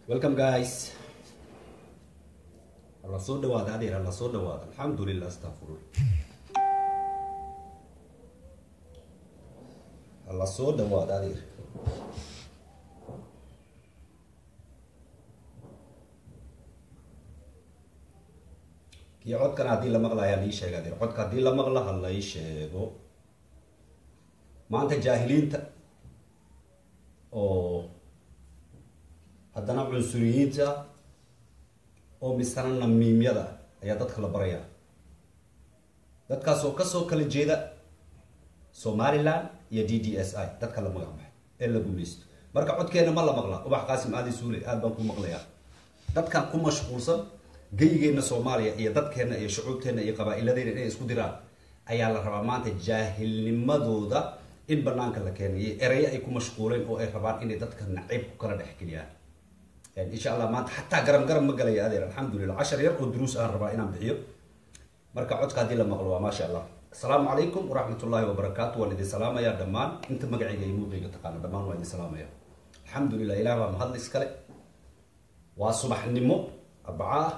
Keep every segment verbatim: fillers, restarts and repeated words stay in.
Welcome guys. Allah so dhawaada adeer Allah so dhawaada alxamdulillah astaghfirullah. Allah so dhawaada adeer. Kii codkan hadii la maqlaaya lii sheeg adeer codka hadii la maqla ha la ii sheego. Maanta jaahiliinta oo haddana cunsuriyiinta oo misana namiimyada ayaa dadka la baraya dadkaas oo kasoo kala jeeda Somaliland iyo D D S I dadka la magac baxay ee la guuleysto marka codkeena ma la maqla ubax qaasim aadi suule aad baan ku maqlayaa dadkan ku mashquulsan geyigeena Soomaaliya iyo dadkeena iyo shucuubteena iyo qabaa'iladeena inay isku diraan ayaa la rabaa maanta jaahilnimadooda in banaanka la keenay eray ay ku mashquuleen oo ay rabaan inay dadka nacib ku kala dhaxgeliyaan إن شاء الله ما حتى قرم قرم مقلة يا أدير الحمد لله عشر يرقوا دروس أنا ربع إنام بحيو مركع عدك هذه لما قلوا ما شاء الله السلام عليكم ورحمة الله وبركاته والذي سلام يا دمان أنت مقعي يموت غير تقانا دمان والذي سلام يا الحمد لله إله ما مهد إسكالي وصبح النمو أربعة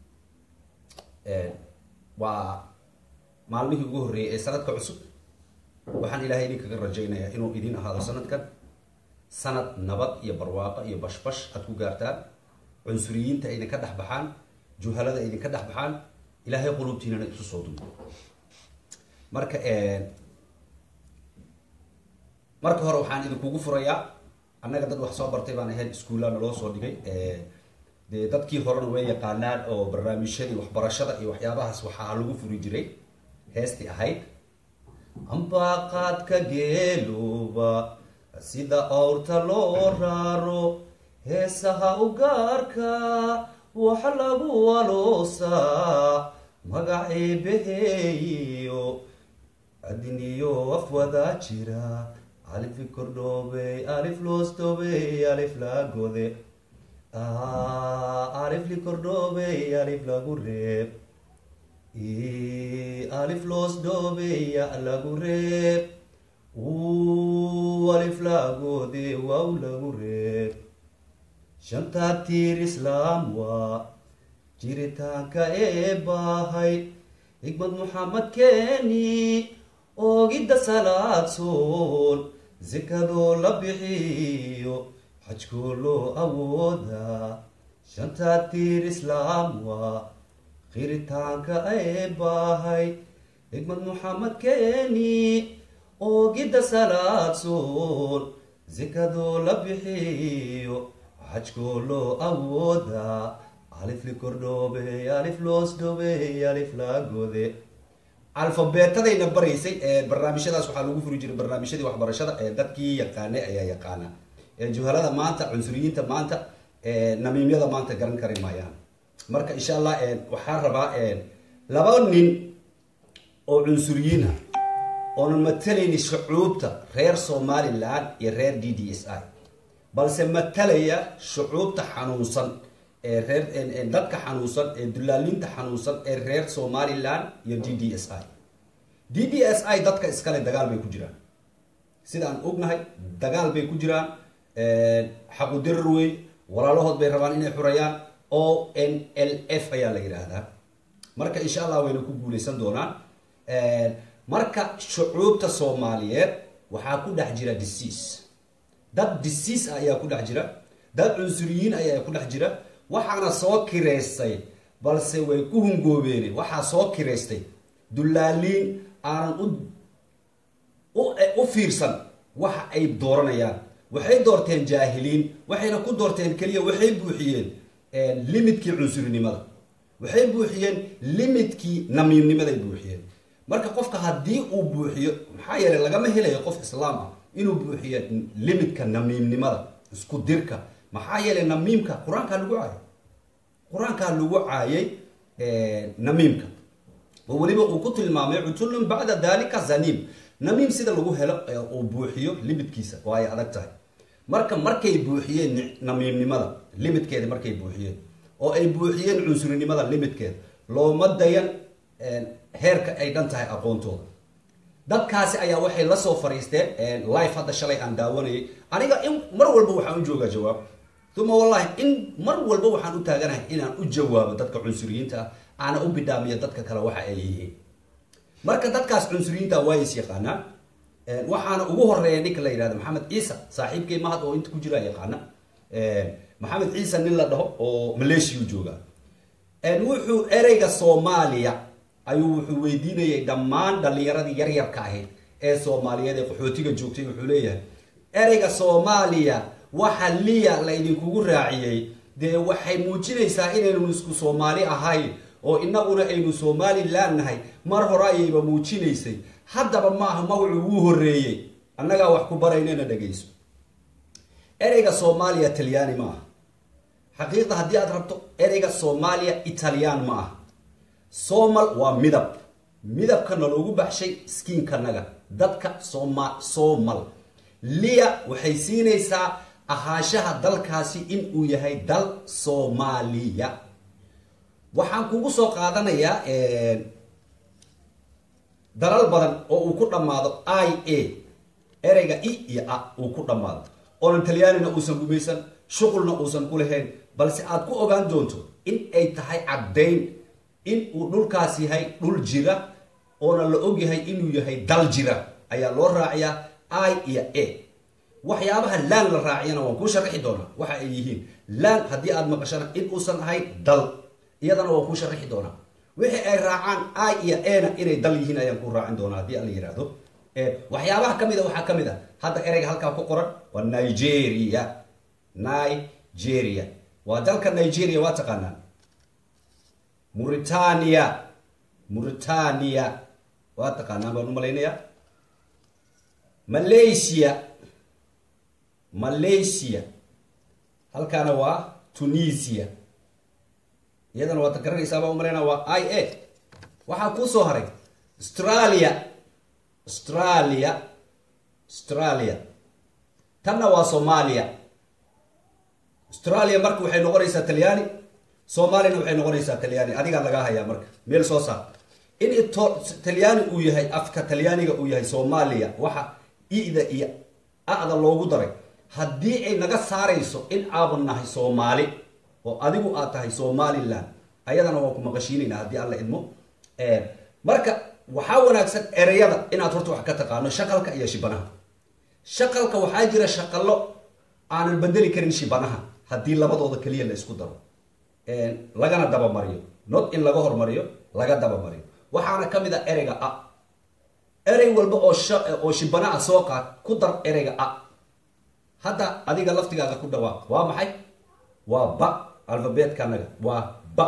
و معلمي جوهري سنة كعسب وحن إلهي لك رجينا إنه إدين هذا سنة كان سنة نبض يا برواقة يا بشبش أتو قارتان عنصريين تأيين كدح بحان جهلة تأيين كدح بحان إلهي قلوبتنا نقص صوتهم مركا آه مركا هروحان إذا كوجو فريا أنا قد أدو حساب برتبان هاد سكولا نلوس ودقي آه ده تدكي هرن ويا قناة أو برنامج شدي وحبرشة أي وحيابها سوحالو فريجري هستي أهيد أم باقات كجيلوبا sida awrta loo raaro heesaha u gaarka waxa lagu waloosaa magaceebaheeyo adiniyo afwada jira alif kordhobe alif loostobe alif lagode alif likordhobe alif lagu reeb alif loosdobe ya lagu reeb ألف لاغودي واو لاغوريب شنتا تير إسلام وا جيرتان كايبا هاي إقبض محمد كيني أوغيد صلاة سول زكادو لبيحيو حجكولو أودا شنتا تير إسلام وا جيرتان كايبا هاي إقبض محمد كيني oo gida salaad sool zikado la bixiyo xajko loo awooda alif li kordhobe alif loos dhobe alif la gode alfabetadayna baraysay ee barnaamijyadaas waxaa lagu furi jiray barnaamijyadii waxbarashada ee dadkii yaqaanay ayaa yaqaana ee juhalada maanta cunsuriyiinta maanta ee namiimyada maanta garan kari maayaan marka insha Allah ee waxaan rabaa ee laba nin oo cunsuriyiin ah أنا مثلني شعوبته غير سومالي لان يغير دي دي اس اي بس مثليا شعوبته حنوصل غير ان دك حنوصل دلالين حنوصل غير سومالي لان يا دي دي اس اي دي دي اس اي دك اسكال دغال بي كجيران سيدان اوغنahay dagaal bay ku jiraan ee xaq u dirruway walaalahood bay rabaan inay xurayaan O N L F ayaa la yiraahdaa marka insha Allah wayna ku guuleysan doonaan ee marka shucuubta Soomaaliyeed waxa ku dhex jira disease dad disease ayaa ku dhex jira dad cunsuriyiin ayaa ku dhex jira waxaana soo kireysay balse way ku hungoobeen waxa soo kireystay dulaaliin aan u u fiirsan waxa ay dooranayaan waxay doorteen jaahiliin waxayna ku doorteen kaliya waxay buuxiyeen limitkii cunsurinimada waxay buuxiyeen limitkii namiimnimada ay buuxiyeen marka qofka hadii uu buuxiyo maxaa yeelay laga ma helayo qof islaam ah inuu buuxiyo limitka namiimnimada isku dirka maxaa yeelay namiimka quraanka lagu caayay quraanka lagu caayay ee namiimka oo waliba uu ku tilmaamay cutulun bacda dalika zanim namiim sida lagu helo oo buuxiyo limitkiisa oo ay adag tahay marka markay buuxiyeen namiimnimada limitkeeda markay buuxiyeen oo ay buuxiyeen cunsurinimada limitkeeda looma dayan heerka ay dhan tahay aqoontooda dadkaasi ayaa waxay la soo fariisteen live hadda shalay aan daawanayay aniga in mar walba waxaan u joogaa jawaab ثم والله إن مر والبو حن أتاجنا إن أجواب دتك عنصريين تا أنا أبي دامية دتك كلا واحد أيه مركز دتك عنصريين تا وايس يقانا وحنا أبوه الرئيني كلا يراد محمد عيسى صاحب كي ما هذا أو أنت كجرا يقانا محمد عيسى نلا ده أو ماليزيا جوجا وحو أريجا صوماليا أيو وحو ويدينا يدمان دليرة دي يريب كاهن ee Soomaaliyeed ee qaxootiga joogtay wuxuu leeyahay ereyga Soomaaliya waxa liya la idinku raaciyay de waxay muujinaysaa inaynu isku Soomaali ahay oo inaguna aynu Somaliland nahay mar hore ayba muujinaysay haddaba ma aha magacu uu horeeyay annaga wax ku baraynayna dhageyso ereyga Soomaaliya Talyaani ma aha xaqiiqda haddii aad rabto ereyga Soomaaliya Italiyaan ma aha Soomal waa midab midabkana loogu baxshay skinkanaga dadka Sooma Soomal liya waxay siinaysaa ahaashaha dalkaasi in uu yahay dal Soomaaliya waxaan kugu soo qaadanayaa ee dalal badan oo uu ku dhamaado I A ereyga I iyo A uu ku dhamaado oo Talyaanina uusan gumaysan shuqulna uusan ku lahayn balse aad ku ogaan doonto in ay tahay cadeyn in uu dhulkaasi yahay dhul jira oo la og yahay inuu yahay dal jira ayaa loo raaciyaa I iyo A waxyaabaha laan la raaciyana waan ku sharxi doonaa waxa ay yihiin laan hadii aad maqashana in uusan ahayn dal iyadana waan ku sharxi doonaa wixii ay raacaan I iyo A na inay dal yihiin ayaan ku raacin doonaa hadii aan yiraahdo ee waxyaabaha kamida waxa kamida hadda ereyga halka ku qoran waa Nigeria Nigeria waa dalka Nigeria waa taqaanaa Mauritania Mauritania waa taqaanaa baan u maleynayaa Malaysia Malaysia halkaana waa Tunisia iyadana waa taqaanaysaa baan u maleynayaa waa I A waxa ku soo haray Australia Australia Australia tanna waa Soomaaliya Australia markuu waxay noqonaysaa Talyaani Soomaalina waxay noqonaysaa Talyaani adiga laga hayaa marka meel soo saar in Talyaani uu yahay afka Talyaaniga uu yahay Soomaaliya waxa iida iyo aada loogu daray hadii ay naga saarayso in aaban nahay Soomaali oo adigu aad tahay Somaliland ayadana waa ku maqashiinayna hadii alla idmo ee marka waxa wanaagsan ereyada inaad horta wax ka taqaano shaqalka iyo shibanaha shaqalka waxa jira shaqalo aan bedeli karin shibanaha hadii labadooda kaliya la isku daro ee lagana daba mariyo not in laga hormariyo laga daba mariyo waxaana kamid ah ereyga a erey walba oo oo shibanaha soo qaad ku dar ereyga a hada adiga laftigaaga ku dhawaaq waa maxay waa ba alphabetkanaga waa ba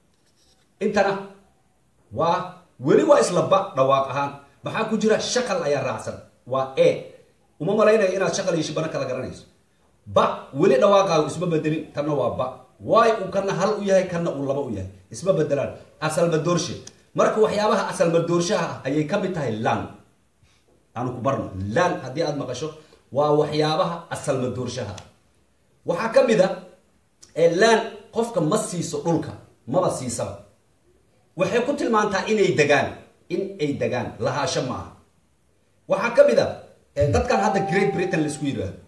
intana waa weli waa isla ba dhawaaq ahaan maxaa ku jira shaqal ayaa raacsan waa a uma maleynay inaad shaqal iyo shibana kala garanayso ba weli dhawaaqaagu isma bedelin tanna waa ba way uu kana hal u yahay kana uu laba u yahay isma bedelaan asal madoorshe marka waxyaabaha asal madoorshaha ayay ka mid tahay lan aanu ku barno lan hadii aad maqasho waa waxyaabaha asal madoorshaha waxa kamida ee lan qofka ma siiso dhulka maba siisaba waxay ku tilmaantaa inay dagaan in ay dagaan lahaasho ma aha waxa kamida dadkan hadda Great Britain la isku yiraahdo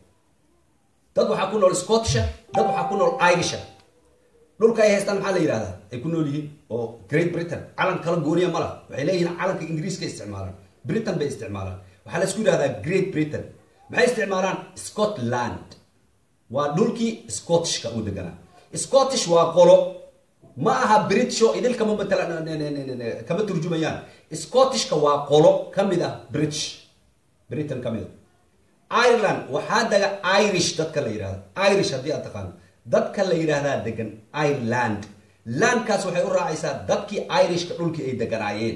dad waxa ku nool Scottish dad waxa ku nool Irish dhulka ay haystaan maxaa la yiraahdaa ay ku nool yihiin oo Great Britain calan kala gooniya ma laha waxay leeyihiin calanka Ingiriiska isticmaalaan Britain bay isticmaalaan waxa la isku yiraahdaa Great Britain maxay isticmaalaan Scotland waa dhulkii Scottishka u deganaa Scottish waa qolo ma aha British oo idil kama batala kama turjumayaan Scottishka waa qolo kamid ah British Britain kamid Ireland waxa daga Irish dadka la yiraahdo Irish hadii aad taqaan dadka la yiraahdaa degan Ireland landkaas waxay u raacaysaa dadkii Irishka dhulkii ay deganaayeen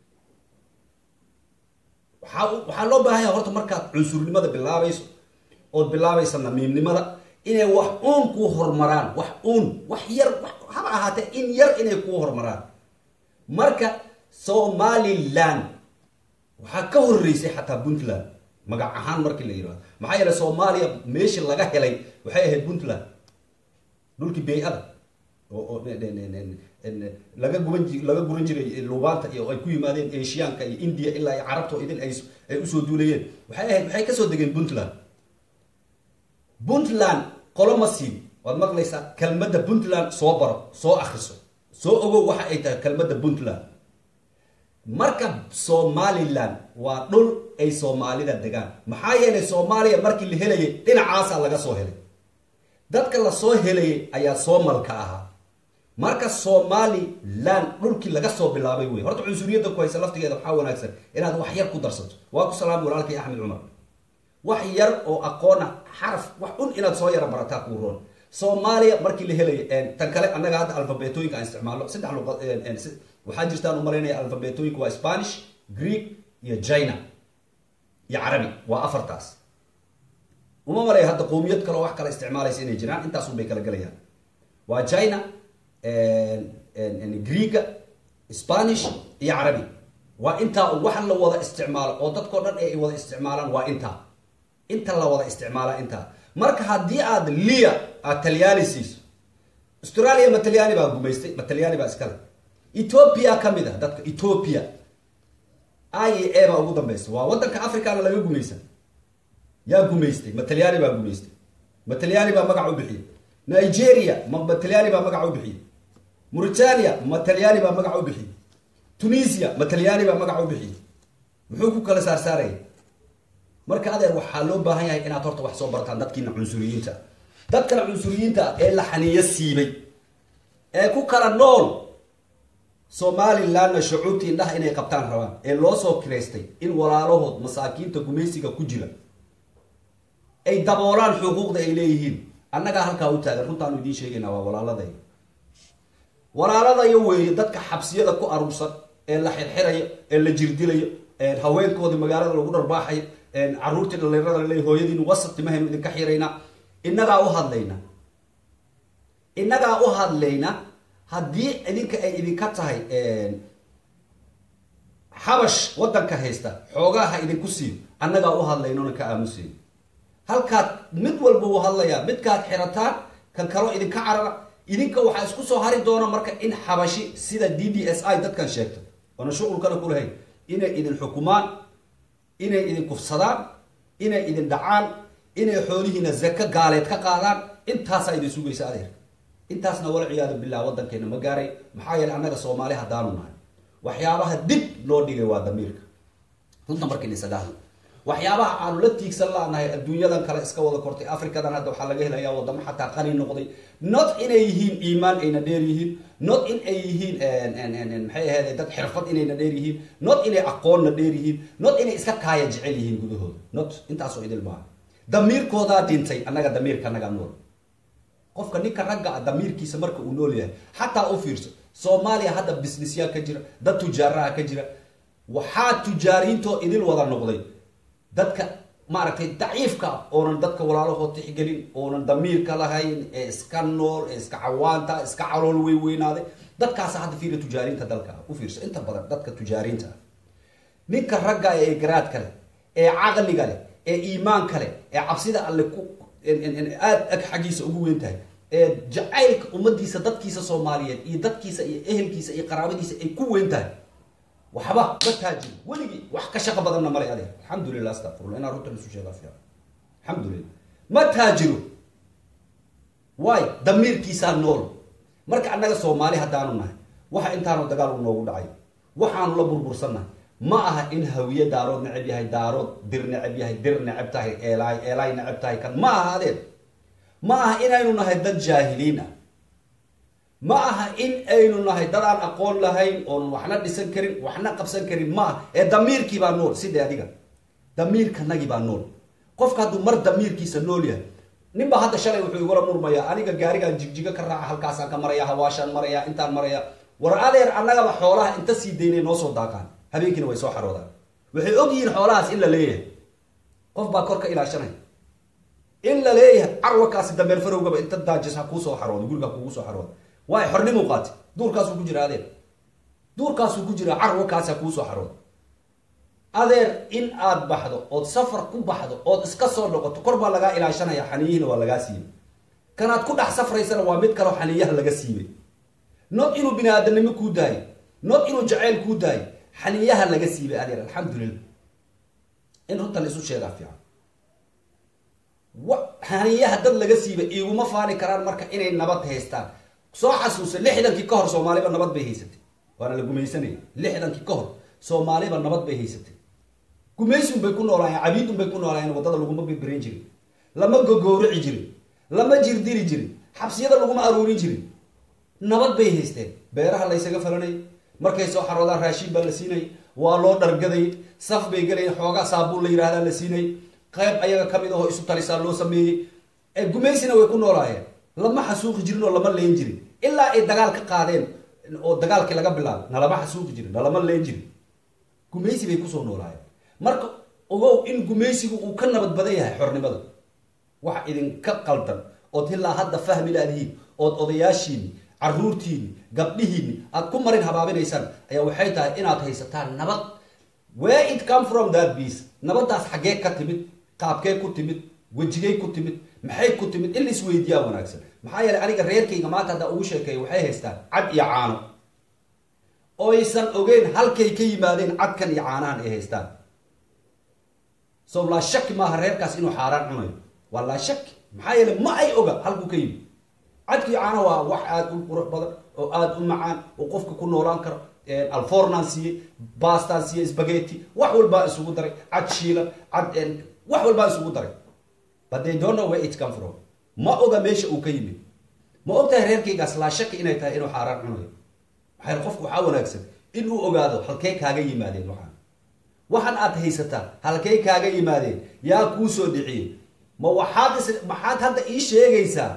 waxa waxa loo baahan horta markaad cunsurnimada bilaabayso oo bilaabaysa namiimnimada inay wax uun ku hormaraan wax uun wax yar haba ahaatee in yar inay ku hormaraan marka Somaliland waxa ka horeysay xataa Puntland magac ahaan markii la yiraahdo maxay yeelay Soomaaliya meeshii laga helay waxay ahayd Puntland dhulkii beeyada oo laga guban laga guran jiray Lubaanta iyo ay ku yimaadeen Asiaanka iyo India ilaa ay Carabta idin ay ay u soo duulayeen waxay ahayd waxay ka soo degeen Puntland Puntland qolo masiib waad maqlaysaa kelmadda puntland soo baro soo akhriso soo ogow waxa ay tahay kelmadda puntland marka somaliland waa dhul ay soomaalida degaan maxaa yeelay soomaaliya markii la helayay dhinacaasa laga soo helay dadka la soo helayay ayaa soomalka ahaa marka somaliland dhulkii laga soo bilaabay wey horta cunsuriyadda ku haysa laftigeeda waxaa wanaagsan inaad wax yar ku darsato waa ku salaam walaalkay axmed cumar wax yar oo aqoona xaraf wax un inaad soo yara barataa kuu roon soomaaliya markii la helayay tan kale annaga hadda alfabetooyinka aan isticmaalno saddex luqad waxaa jirtaan u malaynaya alfabetooyinka waa spanish greek iyo china iyo carabi waa afartaas uma malaya hadda qowmiyad kale oo wax kale isticmaalaysa inay jiraan intaasun bay kala gelayaan waa china greega spanish iyo carabi waa intaa wax la wada isticmaalo oo dadkoo dhan ay wada isticmaalaan waa intaa inta la wada isticmaala intaa marka haddii aad liya aad talyaani siiso australia ma talyaani baa gumaystay ma talyaani baa iskale ethiopia ka mid ah dadka ethiopia i a baa ugu dambaysa waa waddanka africana laga gumaysan yaa gumaystay ma talyaani baa gumaystay ma talyaani baa magac u bixiyey nigeria ma talyaani baa magac u bixiyey mauritania ma talyaani baa magac u bixiyey tunisia ma talyaani baa magac u bixiyey muxuu ku kala saarsaaraya marka adeer waxaa loo baahan yahay inaad horta wax soo bartaan dadkiina cunsuriyiinta dadkana cunsuriyiinta ee la xaniyo siibay ee ku kala nool somalilandna shucuubta indhaha inay qabtaan rabaan ee loo soo kireystay in walaalahood masaakiinta gumaysiga ku jira ay daboolaan xuquuqda ay leeyihiin annagaa halkaa u taagan runtaanu idiin sheegaynaa waa walaaladay walaaladayo weeye dadka xabsiyada ku aruursan ee la xirxirayo ee la jirdilayo haweenkoodii magaalada lagu dharbaaxayo caruurtii dhalinyarada laleey hooyadiinu wasat timahaynu idinka xiraynaa innagaa u hadlayna innagaa u hadlayna haddii idinka ay idinka tahay xabash waddanka haysta xoogaaha idinku siiyo annagaa u hadlaynona ka aamusiyo halkaad mid walba uu hadlayaa midkaad xirataan kan kaloo idinka carara idinka waxaa isku soo hari doona marka in xabashi sida d d s i dadkan sheegto oona shuqulkana ku lahayn inay idin xukumaan inay idin kufsadaan inay idin dhacaan inay xoolihiina zaka gaaleed ka qaadaan intaasaa idin sugaysa adeer intaasna wala ciyaadu billah waddankeena ma gaaray maxaa yeelay annaga soomaali haddaanu nahay waxyaabaha dib loo dhigay waa damiirka runta markiin isaga hadla waxyaabaha aanu la tiigsan laanahay adduunyadan kale iska wada kortay afrikadan hadda waxaa laga helayaa wadamo xataa qani noqday not inay yihiin iimaan ayna dheer yihiin not in ay yihiin maxay ahayd dad xirfad inayna dheer yihiin not inay aqoonna dheer yihiin not inay iska kaaya jecel yihiin gudahooda not intaasoo idil maaha damiirkoodaa dhintay annaga damiirka annaga nool qofka ninka ragga ah damiirkiisa marka uu nool yahay xataa u fiirso soomaaliya hadda businessyaa ka jira dad tujaaraha ka jira waxaa tujaariintoo idil wada noqday dadka maaragtay daciifka oonan dadka walaalahood tixgelin oonan damiirka lahayn ee iska nool ee iska cawaanta iska calool wey weynaaday dadkaasa hadda fiira tujaariinta dalka u fiirso inta badan dadka tujaariinta ninka ragga ee garaad kale ee caqliga leh ee iimaanka leh ee cabsida alle ku aad ag xaggiisa ugu weyn tahay ee jacaylka ummadiisa dadkiisa soomaaliyeed iyo dadkiisa iyo ehelkiisa iyo qaraabadiisa ay ku weyn tahay waxba ma taajin weligii wax ka shaqo badanna malay adeer alxamdulilah astaqfirullah inaan runta isu sheegaa fiican alxamdulilah ma taajiro waay damiirkiisaa nool marka annaga soomaali haddaanu nahay waxa intaanu dagaal u noogu dhacay waxaanu la burbursannahay ma aha in hawiye daarood necab yahay daarood dir necab yahay dir necab tahay eelaay eelaay necab tahay kan ma aha adeer ma aha inaynu nahay dad jaahiliin ah ma aha in aynu nahay dad aan aqoon lahayn oon waxna dhisan karin waxna qabsan karin ma aha ee damiirkii baa nool sidee adiga damiirkanagii baa nool qofka hadduu mar damiirkiisa nool yahay ninba hadda shalay wuxuu igula murmayaa aniga gaarigaan jigjiga ka raaca halkaasaan ka maraya hawaashaan maraya intaan maraya war adeer annagaba xoolaha inta sii daynay noo soo daaqaan habeenkiina way soo xaroodaan waxay og yihiin xoolahaas in la leeyahay qof baa kor ka ilaashanay in la leeyahay carwakaasi dambeer farowgaba inta daajis ha kuu soo xarooda guriga kuugu soo xarooda waay xornimu qaati duurkaasuu ku jira adeer duurkaasuu ku jira carwakaasi ha kuu soo xarooda adeer in aad baxdo ood safar ku baxdo ood iska soo noqoto kor baa lagaa ilaashanaya xaniyihiina waa lagaa siibay kanaad ku dhex safraysana waa mid kaloo xaniyaha laga siibay not inuu bini aadanimo kuu daayo not inuu jacayl kuu daayo xaniyaha laga siibay adeer alxamdulilah in runta la isu sheegaa fiican xaniyaha dad laga siiba iguma faani karaan marka inay nabad haystaan soo xasuusa lixdankii ka hor Soomaaliba nabad bay haysatay waana la gumaysanay lixdankii ka hor Soomaaliba nabad bay haysatay gumaysun bay ku noolaayeen cabiidun bay ku noolaayeen wadada lagu ma bibirin jiray lama gogowrici jiray lama jirdiri jiray xabsiyada lagu ma aruurin jiray nabad bay haysteen beeraha la isaga falanay markay soo xaroodaan raashin baa la siinay waa loo dhargaday saf bay galeen xooga saabuun la yiraahdaa la siinay qayb ayaga kamid ah oo isu talisaa loo sameeyay ee gumaysina way ku noolaayeen lama xasuuqi jirin oo lama leen jirin ilaa ay dagaal ka qaadeen oo dagaalkii laga bilaabo na lama xasuuqi jirin na lama leen jirin gumaysi bay ku soo noolaayeen marka ogow in gumaysigu uu ka nabad badan yahay xornimada waxa idin ka qaldan oo ilaa hadda fahmi laadiin oo odayaashiin caruurtiin gabdhihiin aad ku marin habaabinaysan ayaa waxay tahay inaad haysataan nabad where it come from that peace nabadaas xagee ka timid qaabkee ku timid wajigay ku timid maxay ku timid in is weydiyaa wanaagsan maxaa yeelay aniga reerkayga maanta hadda ugu sheekay waxay haystaan cad iyo caano oo aysan ogeyn halkay ka yimaadeen cadkan iyo caanahan ay haystaan so la shak ma reerkaas inuu xaaraan cunayo wala shak maxaa yeelay ma ay oga halku ka yimid cadki caano waa wax aad u qurux badan oo aad u macaan oo qofka ku noolaan karo alfornancy pasta si spaghetti wax walba isugu daray cad shiila cad wax walba isugu daray but they don't know where it come from ma oga meesha uu ka yimid ma ogtahay reerkaygaas la shak inay tahay inuu xaaraan cunayo waxay qofku waxa wanaagsan inuu ogaado halkee kaaga yimaadeen waxaan waxaan aad haysataa halkee kaaga yimaadeen yaa ku soo dhiciyay ma waxaad maxaad hadda ii sheegaysaa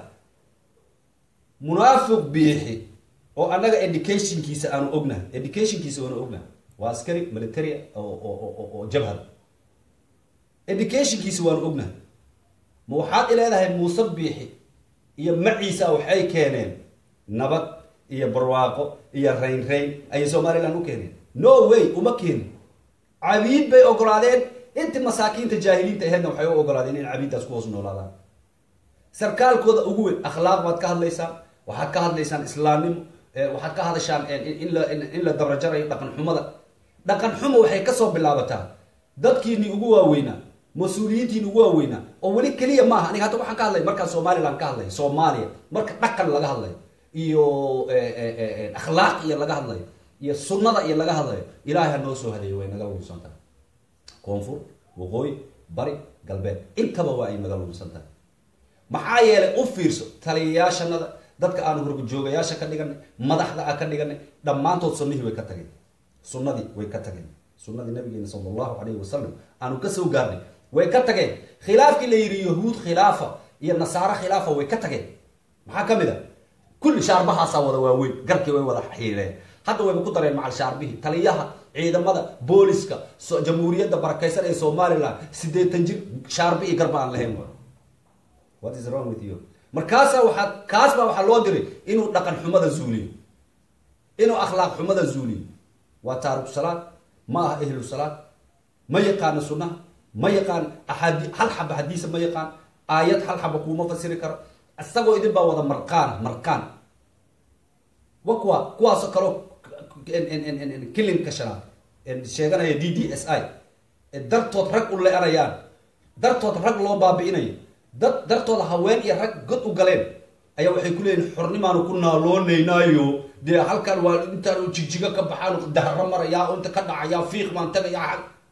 munaafiq biixi oo anaga education kiisa aanu ognahay education kiisa aanu ognahay waa askari military oo oo oo jabhad education kiisa waanu ognahay ma waxaad ilaahay Muuse biixi iyo maciisa waxay keeneen nabad iyo barwaaqo iyo rayn rayn ay Soomaaliland u keeneen no way uma keen cabiid bay ogolaadeen inta masaakiinta jaahiliinta ahaydna waxay u ogolaadeen in cabiidaas ku hoos noolaadaan sarkaalkooda ugu weyn akhlaaq baad ka hadlaysaa waxaad ka hadlaysaan islaamnimo waxaad ka hadashaan in la in la darajarayo dhaqan xumada dhaqan xumo waxay ka soo bilaabataa dadkiini ugu waaweynaa mas'uuliyiintiin ugu waaweynaa oo wali kaliya ma aha aniga hadda waxaan ka hadlay marka Soomaaliland ka hadlay Soomaaliya marka dhaqan laga hadlay iyo akhlaaq iyo laga hadlay iyo sunnada iyo laga hadlay ilaahay noo soo hadayo way naga luusantaa koonfur waqooyi bari galbeed intaba waa ay naga luusantaa maxaa yeelay u fiirso taliyayaashanada dadka aan hurgu joogayaasha ka dhigan madaxda ka dhigan dhamaantood sunnadii way ka tageen sunnadii way ka tageen sunnadii nabigeena sallallahu alayhi wasallam aanu ka soo gaarnay way ka tageen khilaafkii la yiri yahuud khilaafa iyo nasaara khilaafa way ka tageen maxaa kamida kulli shaarbaha sawada waaweyn garkii way wada xiireen hadda way ku dareen macal shaarbihi taliyaha ciidamada booliska jamhuuriyadda barakaysan ee Soomaaliland sideetan jir shaarbihi garba aan lahayn what is wrong with you markaas waxa kaas ba waxa loo diray inuu dhaqan xumada zuuliyo inuu akhlaaq xumada zuuliyo wa taariikh salaad ma ah ahlu salaad ma yaqaan sunnah ma yaqaan ahadi hal xaba hadiisa ma yaqaan aayad hal xaba kuma fasiri karo asagoo idin baa wada marqaan marqaan wakwa kuwaas kale en en en killing ka shanaad en sheeganaya D D S I dartood rag u leeranayaan dartood rag loo baabiinayo dad dartooda haween iyo rag god u galeen ayaa waxay ku leeyihiin xornimaanu ku naaloonaynayo de halkan waa inta uu jigjiga ka baxaan dahra maraya inta ka dhacaya fiiq maan tagaya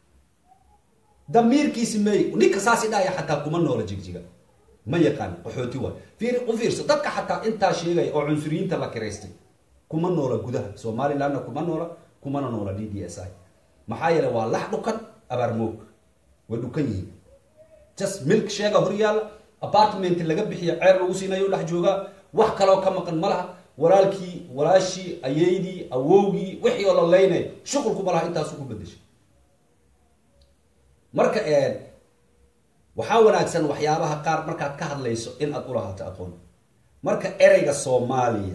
damiirkiisi may ninka saasi dhaaya xataa kuma noola jigjiga ma yaqaan qaxooti waa fiir u fiirso dadka xataa inta sheegay oo cunsuriyiinta la kireystay kuma noola gudaha Soomaaliland kuma noola kuma noola D D S I maxaa yeelay waa lax dhukan abarmoog way dhukan yihiin just milk sheega horyaal apartment laga bixiyo ceer lagu siinayo dhax jooga wax kale oo ka maqan malaha walaalkii walaashii ayeydii awowgii wixii oo la leeynay shaqulku malaha intaas ku bedeshay marka ee waxa wanaagsan waxyaabaha qaar markaad ka hadlayso in aad u lahaato aqoon marka ereyga Soomaaliya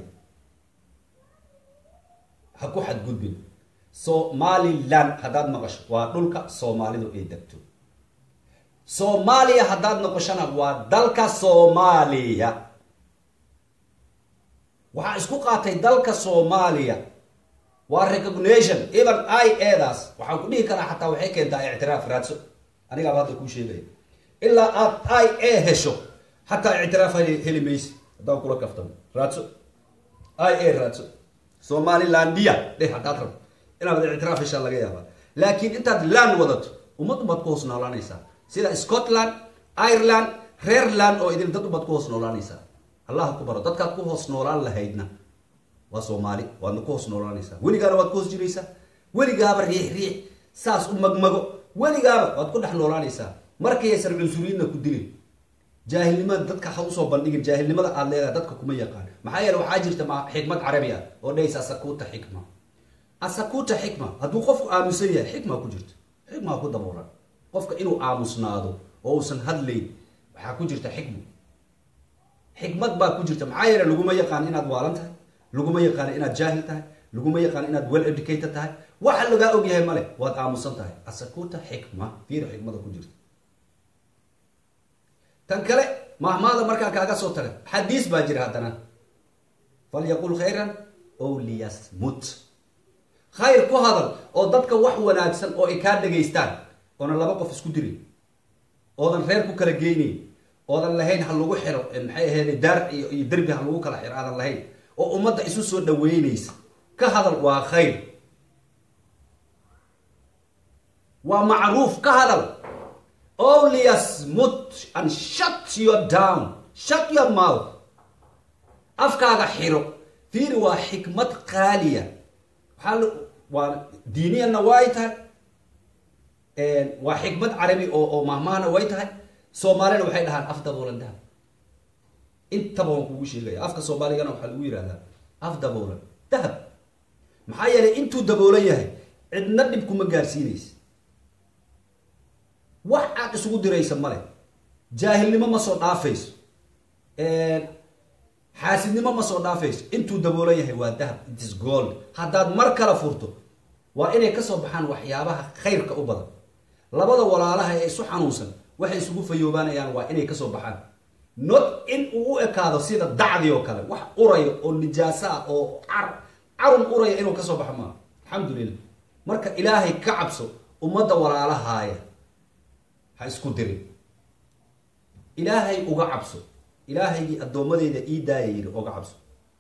ha ku xad gudbin Somaliland hadaad maqasho waa dhulka Soomaalidu ay degto Soomaaliya hadaad noqoshana waa dalka Soomaaliya waxa isku qaatay dalka Soomaaliya waa recognition even I edas waxa ku dhihi karaa xataa waxay keentaa i'tiraaf raadso aniga baad ku sheegay illa aad I hesho حتى اعتراف هلي ميس داو كولا كفتم راتسو اي اي راتسو سومالي لانديا ده حتى ترى انا بدي اعتراف ان شاء الله يابا لكن انت لان ودت وما تبغى تكوس نولانيسا سيدا اسكتلاند ايرلاند ريرلاند او idin dad ubad ku hoos noolaanaysa allah ku baro dadka ku hoos noolaan lahaydna waa Soomaali waad ku hoos noolaanaysa weligaana waad ku hoos jiraysa weligaaba riix riix saas u magmago weligaaba waad ku dhex noolaanaysa markay aysan cunsuriinna ku dilin jaahilnimada dadka ha u soo bandhigin jaahilnimada aad leedahay dadka kuma yaqaan maxaa yeelay waxaa jirta xikmad carabi ah oo dhaysa sakuuta xikma asakuuta xikma hadduu qofku aamusan yahay xikma ku jirto xikma ku daboolan qofka inuu aamusnaado oo uusan hadlayn waxaa ku jirta xikmo xikmad baa ku jirta maxaa yeelay laguma yaqaan inaad waalan tahay laguma yaqaan inaad jaahil tahay laguma yaqaan inaad well educated tahay waxa laga og yahay male waad aamusan tahay asakuuta xikma fiir xikmada ku jirta tan kale mahmaada markaa kaaga soo tagay xadiis baa jira hadana fal yaqul khayran aw liyasmut khayr ku hadal oo dadka wax wanaagsan oo ay ka dhageystaan oo laba qof isku diray oodan reer ku kala geeyay oodan lahayn hal lagu xiro maxay ahayd daar iyo darbi hal lagu kala xiro aadan lahayn oo ummadda isu soo dhaweynaysa ka hadal waa khayr waa macruuf ka hadal aw liyasmut and shut your down shut your mouth afkaaga xiro fiiri waa xikmad qaaliya hal waa diiniyana way tahay een waa xikmad carabi oo oo mahmaana way tahay Soomaalina waxay dhahaan af daboolan dahab inta baan kugu sheegay afka Soomaaligana waxa lagu yiraahdaa af daboolan dahab maxaa yeelay intuu daboolan yahay cidna dib kuma gaarsiinaysa wax aad isugu diraysa male jaahilnimo ma soo dhaafayso een xaasidnimo ma soo dhaafayso intuu daboolan yahay waa dahab it is gold haddaad mar kala furto waa inay ka soo baxaan waxyaabaha khayrka u badan labada walaalaha ee isu xanuunsan waxay isugu fayoobaanayaan waa inay ka soo baxaan not in uu ekaado sida dacdi oo kale wax urayo oo nijaasa oo car carun urayo inuu ka soo baxo ma alxamdulillah marka ilaahay ka cabso ummadda walaalahaaya ha isku dirin ilaahay uga cabso ilaahaygi adoomadeeda ii daayay uga cabso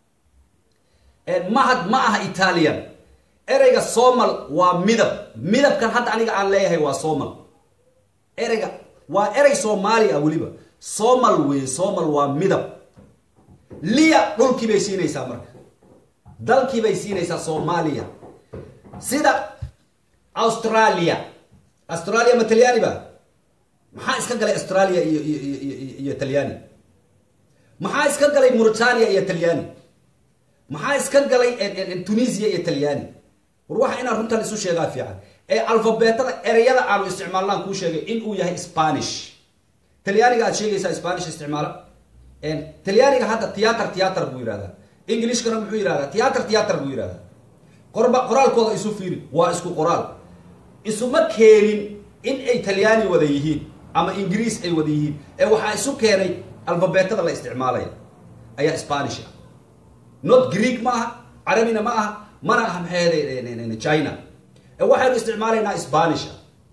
ee mahad ma aha Italian ereyga Soomal waa midab midabkan hadda aniga aan leeyahay waa Soomal ereyga waa erey Soomaaliya waliba Soomal way Soomal waa midab liya dhulkii bay siinaysaa marka dalkii bay siinaysaa Soomaaliya sida Australia Australia ma Talyaani ba maxaa iska galay Australia iyo iyo Talyaani maxaa iska galay Mauritania iyo Talyaani maxaa iska galay Tunisia iyo Talyaani waxa ina runta isu sheegaa fiican ee alfabeetada ereyada aanu isticmaalnaan ku sheegay in uu yahay Spanish Talyaaniga aad sheegaysaa Spanish isticmaala een Talyaaniga hadda theater theater buu yiraahdaa Englishkana muxuu yiraahdaa theater theater buu yiraahdaa qorba qoraalkooda isu fiiri waa isku qoraal isuma keenin in ay Talyaani wada yihiin ama Ingiriis ay wada yihiin ee waxa isu keenay alfabeetada la isticmaalay ayaa Spanish not Greek ma aha Arabina ma aha mana aha maxay China ee waxaan isticmaalaynaa Spanish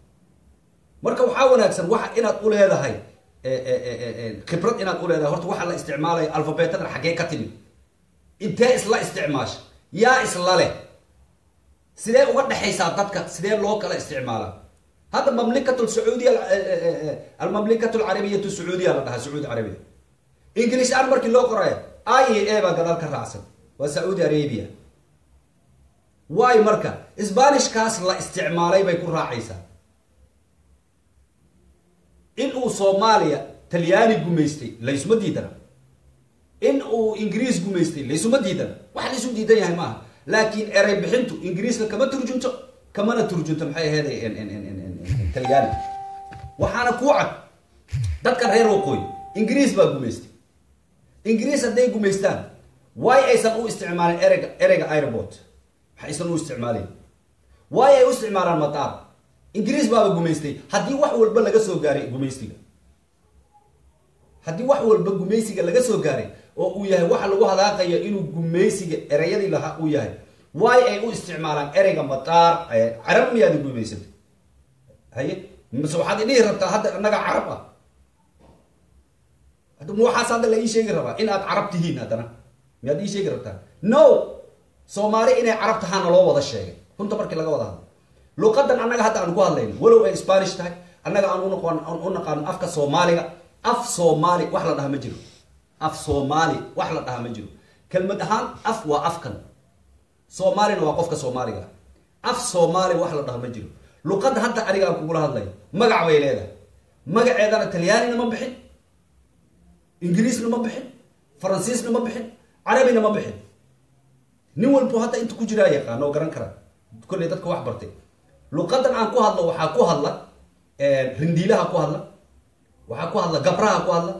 marka waxa wanaagsan waxa inaad u leedahay ee ee khibrad inaad u leedahay horta waxa la isticmaalay alfabeetada xagee ka timi intee isla isticmaash yaa isla leh sidee uga dhaxaysaa dadka sidee loo kala isticmaalaa هذا مملكة السعودية المملكة العربية السعودية لها سعودية عربية إنجليز أربر كيلو قراية أي إيه بقدر كراسم وسعودي أرابيا واي مركا إسبانيش كاس لا استعمالي بيكون راعيسا إنه صوماليا تلياني قميستي ليس مديدنا إنه إنجليز قميستي ليس مديدنا واحد ليس مديدنا يا ما لكن أري بحنتو إنجليز كما ترجمته كمان ترجمته محي هذا إن إن إن إن تلياني وحنا كوعد دتك غير وقوي إنجليز بقى قميستي إنجليز هدي قميستان واي أيسنو استعمال إرجع إرجع إيربوت حيسنو استعمالين واي أي استعمال المطار إنجليز بقى قميستي هدي واحد والبلا جسوا جاري قميستي هدي واحد والبلا قميستي جل جسوا جاري وياه واحد لو واحد هذا إنه قميستي إرجعي لها وياه واي أي استعمال إرجع مطار عرب ميا دي قميستي هاي مسوحات إني ربط هذا نجا عربة هذا مو حاسد لا شيء ربا إن أت عربتهين هذا ما دي شيء ربطان no سومالي إن عربتها أنا لو وضع الشيء كنت بركي لقى وضع لو قدر أنا هذا أنا قال لين ولو إسبانيش تاعي أنا أنا نقول أنا قان أفك سومالي أف سومالي وحلا ده مجرو أف سومالي وحلا ده مجرو كلمة هان أف وأفكن سومالي نوقفك سومالي أف سومالي وحلا ده مجرو لو قد هذا أريد أن أقول هذا مجا ويلة مجا إذا الإيطالياني نما بحد إنجليز نما بحد فرنسيس نما بحد عربي نما بحد نقول بو هذا أنت كجرايا كانوا قرن كرا كل يدك واحد برتي لو قد أن أقول هذا وحكوا هذا هنديلا هكوا هذا وحكوا هذا جبرا هكوا هذا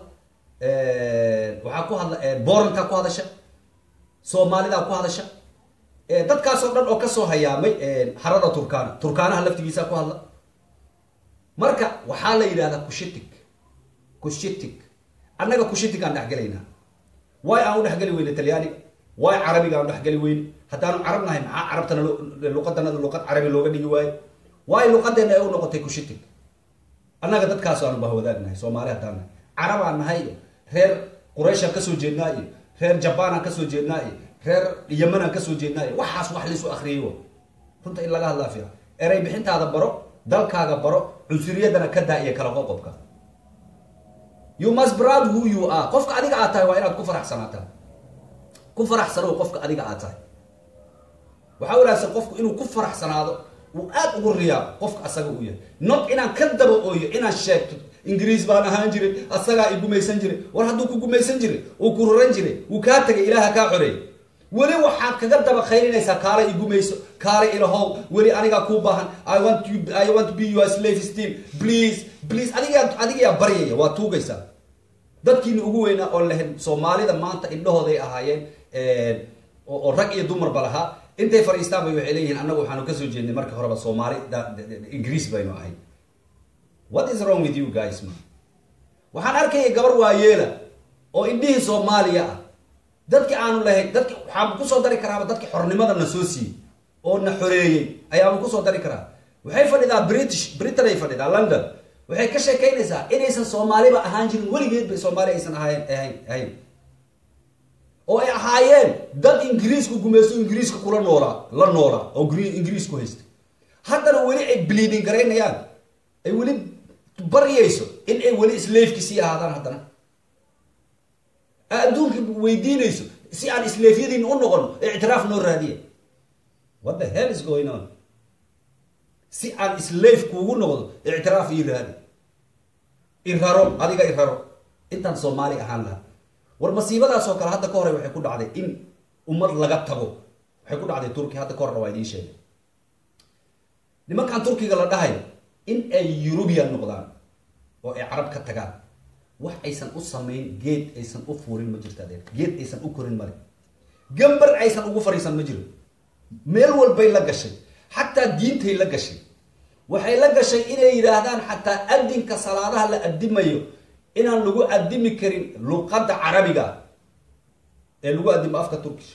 وحكوا هذا بورن هكوا هذا شيء سومالي هكوا هذا شيء dadkaasoo dhan oo ka soo hayaamay harada turkaana turkaanaha laftigiisa ku hadla marka waxa la yiraahdaa kushitik kushitik annaga kushitik aan dhaxgaleynaa way aan u dhaxgali weynaa talyaani way carabiga aan dhaxgali weyn hadaan carabnahay maxaa carabtana luqadana luqad carabi looga dhigi waay way luqadeena ay u noqotay kushitik annaga dadkaas aan bahwadaagnahay Soomaaliya hadaan carab aan nahay reer quraysh ka soo jeednaa reer jabaan ka soo jeednaa reer Yemen ka soo jeednaa waxaas wax la soo akhriyo runta in laga hadlaa fiican eray bixintaada baro dalkaaga baro cunsuriyadana ka daa'iya kala qoqobka you must proud who you are qofka adiga aad tahay waa inaad ku faraxsanaataa ku faraxsano qofka adiga aad tahay waxa walaasay qofku inuu ku faraxsanaado uu aad ugu riyaa qofka asaga u yahay not inaan ka daba ooyo inaan sheegto ingiriis baan ahaan jiray asaga ay gumaysan jiray war hadduu ku gumaysan jiray oo ku ruran jiray uu ka tagay ilaaha ka xoreey wali waxaad kaga daba khayrinaysaa kaale igu mayso kaale ilahow wali aniga ku baahan I want you I want to be your slave still please please adiga adiga bariyaya waa tuugaysaa dadkiina ugu weynaa oo lahayn Soomaalida maanta indhahooday ahaayeen ee oo rag iyo dumar balaha intay fariistaan bay waxay leeyihiin anagu waxaanu ka soo jeednay marka horeba Soomaali Ingiriis baynu ahay what is wrong with you guys man waxaan arkay gabar waayeela oo indhihii Soomaaliya dadki aanu lahayn dadki waxaan ku soo dari karaa dadki xornimada na soo sii oo na xoreeyay ayaa ku soo dari karaa waxay fadhidaa British Britain ay fadhidaa London waxay ka sheekeynaysaa inaysan Soomaaliba ahaan jirin waligeed bay Soomaali aysan ahayn ahayn ahayn oo ay ahaayeen dad Ingiriisku gumayso Ingiriiska kula noolaa la noolaa oo Ingiriisku haysta haddana wali ay bleeding gareynayaan ay wali bariyayso in ay wali slave-kiisi ahaadaan haddana adduunka weydiinayso si aan isleefyadiin u noqon i'tiraaf noo raadiye what the hell is going on si aan isleef kuugu noqdo i'tiraaf ii raadi iraro adiga iraro intaan Soomaali ahaan lahaa war masiibadaas oo kale hadda ka hore waxay ku dhacday in ummad laga tago waxay ku dhacday Turki hadda ka hore waa idin sheegay nimankan Turkiga la dhahay in ay European noqdaan oo ay Arab ka tagaan wax aysan u sameyn geed aysan u fuurin ma jirta adeer geed aysan u korin male gambar aysan ugu fariisan ma jiro meel walbay la gashay hatta diintay la gashay waxay la gashay inay yiraahdaan hatta adinka salaadaha la adimayo inaan lagu adimi karin luqadda carabiga ee lagu adimo afka turkish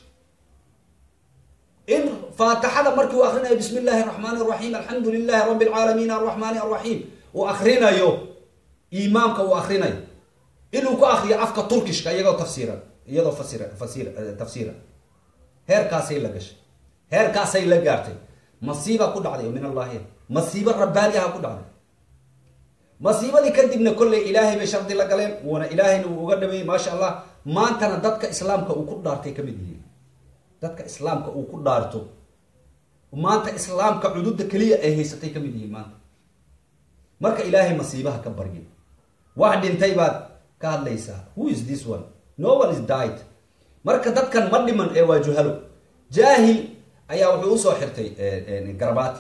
in faatixada markii uu akhrinayo bismillaahir rahmaanir rahiim alxamdulillaahi rabbil aalamiin arrahmaanir rahiim uu akhrinayo imaamka uu akhrinayo inuu ku akhriyo afka turkishka iyagoo tafsiira iyadoo fasira fasira tafsiira heerkaasay la gashay heerkaasay la gaartay masiiba ku dhacday min allah masiiba rabbaaniha ku dhacday masiibadii kadibna kulli ilaahay bay shardi la galeen wana ilaahayna uu uga dhameeyay ma sha Allah maantana dadka islaamka uu ku dhaartay kamid yihiin dadka islaamka uu ku dhaarto maanta islaamka cudud kaliya ay haysatay kamid yihiin maanta marka ilaahay masiibaha ka baryo wax dhintay baad ka hadlaysaa who is this one no one is died marka dadkan ma dhiman ee waa juhalo jaahil ayaa wuxuu u soo xirtay garbaati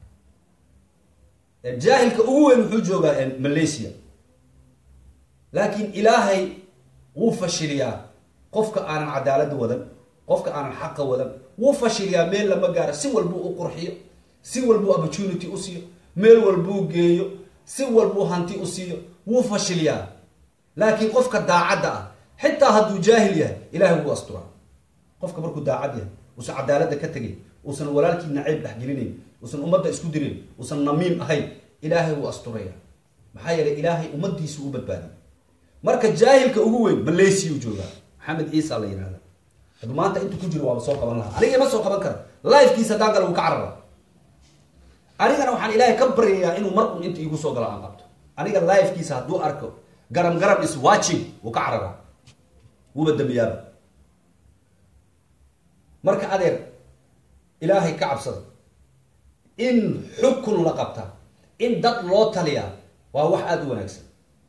jaahilka ugu weyn wuxuu joogaa Malaysia laakiin ilaahay wuu fashiliyaa qofka aan cadaalad wadan qofka aan xaq wadan wuu fashiliyaa meel lama gaaro si walba uu qurxiyo si walba opportunity u siiyo meel walba uu geeyo si walba hanti u siiyo wuu fashiliyaa laakiin qofka daacadda ah xitaa hadduu jaahil yahay ilaahay wuu asturaa qofka markuu daacad yahay usan cadaalada ka tagay usan walaalkii nacayb dhaxgelinayn usan ummadda isku dirin usan namiim ahayn ilaahay wuu asturaya maxaa yeelay ilaahay ummadiisu u badbaadiyo marka jaahilka ugu weyn Malaysia uu joogaa Maxamed Ciise la yiraahdo hadu maanta inta ku jiro waa soo qaban lahaa aniga ma soo qaban karo live kiisa daangal uu ka carara anigana waxaan ilaahay ka baryayaa inuu mar un inta igu soo galo aan qabto aniga live kiisa haduu arko garam garam is watching uu ka carara uu badamiyaa marka adeer ilaahay ka cabsado in xukun la qabta in dad loo taliya waa wax aad u wanaagsan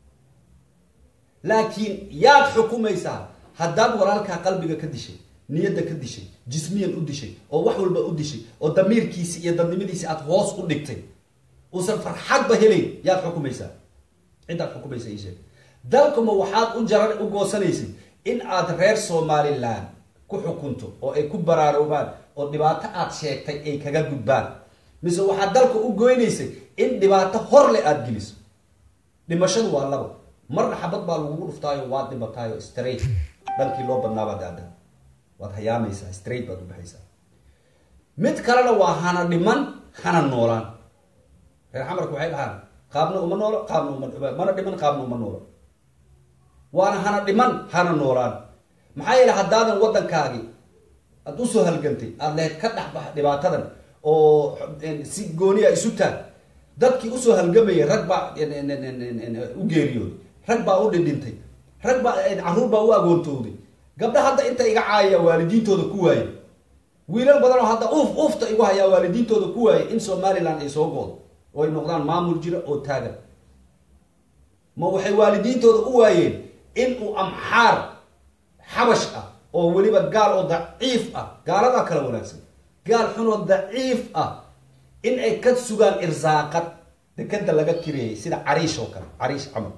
laakiin yaad xukumaysaa haddaad walaalka qalbiga ka dishay niyada ka dishay jismiyan u dishay oo wax walba u dishay oo damiirkiisa iyo dadnimadiisa aad hoos u dhigtay uusan farxad ba helay yaad xukumaysaa intaad xukumaysaa ishe dalkuma waxaad u jaran u goosanaysid in aad reer Somaliland ku xukunto oo ay ku baraarowbaan oo dhibaato aad sheegtay ay kaga gudbaan mise waxaad dalka u gooynaysay in dhibaato hor le aad geliso dhimashadu waa labo marna xabad baa lagu dhuftaayo waa dhimataayo straight dhankii loo badnaaba daada waad hayaamaysaa straight baad u baxaysaa mid kalena waa hana dhiman hana noolaan reer xamarku waxay dhahaan qaabna uma noolo qaabna uma mana dhiman qaabna uma noolo waana hana dhiman hana noolaan maxaa yeelay haddaadan waddankaagii aad u soo halgantay aad lehed ka dhaxbax dhibaatadan oo si gooniya isu taag dadkii u soo halgamayay rag baa u geeriyooday rag baa u dhintay rag baa caruur baa u agoontooday gabdha hadda inta iga caayaya waalidiintooda ku waayay wiilal badan oo hadda uuf uufta igu hayaa waalidiintooda ku waayay in Somaliland ay soo goodo oo ay noqdaan maamul jira oo taagan ma waxay waalidiintooda u waayeen in uu amxaar xabash ah oo waliba gaal oo daciif ah gaalada kala wanaagsan gaal xun oo daciif ah in ay ka sugaan irsaaqad dekada laga kiriyay sida cariish oo kale cariish amal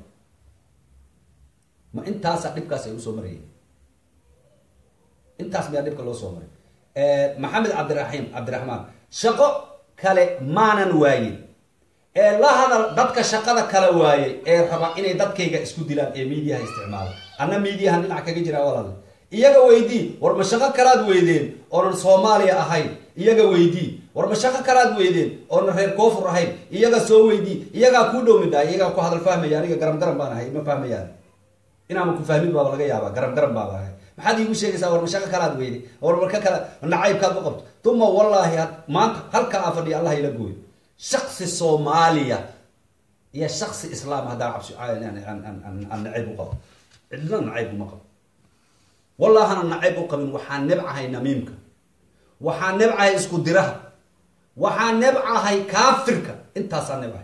ma intaas dhibkaas ay u soo marayeen intaas miyaa dhibka loo soo maray ee Maxamed Cabdiraxiim Cabdiraxmaan shaqo kale maanan waayay ee la hadal dadka shaqada kala waayay ee raba inay dadkayga isku dilaan ee media isticmaalo anna media dhinac kaga jira walaal iyaga weydii war ma shaqo kalaad weydeen oo Soomaaliya ahayn iyaga weydii war ma shaqo kalaad weydeen oo reer koonfur ahayn iyaga soo weydii iyaga ku dhowmida iyaga ku hadal fahmaya aniga garam garam baan ahay ma fahmayaan inaan ku fahmin baa laga yaabaa garam garam baa ahay maxaad iigu sheegaysaa war ma shaqo kalaad weydii war marka kala nacaybkaad u qabto tuma wallahi maanta halka afadhi Allah ila gooyo shakhsi Soomaaliya iyo shakhsi islaam hada cabsi aan aan aan nacayb u qabo cidna nacayb ma qabo والله أنا نعيب قبل وحان نبعه نميمك وحان نبعه اسكو ديرها وحان نبعه كافرك انت صار نبعه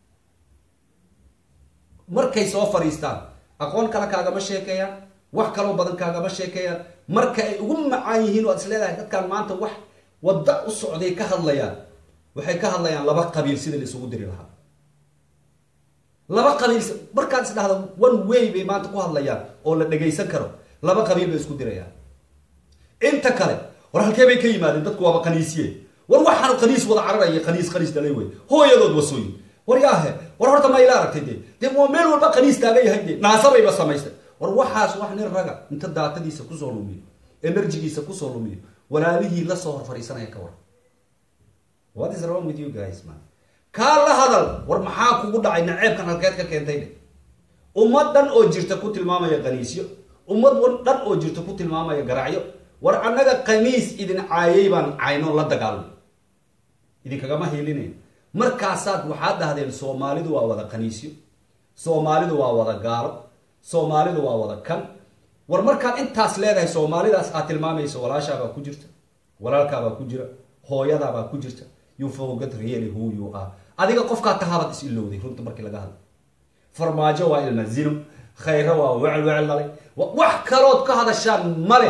مركي سو فريستان اقون كلا كاغا ما شيكيا wax kale badan kaaga ma sheekayaan marka ay ugu macaayihiin oo isleedahay dadkan maanta wax wada u socday ka hadlayaan waxay ka hadlayaan laba qabiil sida la isugu diri lahaa laba qabiil markaad isdhaahdo one way bay maanta ku hadlayaan oo la dhageysan karo laba qabiil bay isku dirayaan inta kale war halkee bay ka yimaadeen dadku waa qaniisiye war waxaan qaniis wada cararaya qaniis qaniis dalay way hooyadood wasooyin war yaahe war horta ma ila aragtay de mo meel walba qaniis taagay yahay naasabay ba samaystay war waxaas wax nin raga inta daatadiisa ku soo lumiyo energy-giisa ku soo lumiyo walaalihi la soo hor fariisanaya ka war what is wrong with you guys man ka la hadal war maxaa kugu dhacay naceebkan halkeed ka keentay ummadan oo jirta ku tilmaamaya qaniisyo ummad dhan oo jirta ku tilmaamaya garaacyo war annaga qaniis idin caayay baan caayno la dagaalno idin kaga ma heelinay markaasaad waxaad dhahdeen Soomaalidu waa wada qaniisyo Soomaalidu waa wada gaalo Soomaalidu waa wada kan war markaad intaas leedahay Soomaalidaas aad tilmaamayso walaashaaba ku jirta walaalkaaba ku jira hooyadaaba ku jirta you forget really who you are adiga qofka tahabad is ilowday runta markii laga hadlo farmaajo waa ilma zino khayra waa wacl wacl lay wax kalood ka hadashaan male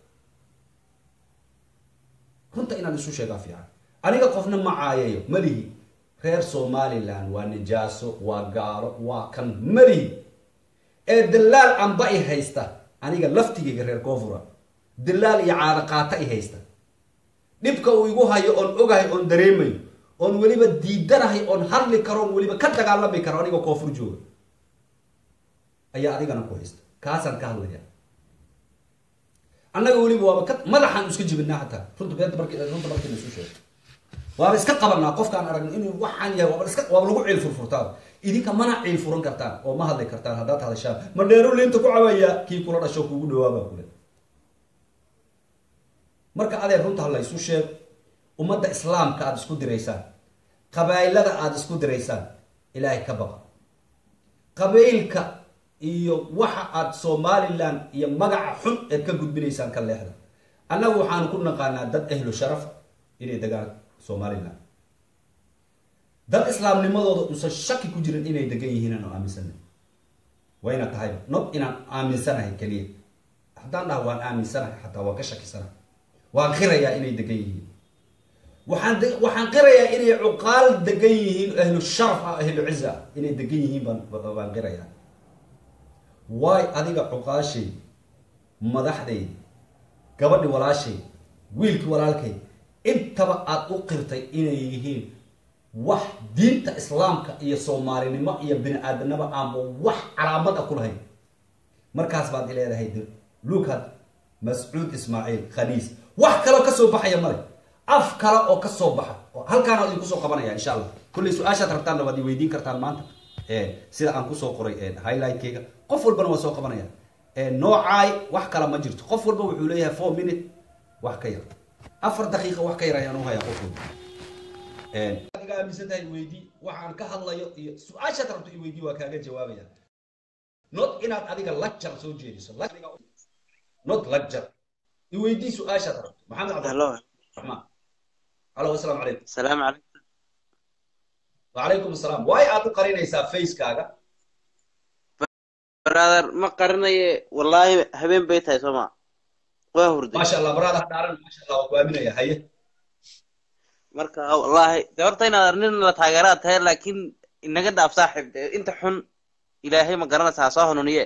runta inaan isu sheegaa fiican aniga qofna ma caayayo malihi reer Somaliland waa nijaaso waa gaalo waa kan malihi ee dalaal amba ay haysta aniga laftigeyga reer koonfur dalaal iyo caana qaata ay haysta dibka uu igu hayo on ogahay on dareemayo on waliba diidanahay on hadli karo waliba ka dagaalami karo aniga koonfur jooga ayaa adigana ku haysta kaasan ka hadlaya annaga waliba waa ka madaxan iska jibinaa hata runta beenta markii runta markii isu sheegay waa iska qabanaa qofkaan aragno inuu waxaan yahay waa iska waa lagu ceel furfurtaa idinka mana ciil furan kartaan oo ma hadli kartaan haddaad hadashaan ma dheero liinta ku cabaya kii kula dhasho kugu dhawaaba kule marka adeer runta la isu sheeg ummadda islaamka aad isku diraysaan qabaa'ilada aad isku diraysaan ilaahay ka baqa qabiilka iyo waxa aad Somaliland iyo magaca xun ee ka gudbinaysaan ka leexda annagu waxaan ku naqaanaa dad ahlu sharaf inay degaan Somaliland dad islaamnimadooda uusan shaki ku jirin inay degan yihiin oo aaminsan wayna tahay not inaan aaminsanahay kaliya haddaan dhaho waan aaminsanahay xataa waan ka shakisanahay waan qirayaa inay degan yihiin waxaan waxaan qirayaa inay cuqaal degan yihiin ahlu sharaf ahlu izza inay degan yihiin baan baan qirayaa way adiga cuqaashay madaxday gabadhi walaashay wiilki walaalkay intaba aad u qirtay inay yihiin wax diinta islaamka iyo Soomaalinimo iyo bini'aadanimo aan wax calaamad ah ku lahayn markaas baad ileedahay dir luukad mas'uud ismaaciil khaniis wax kale ka soo baxaya male af kale oo ka soo baxa halkaan aan idinku soo qabanaya insha Allah kulli su'aasha tartaan wadi weydiin kartaan maanta ee sida aan ku soo qoray ee highlight-kayga qof walbana waa soo qabanaya ee noocay wax kale ma jirto qof walba wuxuu leeyahay four minute wax ka yar afar daqiiqo wax ka yar ayaan u hayaa qof walba ee adiga aaminsantahay weydii waxaan ka hadlayo iyo su'aasha tarabto i weydii waa kaaga jawaabaya not inaad adiga lecture soo jeediso not lecture i weydii su'aasha tarabto maxamed cabdi الرحمن هلا والسلام عليكم السلام عليكم وعليكم السلام واي ادو قرينيسا فيس كاغا برادر ما قرني والله هبين بيتها سوما waa hurday ما شاء الله برادر دارن ما شاء الله وامنيا haye marka wallahi doorta inaad arnin la taageeraad tahay laakiin inaga dhaaf saaxib inta xun ilaahay ma garanaysaa soo hanuuniye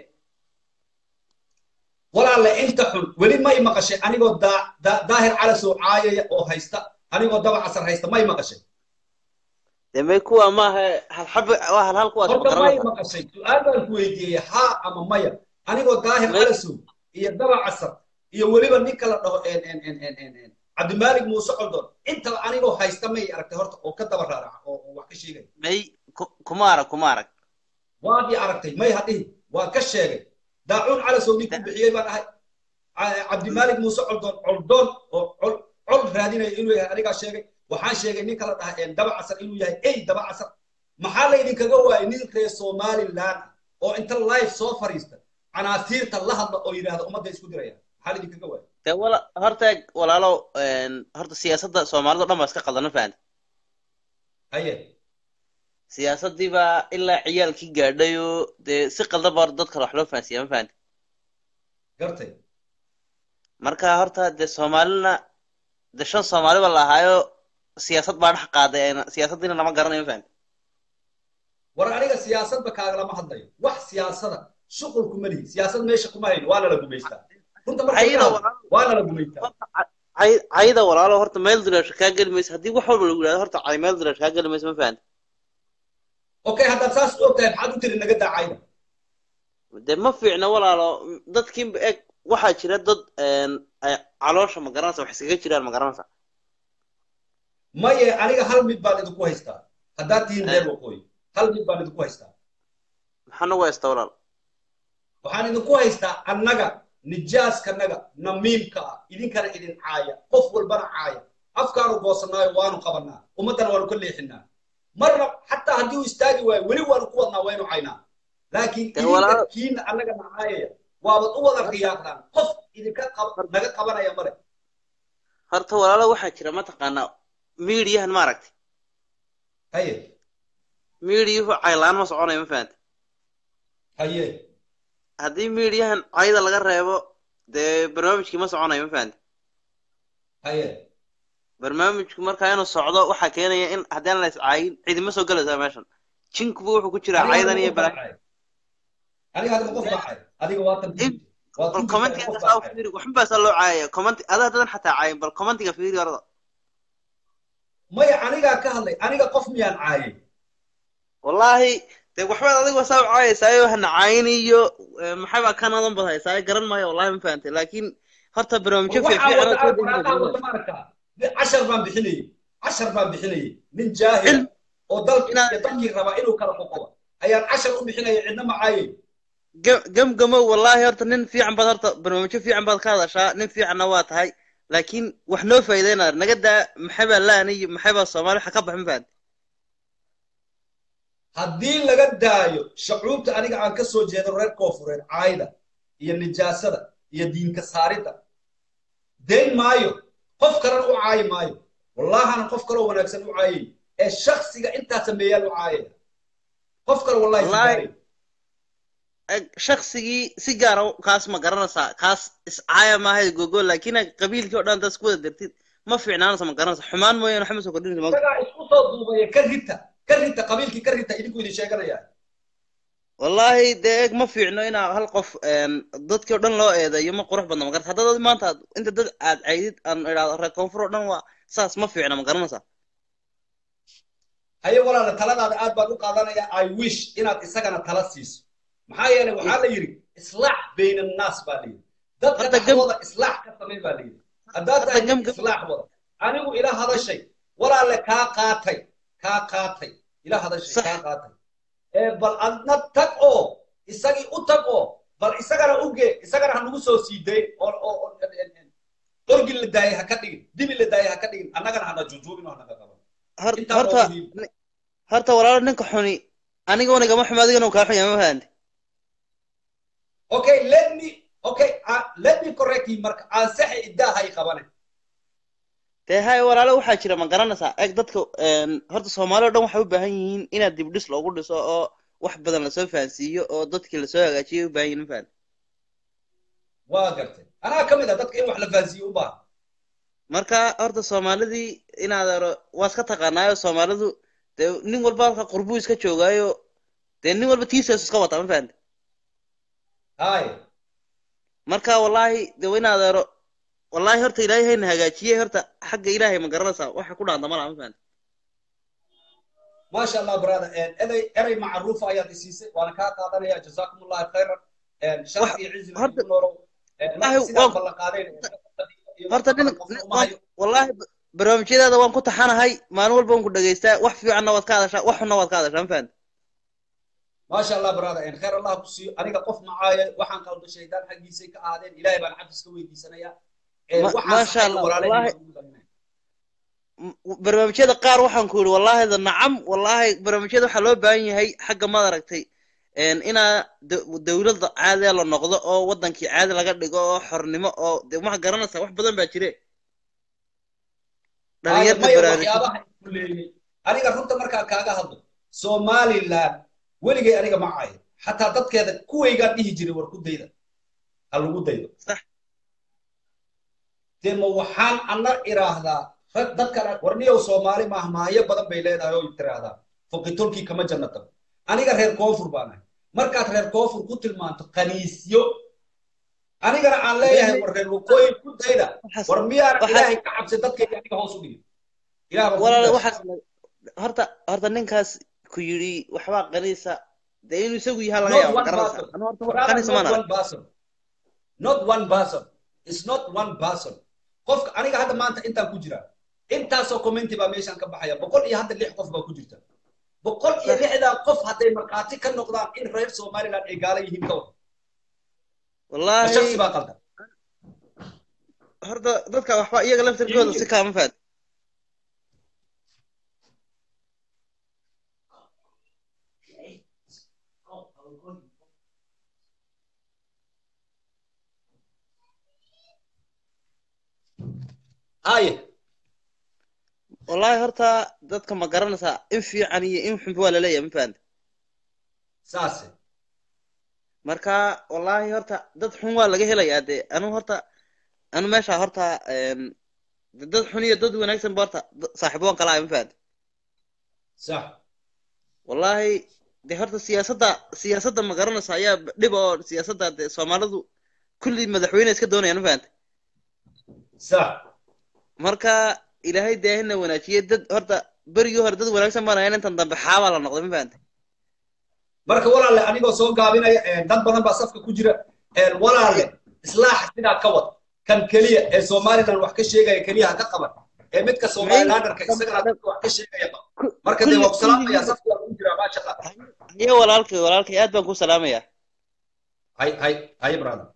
ولا لا انت حل ولي ما يمقشي انيغو دا ظاهر على سو عايه او هيستا انيغو دبا عصر هيستا ما يمقشي دمي كوا ما هل حب هل هل كوا ما يمقشي سؤال كويدي ها اما مايا انيغو ظاهر على سو iyo daba casar iyo waliba nin kala dhaho en en en en en عبد المالك موسى قلدون انت انيغو هيستا may aragtay horta oo ka daba raaraca oo wax ka sheegay may kumaara kumaara waadi aragtay may hadii waa ka sheegay داعون على سوني كبحية بقى عبد المالك موسى علدون علدون عل عل رادينا إنه أنا قاشيء وحان شيء إني كلا ده إن دبع عصر إنه يهي أي دبع عصر محل إني كجوا إني كري سومالي لان أو أنت اللايف سوفريست أنا أثير الله أو يرى هذا أمد يسكت ريا محل إني كجوا ده ولا هرتك ولا لو هرت السياسة ده سومالي ده ما مسك قدرنا فين أيه سياسة دي بقى إلا عيال كي قاعديو ده سقل ده برضه كروح له فانسي ما فهمت قرتي مركا هرتا ده سومالنا ده شان سومالي والله هايو سياسة بعد حقادة يعني سياسة دي أنا ما قرنا ما فهمت ورا عليك سياسة بكاغلا ما حد وح سياسة شغل كمالي سياسة ماشي كمالي وانا لقوا ميستا كنت مركز وانا لقوا ميستا عايدة ولا له هرتا ميل درش كاجل ميس هدي وحول ولا هرتا عاي ميل درش كاجل ميس ما فهمت اوكي هذا اساس اوكي maxaad u tiri naga daacayda de ma fiicna walaalo dadkiin eeg waxa jira dad een caloosha ma garanaysa wax iskaga jiraan ma garanaysa maye aniga hal mid baan idinku haystaa hadaa tiin reer waqooyi hal mid baan idinku haystaa maxaan ugu haystaa walaal waxaan idinku haystaa annaga nijaaskanaga namiimka idinkana idin caaya qof walbana caaya afkaanu goosanaayo waanu qabanaa ummadana waanu ka leexinaa مرة حتى هديو استاجي ولي وركوضنا وينو عينا لكن إذا كين أنك معايا وابطوة القيادة قف إذا كان نجد قبنا يا مرة هرت ولا لا واحد كذا ما تقنا ميديا هنماركت هي ميديا عيلان مسعونة ما فهمت هي هذه ميديا هن عيدا لقى رأيه ده برنامج كي مسعونة ما فهمت هي برنامجku marka inuu socdo waxa keenaya in hadaan la iscaayin ciidamo soo galaysa meeshan jinku wuxuu ku jiraa caydan iyo balaa adiga hada qof baxay adiga waa tan waa comment ka soo fiiri waxan baa soo caayay comment adaa dadan xataa caayin bal commentiga fiiri warada may aniga ka hadlay aniga qof miyaan caayay wallahi de waxba adiga soo caayaysayo hana caayin iyo maxay kanadan badaysaa garan maayo wallahi ma fahamtay laakiin horta barnaamijyo fiican عشر بان بحني عشر بان بحني من جاهل ودلك يدلك ربا إنه كلا قوة ayaan cashar u bixinaya cidna macaayay gam gamo wallahi horta nin fiican baad horta barnaamijyo fiican baad ka hadashaa nin fiicanna waa tahay laakiin wax noo faa'iideynaa naga daa maxay baa laani iyo maxay baa Soomaali waxa ka baxin baan haddii laga daayo shucuubta aniga aan ka soo jeedo reer koonfureed caayda iyo nijaasada iyo diinka saaridda dayn maayo qof kalena u caayi maayo wallahana qof kale oo wanaagsan u caayay ee shakhsiga intaa sameeyaan u caayay qof kale wallahi sigaari shakhsigii si gaar ah kaas ma garanaysaa kaas is caaya maahay gogo laakiin qabiilkii oo dhan taas ku wada dirtid ma fiicnaanaysa ma garanaysaa xumaan mooyaan waxa ma soo kordhinaysa ma isaga isku soo duubay ka rita ka rita qabiilkii ka rita idinku idin sheeganaya wallahi deeg ma fiicno ina hal qof een dadkii oo dhan loo eedayo ma qurux badna ma garta hadda dad maanta inta dad aad caydid aan iraado reer koonfur oo dhan waa saas ma fiicna ma garanaysaa haye walaal taladaada aad baan u qaadanaya I wish inaad isagana tala siiso maxaa yeelay waxaa la yiri islaax bayna الناس baa la yiri dadka dhexdooda islaax ka samee baa la yiri haddaad tahay islaax wada anigu ila hadashay walaal ka qaatay ka qaatay ila hadashay ka qaatay ee bal adna tag oo isagii u tag oo bal isagana u gee isagana ha nagu soo siiday oo oo orgi la daayay ha ka dhigin dibi la daayay ha ka dhigin annagana hana jujuubin oo naga qaban horta horta walaal ninka xuni aniga wanaga ma xumaadigan oo ka xun yahay ma fahanti okay let me okay uh, let me correct you marka aan sax idaa hay qabane te hay walaalo waxa jira ma garanaysaa eeg dadka een horta Soomaaliya dhan waxay u baahan yihiin inaad dib dhis loogu dhiso oo wax badan la soo fahansiiyo oo dadkii la soo hagaajiyo u baahan yihiin faan waa gartay ana kamid ah dadka in wax la fahansiiyo u baahan marka horta Soomaalidii inaad waas ka taqaanaayo Soomaalidu nin walba halka qurbu iska joogaayo de nin walba tiisa iska wata ma fahanti hay marka wallahi de wayna adeero wallahi horta ilaahay hayna hagaajiyay horta xagga ilaahay ma garanaysaa waxa ku dhaanta ma laha ma fahanti ما شاء الله brother انا اري معروف ايات سيسه وانا كا قادنيا جزاكم الله خيرا شرف يعز لكم نورو والله بلا قادين horta nin wallahi barnaamijyada waan ku taxanahay maalin walba waan ku dhageystaa wax fiican waad ka hadashaa wax xun waad ka hadashaa ma fahanti ما شاء الله brother ان خير الله كسيو aniga qof macaaya waxaan qaldo shaydaan xaqiisay ka aadeen ilaahay baan xabis ka weydiisanaya ee ما شاء الله والله barnaamijyada qaar waxaan ku yiri wallahi da nacam wallahi barnaamijyada waxa loo baahan yahay xagga ma aragtay een ina dawladda caadi la noqdo oo wadankii caadi laga dhigo oo xornimo oo wax garanaysa wax badan baa jire dhalinyarada barnaamijyada aniga runta marka kaaga hadlo Somaliland weligay aniga ma caay hatta dadkeeda kuwayga dhihi jiray war ku dayda hal ugu daydo sax demo waxaan ana iraahdaa dadka warniyo Soomaali ma ahmaayo badan bay leedahay oo tiraahdaa foqitolki kama jannata aniga reer koonfur baanahay markaad reer koonfur ku tilmaanto qaniisyo anigana aan leeyahay war reer waqooyi ku dayda war miyaan ilaahay ka cabsi dadkayga aniga hoos u dhigin ilaahay walaal waxa horta horta ninkaas ku yiri waxba qaniisa de inuu isagu yahay laga yaabo garanaysa ana horta qaniisa ma aha not one person it's not one person qofka aniga hadda maanta intaan ku jira intaasoo commenti baa meeshan ka baxaya boqol iyo hadda lix qof baa ku jirta boqol iyo lixda qof haday marqaati ka noqdaan in reer Soomaaliland ay gaala yihiin ka wada wallahi shakhsi baa qaldan horta dadka waxba iyaga laftirkooda si kaama faad هاي والله هرتا dadka ma garanaysa in fiican iyo in xun waa la leeyahay ma fahanti saasi marka wallahi horta dad xun waa laga helayaa de anu horta anu meesha horta een dad xun iyo dad wanaagsan barta saaxiibon kala ma fahanti صح wallahi de horta siyaasadda siyaasadda ma garanaysa ayaa dhib oo siyaasadda de Soomaalidu kulli madaxweyne iska doonayaan ma fahanti صح marka ilaahay deehna wanaajiyay dad horta bariyo hor dad wanaagsan baan ahayn intan dambe xaaba la noqday ma fahanti marka walaal anigoo soo gaabinaya dad badan baa safka ku jira ee walaal islaax sida ka wad kan kaliya ee Soomaaliland wax ka sheegaya kaliya ka qaban ee midka Soomaaliland isagana wax ka sheegaya marka de waa salaam ya safka ku jira jiraa maasha allah. iyo walaalkay walaalkay aad baan ku salaamayaa. hay hay hay brother.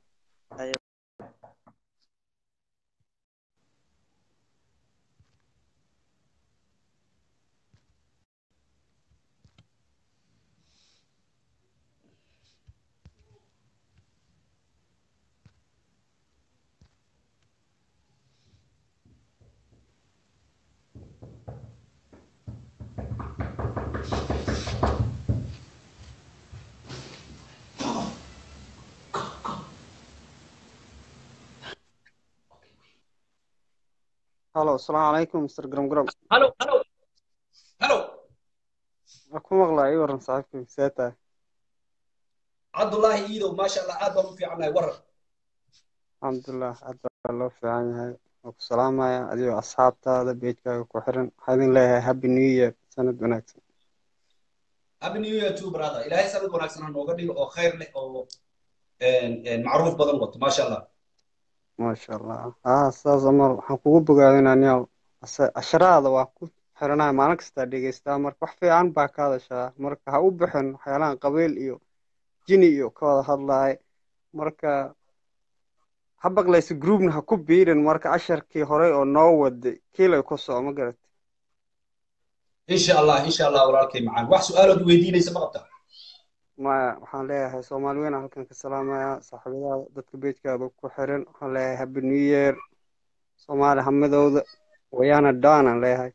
Hello, السلام عليكم مستر جرام جرام. halo halo halo أكون مغلا أيوة رن صاحبكم ساتا. cabdullaahi iidow maasha allah aad baan u fiicanahay waran. الحمد لله عاد الله في عينها. أكو سلامة يا أديو أصحاب هذا بيتك كحرن هذين لها هابي نيو يير سنة بناكس. happy new year too brother. ilaahay sanad wanaagsan ha nooga dhigo oo khayr leh oo een een macruuf badan wato maasha allah. ما شاء الله. آه أستاذ عمر حنقول بقى هنا نيو أشرا هذا وأكو حرنا ما نكسر دقيستا مرك وحفي عن باك هذا شا مرك هاو بحن حيلان قبيل إيو جيني إيو كذا هذا مرك habaq laysu groupna ha ku biirin marka casharkii hore oo noo waday kiilay ku soo ma garat insha allah insha allah walaalkay macaan wax su'aalood weydiinaysa ma qabtaa. ma waxaan leeyahay Soomaaliyeena halkan ka salaamaya saaxiibada dadka beejkaada ku xiran waxaan leeyahay happy new year Soomaali hamadooda wayana daana leeyahay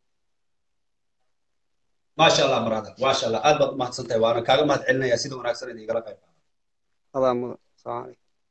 maasha allah brother maasha allah aad baad u mahadsantahay waana kaaga mahad celinayaa sida wanaagsan ee igala qayb qaadata. hadaa mudan salaam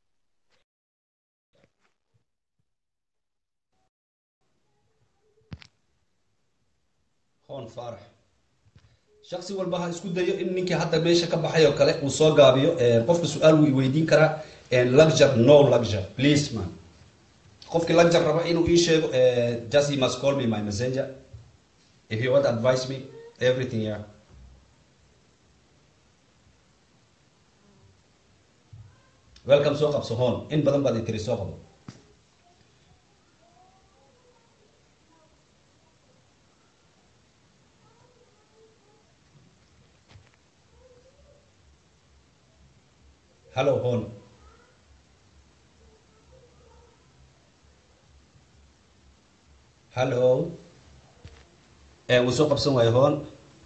hoon faarax shaksi walba ha isku dayo in ninkii hadda meesha ka baxay oo kale uu soo gaabiyo qofka su'aal wuu weydiin karaa luxure no luxure please man qofkii luxure raba inuu ii sheego just he must call me my messenger if you want advise me everything yeah. welcome soo qabso hoon in badan baad i tiri soo qabo. hello hoon hello ee wuu soo qabsan waayo hoon.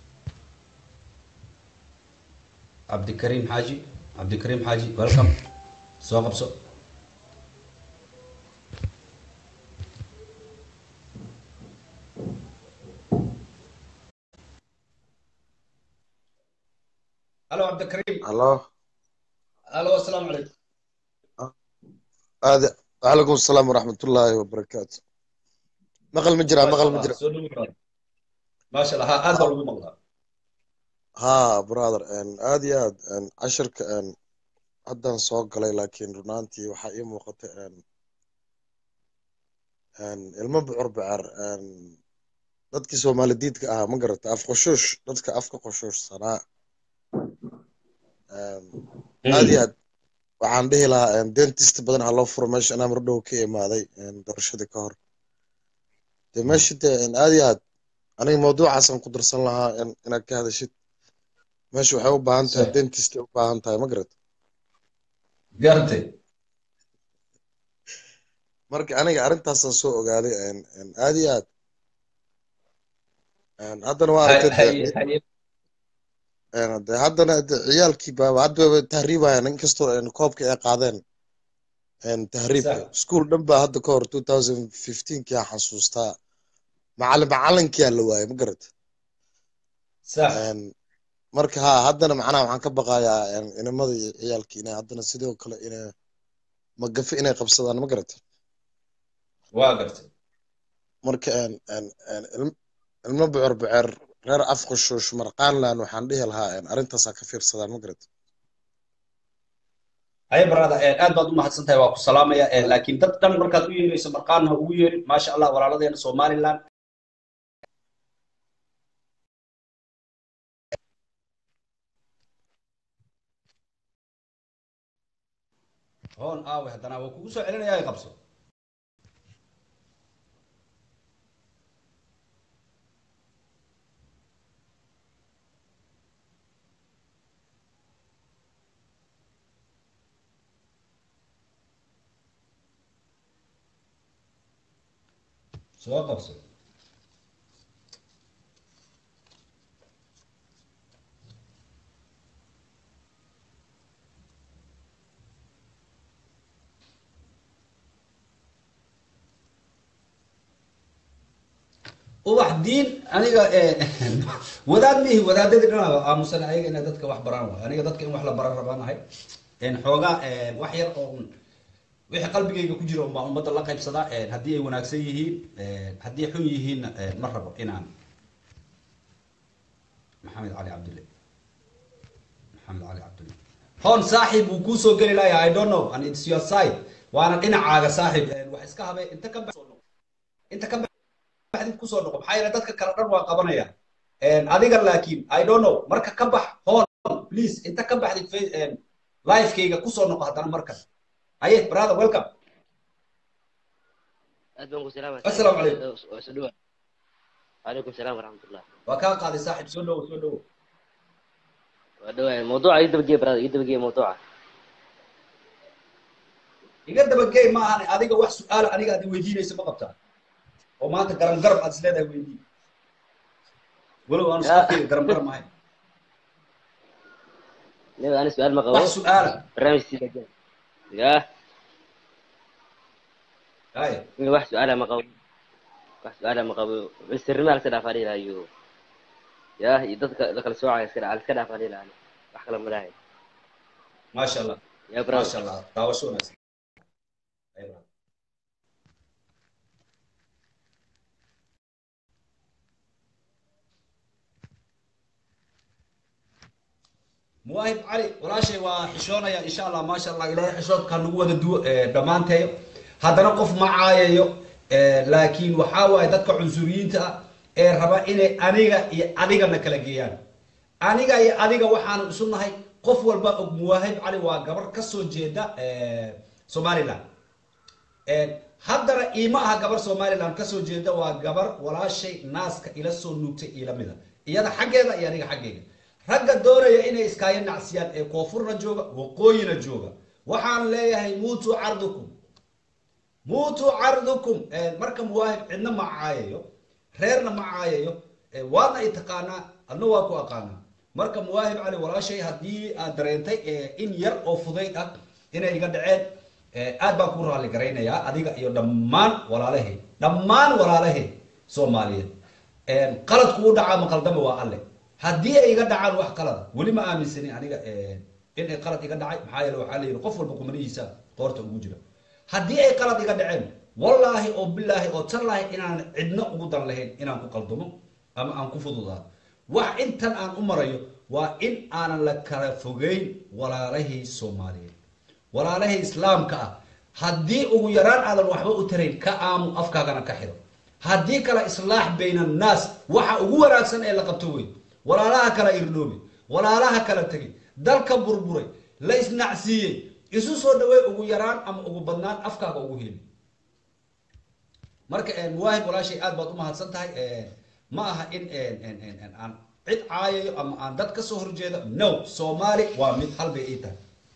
cabdikariim xaaji cabdikariim xaaji welcome soo qabso. hello cabdikariim. Hello. الو السلام عليكم. هذا وعليكم السلام ورحمة الله وبركاته. مقل مجرى مقل مجرى. ما شاء الله ها هذا هو المقلة. ها برادر ان هذه ان عشرك ان هذا سوق لي لكن رنانتي وحقي موقت ان ان المبعر بعر ان dadkii Soomaaliyeedka ah ma garata af qoshosh dadka afka qoshosh sanaa aad iyo aad waxaan dhihi lahaa dentist badan ha loo furo meesha anaa mar dhow ka imaaday doorashadii ka hor dee meesha dee aad iyo aad aniga mawduucaasaan ku darsan lahaa inaad ka hadashid meesha waxay u baahan tahay dentist u baahan tahay ma garata gartay marka aniga arrintaasaan soo ogaaday aad iyo aad haddana waa aragtay de haddana de ciyaalkii baaba hadda tahriibayaan inkastoo koobka ay qaadeen tahriibka school dhan baa hadda ka hor two thousand fifteen kii aan xasuustaa macallin macallinkiyaa la waayay ma garata marka ha haddana macnaha waxaan ka baqayaa inamada iyo ciyaalkii inay haddana sidoo kale inay magafi inay qabsadaan ma garata waa gartay marka ilmo bucur bucer reer afqushush marqaanland waxaan dhihi lahaa arrintaasaa ka fiirsadaan ma garata hay barada aad baad u mahadsan tahay waa ku salaamaya laakiin dad dhan markaad u yeerayso marqaan ha ugu yeerin maasha allah walaaladeena somaliland hoon aawe haddana waa kugu soo celinayaa qabso soo qabso ubax diin aniga wadaad mihi wadaadadii dhan aamusan ayaga inay dadka wax baraan waay aniga dadka in wax la baran rabaanahay xoogaa wax yar oo wixii qalbigayga ku jira baa ummadda la qaybsadaa haddii ay wanaagsan yihiin haddii xun yihiinna ma rabo inaan maxamed cali cabdulle maxamed cali cabdulle hon saaxiib wuu kuu soo geli layaa I don't know and it's your side waana dhinacaaga saaxiib wax iska habe inta ka inta ka baxdid kusoo noqo maxaa yeelay dadka kala dhan waa qabanaya adiga laakiin I don't know marka ka bax hon please inta ka baxdid live-kayga kusoo noqo haddana marka aye brother welcome أدبكم السلام السلام عليكم وسلوى وعليكم السلام ورحمة الله وكان قاضي صاحب سولو سولو ودوى موضوع يدب جي برادر يدب جي موضوع يقدم الجاي ما أنا أديك واحد سؤال أنا قاعد يوديني اسمه قبته وما أنت قرم قرم أصلا ده ويدي ولو أنا سأكيد قرم قرم معي لا أنا سؤال ما قوي واحد سؤال برنامج سيدك يا هاي واحد سؤال ما قوي واحد سؤال ما قوي بس الرمال على سلاف عليه أيوه يا يدك دخل سواعي يسكر على سلاف عليه أنا أحكي لهم ملاهي ما شاء الله يا برا ما شاء الله تواصلنا أيوة مواهب علي ولا شيء وحشونا يا إن شاء الله ما شاء الله إلهي حشوت كان نقول دو دمان تيو هذا نقف معايا يو لكن وحاول يدك عنصريين تا ربا إني أنيجا أنيجا نكلاجيان أنيجا أنيجا وحنا وصلنا هاي قف والبا مواهب علي وجبر كسر جدا سومالي لا هذا إيماء جبر سومالي لا كسر جدا وجبر ولا شيء ناس إلى سو نكتة إلى مذا إذا حاجة يعني حاجة ragga doonaya inay iskaaga nacsiyaan ee koonfurna jooga waqooyina jooga waxaan leeyahay muutu cardukum muutu cardukum marka muwaahib cidna ma caayayo reerna ma caayayo waana ay taqaanaa adna waa ku aqaanaa marka muwaahib cali walaashay haddii aad dareentay in yar oo fudayd ah inay iga dhaceen aad baan ku raalli garaynayaa adiga iyo dhammaan walaalahay dhammaan walaalahay soomaaliyeed qaladku u dhacaa maqaldama waa alle haddii ay iga dhacaan wax qalad weli ma aaminsani aniga in ay qalad iga dhacay maxaa yeelay waxaa la yidhi qof walba kumanihiisa qoorta ugu jira haddii ay qalad iga dhaceen wallaahi oo bilaahi oo tallaahi inaan cidna ugu dan lahayn inaan ku qaldumo ama aan ku fududaa wax intan aan u marayo waa in aanan la kala fogeyn walaalahii soomaaliyeed walaalahii islaamka ah haddii ugu yaraan aadan waxba u tarayn ka aamu afkaagana ka xiro haddii kale islaax bayna annaas waxa ugu wanaagsan ee la qabto wey walaalaha kala irdhoobi walaalaha kala tagay dalka burburay la isnacsiiyey isu soo dhaweey ugu yaraan ama ugu badnaan afkaaga ugu heli marka muwaahib walaashay aad baad u mahadsan tahay ma aha in aan cid caayayo ama aan dad ka soo horjeedo no soomaali waa mid hal bay ii tahay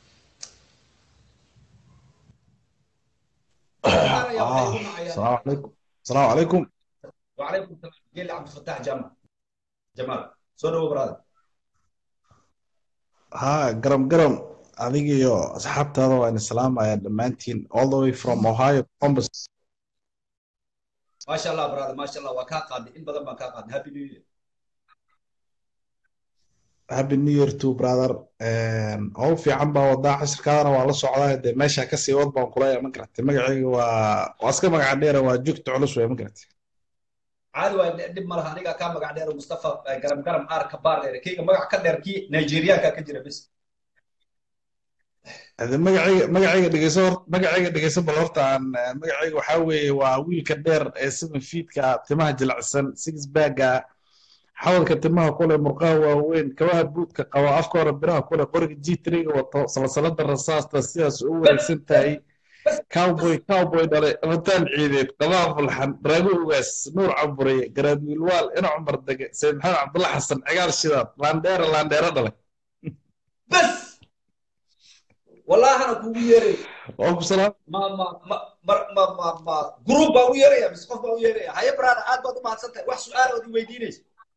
السلام عليكم السلام عليكم وعليكم السلام جيل عبد الفتاح جمال جمال سوري برادر ها قرم قرم أذيك أصحاب هذا وين السلام يا دمانتين all the way from Ohio Columbus ما شاء الله برادر ما شاء الله وكاقاد إن بدل ما كاقاد هابي نيو يير happy new year to brother oo fiican baa wadaa casharkaadana waa la socdaa de meesha ka sii wad baan kula ma garatay magacayga waa waa iska magac dheer waa joogto culus way ma garatay caadi waa dib malaha aniga ka magac dheer Mustafa garam garam aar ka baar dheer kayga magac ka dheer ki Nigeria ka ka jira bis hada magacayga magacayga dhageyso magacayga dhageyso bal horta aan magacayga waxa weeye waa wiilka dheer ee seven feet ka timaha jilacsan six bag حاولك تمها كله مرقاه وين كواها بوت كقوا أفكار براه كله قرق جي تريق وصلصلات الرصاص تسياس أول سنتاي كاوبوي كاوبوي داري متان عيدين قضاء الحن راجو بس نور عبري قراد الوال أنا عمر دقة سيد محمد عبد الله حسن عقال الشباب لاندير لاندير دلك بس wallahi ana kugu yeeray oo ku salaam ma ma ma ma ma ma ma group baa u yeeraya bis qof baa u yeeraya haye brother aad baad u mahadsantahay wax su'aal oo i weydiinayso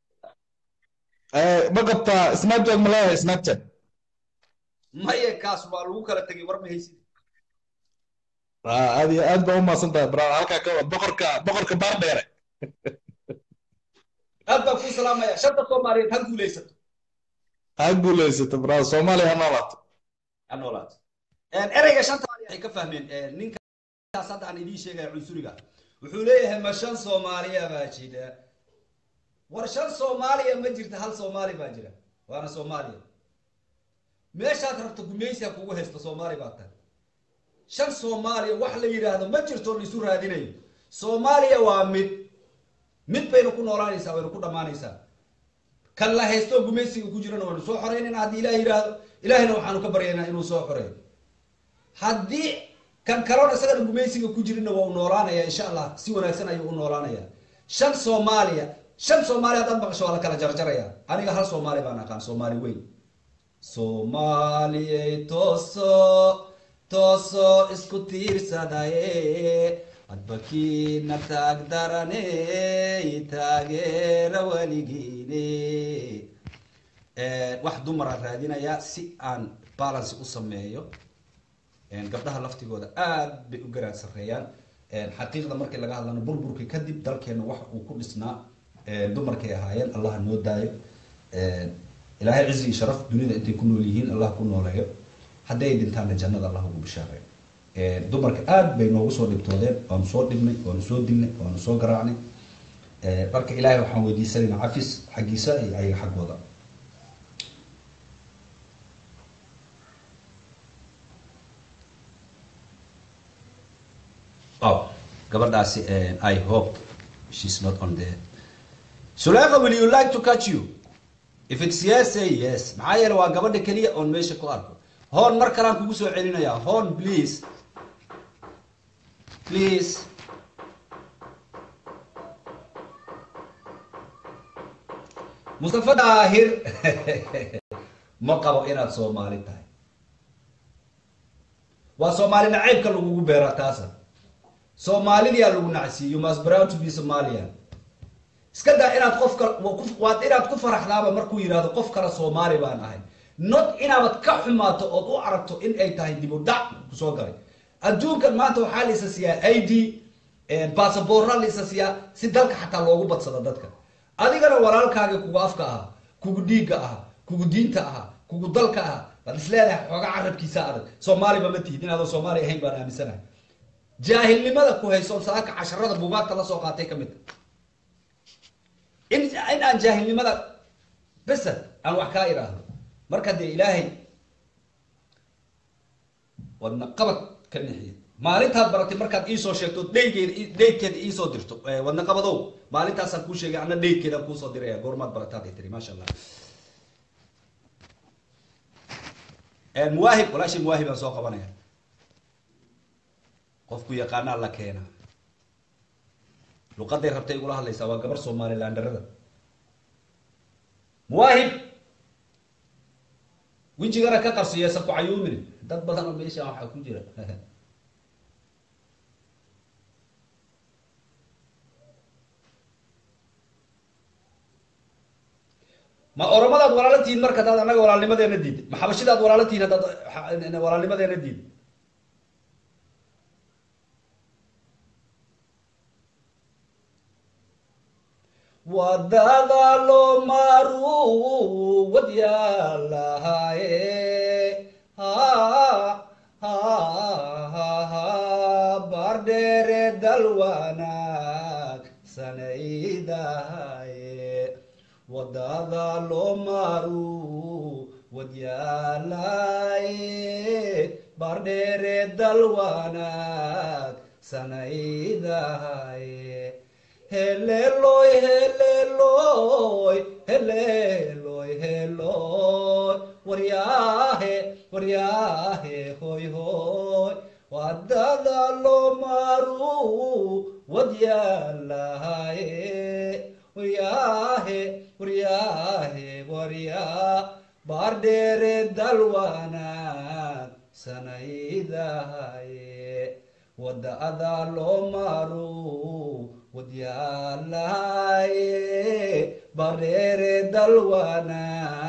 ee ma qabtaa snapchat ma leeyahay snapchat maya kaas waa lagu kala tegay war ma haysid aa aad iyo aad baa u mahadsantahay brother halkaa ka wad boqorka boqorka baar dheere aad baan kuu salaamaya shanta soomaaliyeed ha guulaysato ha guulaysato brother soomaaliya ha noolaato ha noolaato ereyga shanta waxay ka fahmeen ninkaas hadda aan idiin sheegaya cunsuriga wuxuu leeyahay ma shan soomaaliya baa jira war shan soomaaliya ma jirta hal soomaali baa jira waana soomaaliya meeshaad rabto gumaysiga kugu haysto soomaali baa tahay shan soomaaliya wax la yidhaahdo ma jirto laisu raadinayo soomaaliya waa mid mid bayna ku noolaanaysaa wayna ku dhammaanaysaa kan la haysto gumaysiga ku jirana waynu soo xoreynayna haddii ilaah yidhaahdo ilaahina waxaanu ka baryaynaa inuu soo xoreeyo haddii kan kalona isagana gumaysiga ku jirina waa u noolaanaya insha allah si wanaagsan ayuu u noolaanaya shan soomaaliya shan soomaaliya haddaad maqasho waa la kala jarjaraya aniga hal soomaali baan aqaan soomaali weyn soomaaliyey tooso tooso isku tiirsadaye adbakiina taag darane taageera weligiine wax dumara raadinaya si aan balance u sameeyo gabdhaha laftigooda aad bay u garaad sarreeyaan xaqiiqda markii laga hadlano burburkii kadib dalkeena wax uu ku dhisnaa dumarkay ahaayeen allah noo daayo ilaahay cizi iyo sharaf dunida intay ku nool yihiin allah ku nooleeyo hadday dhintaanna jannada allah ugu bishaareeyo dumarka aad bay noogu soo dhibtoodeen waanu soo dhibnay waanu soo dilnay waanu soo garaacnay marka ilaahay waxaan weydiisanaynaa cafis xaggiisa iyo ayaga xaggooda oh gabadhaasi I hope she's not on there Sulaiman, will you like to catch you? If it's yes, say yes. maxaa yeelay waa gabadha keliya oon meesha ku arko hoon mar kalaan kugu soo celinayaa hoon please please Mustafa Daahir ma qabo inaad Soomaali tahay waa Soomaali nacaybka lagugu beera taasa Soomaaliya lagu nacsiyo you must proud to be Somalian iska daa inaad qofka waad inaad ku faraxdaaba markuu yiraahdo qof kale Soomaali baan ahay not inaad ka xumaato oo u aragto in ay tahay dib u dhac ku soo galay adduunkan maanta waxaa la isasiyaa I D ee passport la isasiyaa si dalka xataa loogu badsado dadka adigana walaalkaaga kugu afka ah kugu dhiiga ah kugu diinta ah kugu dalka ah bal isleedahay xoga carabkiisa adag Soomaali ba ma tihid inaad Soomaali ahayn baan aaminsanahay jaahilnimada ku hayso saaka casharada buugaagta la soo qaatay kamid in in aan jaahilnimada bas aan wax ka iraahdo marka de ilaahay wadna qabad ka nixi maalintaad baratay markaad ii soo sheegto dheegeed dheegeed ii soo dirto wadna qabadow maalintaas aan ku sheegay ana dheegeeda ku soo diraya goormaad barataad ay tiri ma sha Allah ee muwaahib wala shay muwaahib aan soo qabanaya qofku yaqaan la keena luqaday rabtay ugu hadlaysaa waa gabar Soomaaliland darada muwaahib wajigana ka qarsiyeesa ku cayuumin dad badan oo meesha waxa ku jira ma oromadaad walaalantiin marka dad anaga walaalnimadeena diid ma xabashidaad walaalantiin dad walaalnimadeena diid wadada loo maru wadyalahaye ha ha ha bardere dalwanaag sanaydahaye wadada loo maru wadyalahaye bardere dalwanaag sanaydahaye Heleloi, heleloi, heleloi, heloi. Wariahe, wariahe, hoi hoi. Wadada lo maru, wadyalahaye. Wariahe, wariahe, waria. Bardere dalwana, sanaydahaye wadda adaa loo maaro wadyaalahaye bareere dalwana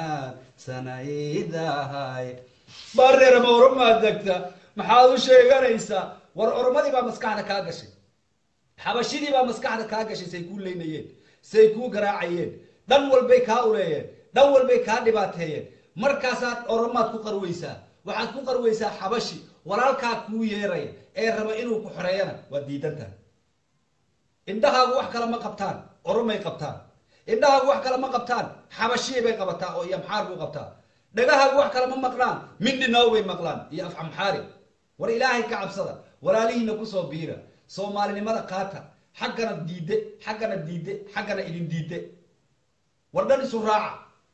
sanaydahaye bareere ma oromaad degta maxaad u sheeganaysaa war oromadii baa maskaxda kaa gashay xabashidii baa maskaxda kaa gashay say kuu leynayeen say kuu garaacayeen dhan walbay kaa uleeyeen dhan walbay kaa dhibaateeyeen markaasaad oromaad ku qarweysaa waxaad ku qarweysaa xabashi walaalkaa kuu yeeraya ee raba inuu ku xoreeyana waa diidantahay indhahaagu wax kale ma qabtaan oromay qabtaan indhahaagu wax kale ma qabtaan xabashii bay qabataa oo iyo amxaar buu qabtaa dhagahaagu wax kale ma maqlaan mindhinaw bay maqlaan iyo af amxaari war ilaahay ka cabsada walaalihiina kusoo biira soomaalinimada qaata xaggana diide xaggana diide xaggana idin diide war dhan isu raaca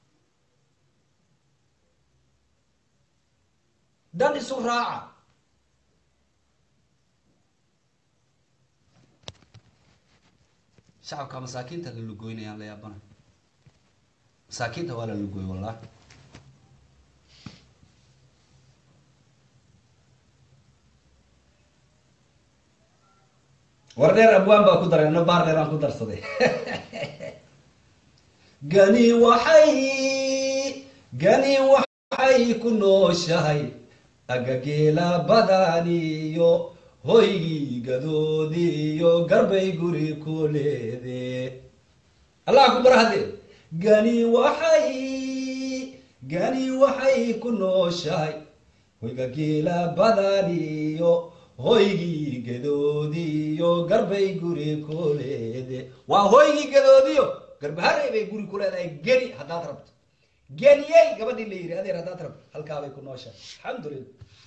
dhan isu raaca shacabka masaakiinta la lugoynayaan la yaabana masaakiinta waa la lugoy wallahi war dheer abwaan baa ku daray ano baar dheer aan ku darsaday gani waxay gani waxay ku nooshahay agageela badaniyo hoygii gadoodiyo garbay guri ku leede allah ku barahade gani waxay gani waxay ku nooshahay hoyga geela badaniyo hoygii gadoodiyo garbay guri ku leede waa hoygii gadoodiyo garbaharay bay guri ku leedahay geni haddaad rabto geniyey gabadhii la yidhi adeer haddaad rabto halkaabay ku nooshahay alxamdulillah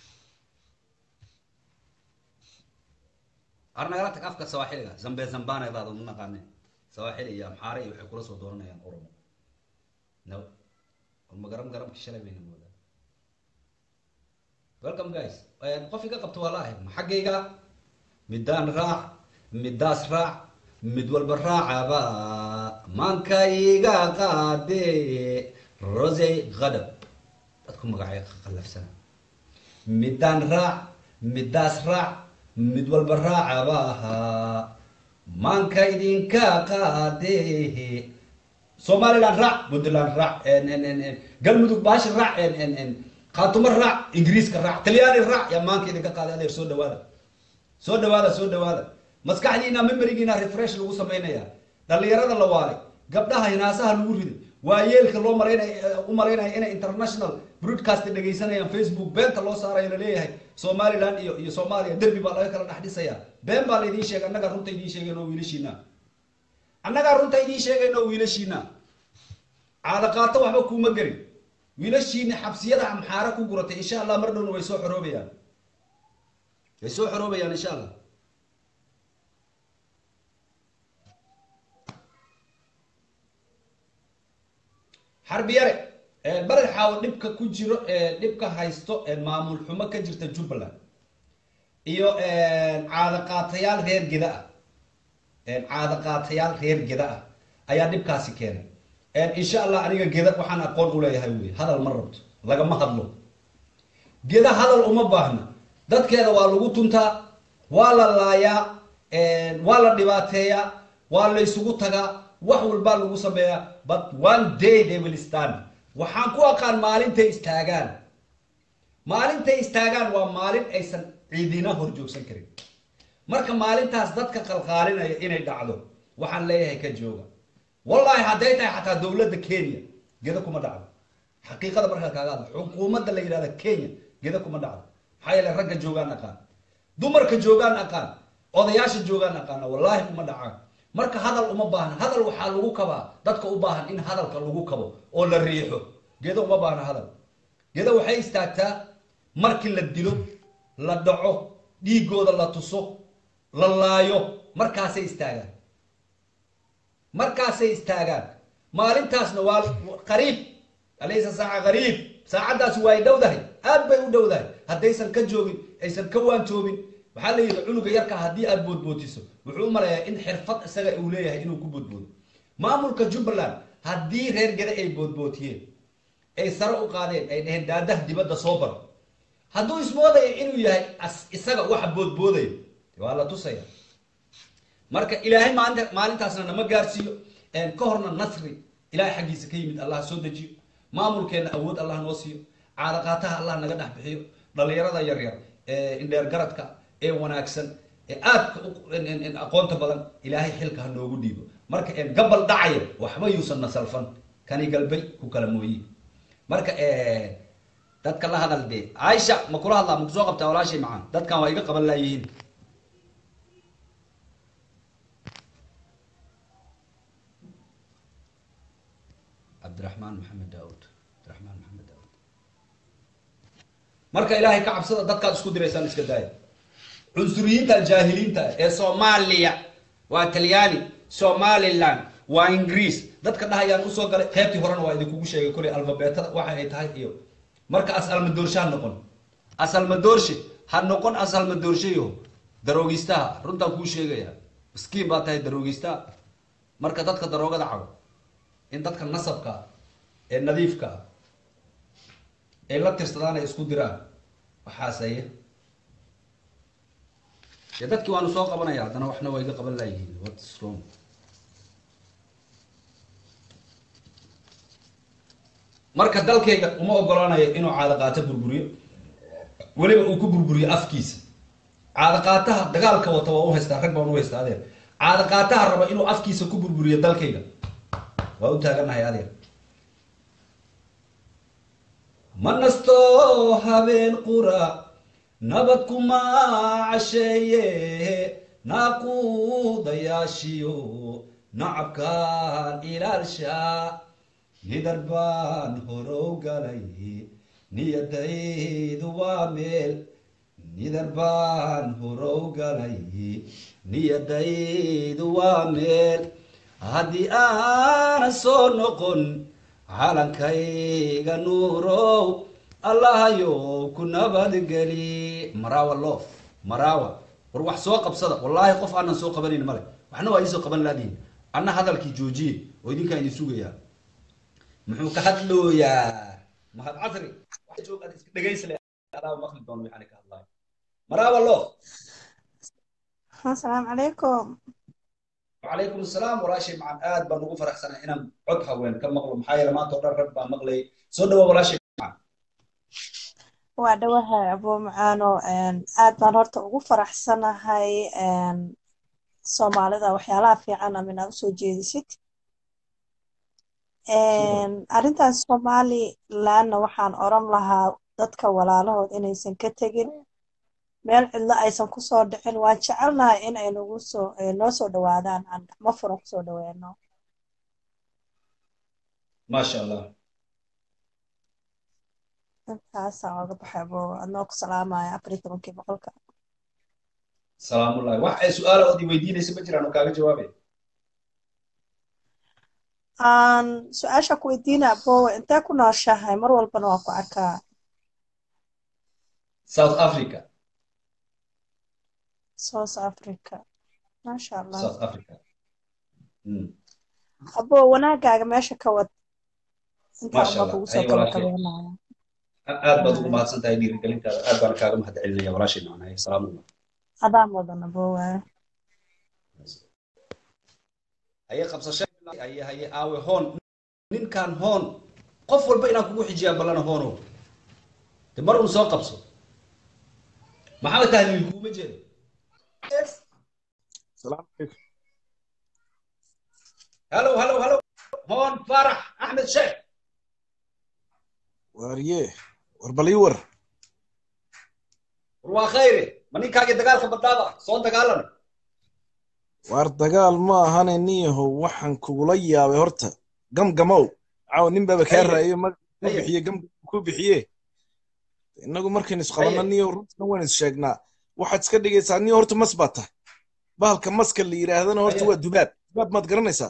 arnagala tag afka sawaaxiliga zambe zambaanaydaada uma naqaane sawaaxili iyo amxaare iyo waxay kula soo dooranayaan oromo no ma garam garamki shalay bayna moodaa welcome guys qof iga qabto waa laahay ma xaggayga midaan raac midaas raac mid walba raacaba maanka iga qaade rosey qadab dadku magacay qallafsana midaan raac midaas raac mid walba raacaba maanka idinka qaade somaliland raac puntland raac galmudug baashi raac khaatuma raac ingiriiska raac talyaani raac yaa maanka idinka qaade adeer soo dhawaada soo dhawaada soo dhawaada maskaxdiina memorigiina refresh lagu samaynaya dhalinyarada la waalay gabdhaha hinaasaha lagu riday waa yeelka loo maraynay u maraynaya inay international broadcast dhageysanayaan facebook beenta loo saarayo la leeyahay somaliland iyo iyo soomaaliya derbi baa laga kala dhex dhisaya been baa la idiin sheegay annagaa runta idiin sheegayno wiilashiina annagaa runta idiin sheegayno wiilashiina caada qaato waxba kuuma gerin wiilashiina xabsiyada amxaara ku guratay insha allah mar dhowna way soo xoroobayaan way soo xoroobayaan insha allah xarbiyare baled xaawo dhibka ku jiro dhibka haysto maamul xumo ka jirta jubbaland iyo caada qaatayaal reer geda ah caada qaatayaal reer geda ah ayaa dhibkaasi keenay insha allah aniga geda waxaan aqoon u leeyahay wey hadal ma rabto lagama hadlo geda hadal uma baahna dadkeeda waa lagu tuntaa waa la laayaa waa la dhibaateeyaa waa la isugu tagaa wax walbaa lagu sameeyaa but one day they will stand waxaan ku aqaan maalintay istaagaan maalintay istaagaan waa maalin aysan ciidina hor joogsan karin marka maalintaas dadka qalqaalinaya inay dhacdo waxaan leeyahay ka jooga wallahi hadday tahay xataa dowladda kenya geda kuma dhacdo xaqiiqada markaa kaaga hadla xukuumadda la yidhahda kenya geda kuma dhacdo maxaa yeele ragga joogaan aqaan dumarka joogaan aqaan odayaasha joogaan aqaana wallahi kuma dhacaan marka hadal uma baahna hadal waxaa lagu kabaa dadka u baahan in hadalka lagu kabo oo la riixo geda uma baahna hadal geda waxay istaagtaa markii la dilo la dhaco dhiigooda la tuso la laayo markaasay istaagaan markaasay istaagaan maalintaasna waa qariib alaysa saaca qariib saacaddaasi waa ay dhowdahay aad bay u dhowdahay haddaysan ka joogin aysan ka waantoobin waxaa la yidhi cunuga yarka haddii aad boodbootiso wuxuu u maleeyaa in xirfad isaga uu leeyahay inuu ku boodboodo maamulka jubbaland haddii reer geda ay boodbootiyeen ay sare u qaadeen ay dhaheen daadaha dibadda soo baro hadduu ismoodayo inuu yahay isaga waxa boodboodayo waa la tusaya marka ilaahay maalinta maalintaasna nama gaarsiiyo ka horna nasri ilaahay xaggiisa ka yimid allah soo dejiyo maamulkeena awood allah noo siiyo caadaqaataha allah naga dhex bixiyo dhalinyarada yar yar ee indheer garadka ee wanaagsan ee aadka aqoonta badan ilaahay xilka ha noogu dhiibo marka gabal dhacayo waxba yuusan nasalfan kani galbay ku kala mooyi marka dadka la hadal de Aisha ma kula hadlaa ma ku soo qabtaa walaashay macaan dadkan waa iga qaban laayihiin Abdurrahman Maxamed Daawud Abdurrahman Maxamed Daawud marka ilaahay ka cabsada dadka isku direysaan iska daaya cunsuriyiinta jaahiliinta ee Soomaaliya waa Talyaani Somaliland waa Ingiriis dadka dhahayaan u soo galay qaybtii horena waa idin kugu sheegay kulay alfabeetada waxa ay tahay iyo marka asal ma doorsho ha noqon asal ma doorsho ha noqon asal ma doorshayo daroogistaha runta ku sheegaya miskiin baa tahay daroogistaha marka dadka daroogada cabo in dadka nasabka ee nadiifka ee la tirsadaan ay isku diraan waxaasaya ya dadkii waanu soo qabanaya hadana waxna way iga qaban laayihiin what's wrong marka dalkayga uma ogolaanayo inuu caadaqaato burburiyo waliba uu ku burburiyo afkiisa caadaqaataha dagaalka wata waa u haystaa rag baan u haystaa adeer caadaqaataha raba inuu afkiisa ku burburiyo dalkayga waa u taaganahay adeer manasto habeen qura nabad kuma casheeye naaquudayaashiyo nacabkaan ilaalsha nidar baan horow galay niyadaydu waa meel nidar baan horow galay niyadaydu waa meel haddii aanan soo noqon calankayga nuurow allahayo ku nabadgeli maraawa loof maraawa war wax soo qabsada wallaahi qof aanan soo qabanayn male waxna waa iisoo qaban laadiin anna hadalkii joojiye oo idinkaan idin sugayaa muxuu ka hadlooyaa mahad casri wax joog aad iska dhageysle adaa maqli doon waxaan ka hadlaa maraawa loof assalaamu calaykum وعليكم السلام وراشي معن آد بنوقف فرح سنة إنا عدها وين كم مغلوم حايل ما تقدر رب مغلي صدوا وراشي معن وعدوها أبو معانو إن آد بنورت ugu faraxsanahay إن Soomaalida waxyaalaha fiican min aad soo jeedisid إن arintan Somaliland waxaan oran lahaa dadka walaalahood inaysan ka tagin meel cidla aysan ku soo dhicin waan jecelnahay in ay nagu soo noo soo dhawaadaan aan ma furan ku soo dhaweeno ما شاء الله intaas aan uga baxay boo adnoo ku salaamaya afar iyo tobankii boqolka سلام الله واحد سؤال أودي ويديني سبجران وكاغا جوابي aan su-aasha ku weydiina boo intee ku nooshahay mar walbana waa ku arkaa South Africa South Africa ما شاء الله South Africa امم abo wanaagaaga meesha ka wad ما شاء الله kugu soo أي ولا شيء gabagabeynaya آد بدو ما هسنت هاي دير قلنت آد بنا كاغا ما هدعلنا ولا شيء معنا هي سلام الله adaa mudana boo هي خمسة شهر هي هي آوي هون نين كان هون قفل بينا كوكو حجاب بلنا هونو تمروا مسوق قبصو ما حاول تهليل كوكو مجد السلام عليكم هلو هلو هلو هون فرح أحمد شيخ واريه وربليور رواه خيري ماني كاجي دقال خبطابا صون دقالنا waar dagaal ma ahane niyaho waxaan kugula yaabay horta gamgamow caaw nin baba kaa raayo mag ku bixiye gam ku bixiye inagu markaan isqabana niyo runtan waan is sheegnaa waxaad iska dhigaysaa niyo horta mas baa tahay bahalka maska la yiraahdana horta waa dubaab dubaab maad garanaysaa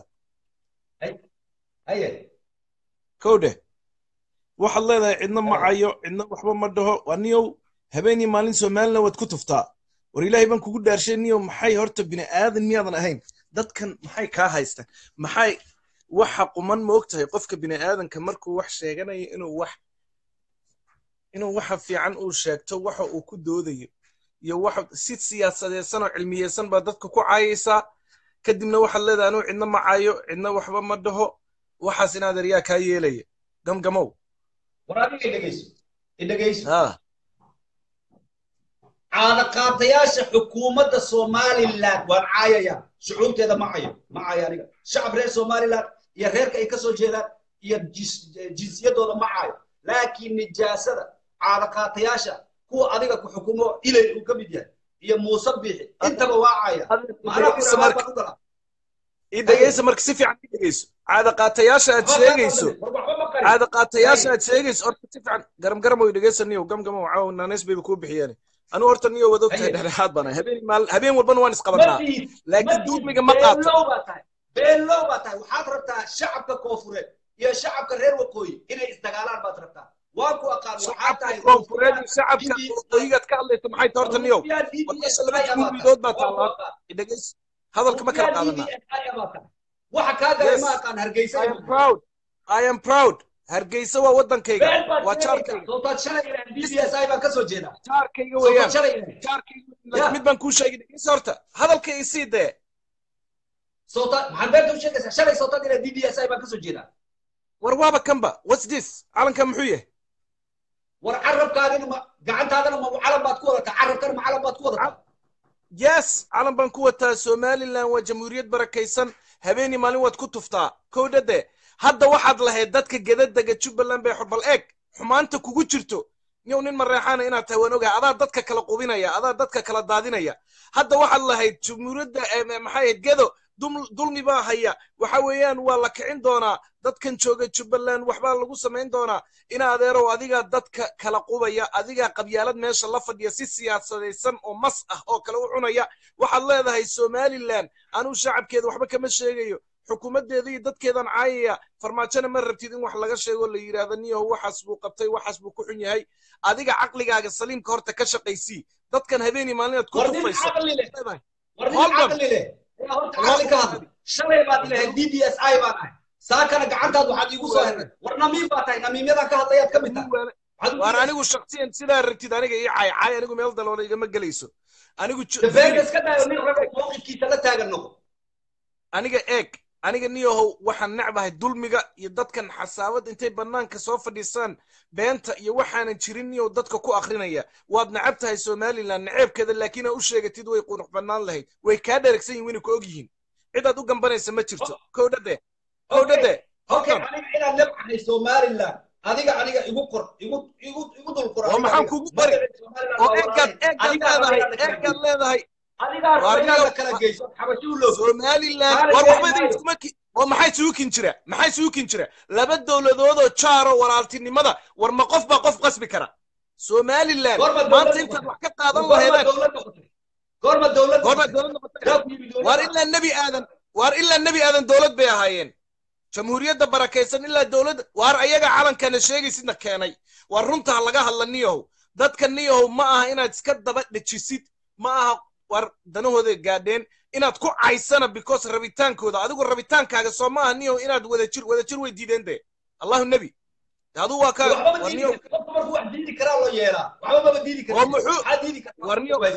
aye kowde waxaad leedahay cidna macayo cidna waxba ma dhaho waa niyow habeenii maalin Soomaaliland waad ku tuftaa war ilaahay baan kugu dhaarshay niyo maxay horta bini aadan miyaadan ahayn dadkan maxay ka haystaan maxay waxa quman ma ogtahay qofka bini aadanka markuu wax sheeganayo inuu wax inuu waxa fiican uu sheegto waxa uu ku doodayo iyo waxa si siyaasadeedsan oo cilmiyeysan baa dadka ku caayaysaa kadibna waxaad leedahay anuu cidna ma caayo cidna waxba ma dhaho waxaas inaad eryaa kaa yeelaya gamgamow war adiga idhegeyso idhegeyso ha caada qaatayaasha xukuumadda somaliland waan caayaya shucuubteeda ma cayo ma cayo aniga shacab reer somaliland iyo reerka ay ka soo jeedaan iyo jinsiyadooda ma cayo laakiin nijaasada caada qaatayaasha kuwa adiga ku xukumo ilay uu ka mid yahay iyo muuse biixi intaba waa caaya idhegeyso marka si fiican idhegeyso caada qaatayaasha aad sheegayso caada qaatayaasha aad sheegayso horta si fiican garam garam oo idhegeysa niyow gamgamo caaw naanays bayba kuu bixiyeen anu horta niyo wada ogtahay dhexdhexaad baan habeen maal habeen walbana waan isqabanaa laakiin duumiga ma qaato beelow baa tahay waxaad rabtaa shacabka koofureed iyo shacabka reer waqooyi inay isdagaalaan baad rabtaa waan ku aqaan waxaad tahay koofureed iyo shacabka waqooyigaad ka hadlaysa maxay tahay horta niyow warkasha laba jumhuuriyadood baa taallaa idhegeyso hadalka ma kala qaadanaa waxa kaa galay ma aqaan hargeysa I am proud I am proud hargeysa waa wadankayga waa jaarkayga sootaad shalay d b s i baan ka soo jeedaa jaarkayga weeyaan jaarkayga mid baan kuu sheegay dhegeysa horta hadalka isii dee sootaad maxaad beerta u sheegaysaa shalay sootaad inaa d b s i baan ka soo jeedaa war waaba kanba what's this calanka muxuu yahay war carabkaadina ma gacantaadana ma calan baad ku wadataa carabkana ma calan baad ku wadataa yes calan baan ku wataa somaliland waa jamhuuriyad barakaysan habeenii maalin waad ku tuftaa kowdhade hadda waxaad lahayd dadka gedadaga jubbaland bay bal eeg xumaanta kugu jirto niyow nin mareexaana inaad tahay waan ogahay adaa dadka kala qubinaya adaa dadka kala daadinaya hadda waxaad lahayd jamhuuriyadda maxay ahayd gedo dulmi baa haya waxa weeyaan waa la kicin doonaa dadkan jooga jubbaland waxbaa lagu samayn doonaa ina adeerow adigaa dadka kala qubaya adigaa qabyaalad meesha la fadhiya si siyaasadaysan oo mas ah oo kale u cunaya waxaad leedahay somaliland anuu shacabkeeda waxba kama sheegayo xukuumaddeeda iyo dadkeedan caayaya farmaajona ma rabtid in wax laga sheego la yidhaahdo niyaho waxaas buu qabtay waxaas buu ku xun yahay adiga caqligaaga saliimka horta ka shaqaysii dadkan habeenii maalinaad ku tufayso shalay baad ilahay d b s i baan ahay saakana gacantaad waxaad iigu soo herray war namiim baa tahay namiimyadan ka hadlayaad ka mid tahay waan anigu shaksiyan sidaa rabtid aniga ii caay caay anigu meel daloola igama gelayso anigu beerka iska dhayo nin raba mowqifkiisa la taagan noqo aniga eeg aniga niyahow waxaan necbahay dulmiga iyo dadkan xasaabad intay bannaanka soo fadhiisaan beenta iyo waxaanan jirin niyow dadka ku akrinaya waad necab tahay somaliland naceebkeeda laakiin aa u sheegatid way qunux bannaan lahayd way kaa dheregsan yihin wayna ku og yihiin cidaad u gambanaysa ma jirto kowdhade kowdhade okay aniga inaad nebcahay somaliland adiga aniga igu qor igu igu igu dul qor oo maxaan kugu qori oo eeggaad eeggaad leedahay eeggaad leedahay somaliland war waxba iskuma oo maxay suukin jira maxay suukin jira laba dowladood oo jaaro walaaltinimada war ma qof baa qof qasbi kara somaliland maanta intaad wax ka qaadan lahaydaan goorma dowlad goorma dowlad noqotay war ilaa nebi aadan war ilaa nebi aadan dowlad bay ahaayeen jamhuuriyadda barakaysan ilaa dowlad war ayaga calankana sheegaysidna keenay war runta laga hadla niyahow dadka niyahow ma aha inaad iska daba dhajisid ma aha war danahooda gaadheen inaad ku caysana because rabitaankooda adigu rabitaankaaga soo ma aha niyow inaad wadajir wadajir way diideen de allahu nebi aduu waa ka war niyow wax diidi karaa loo yeelaa waxba ma diidi karaa oo muxuu waxaa diidi karaa war niyow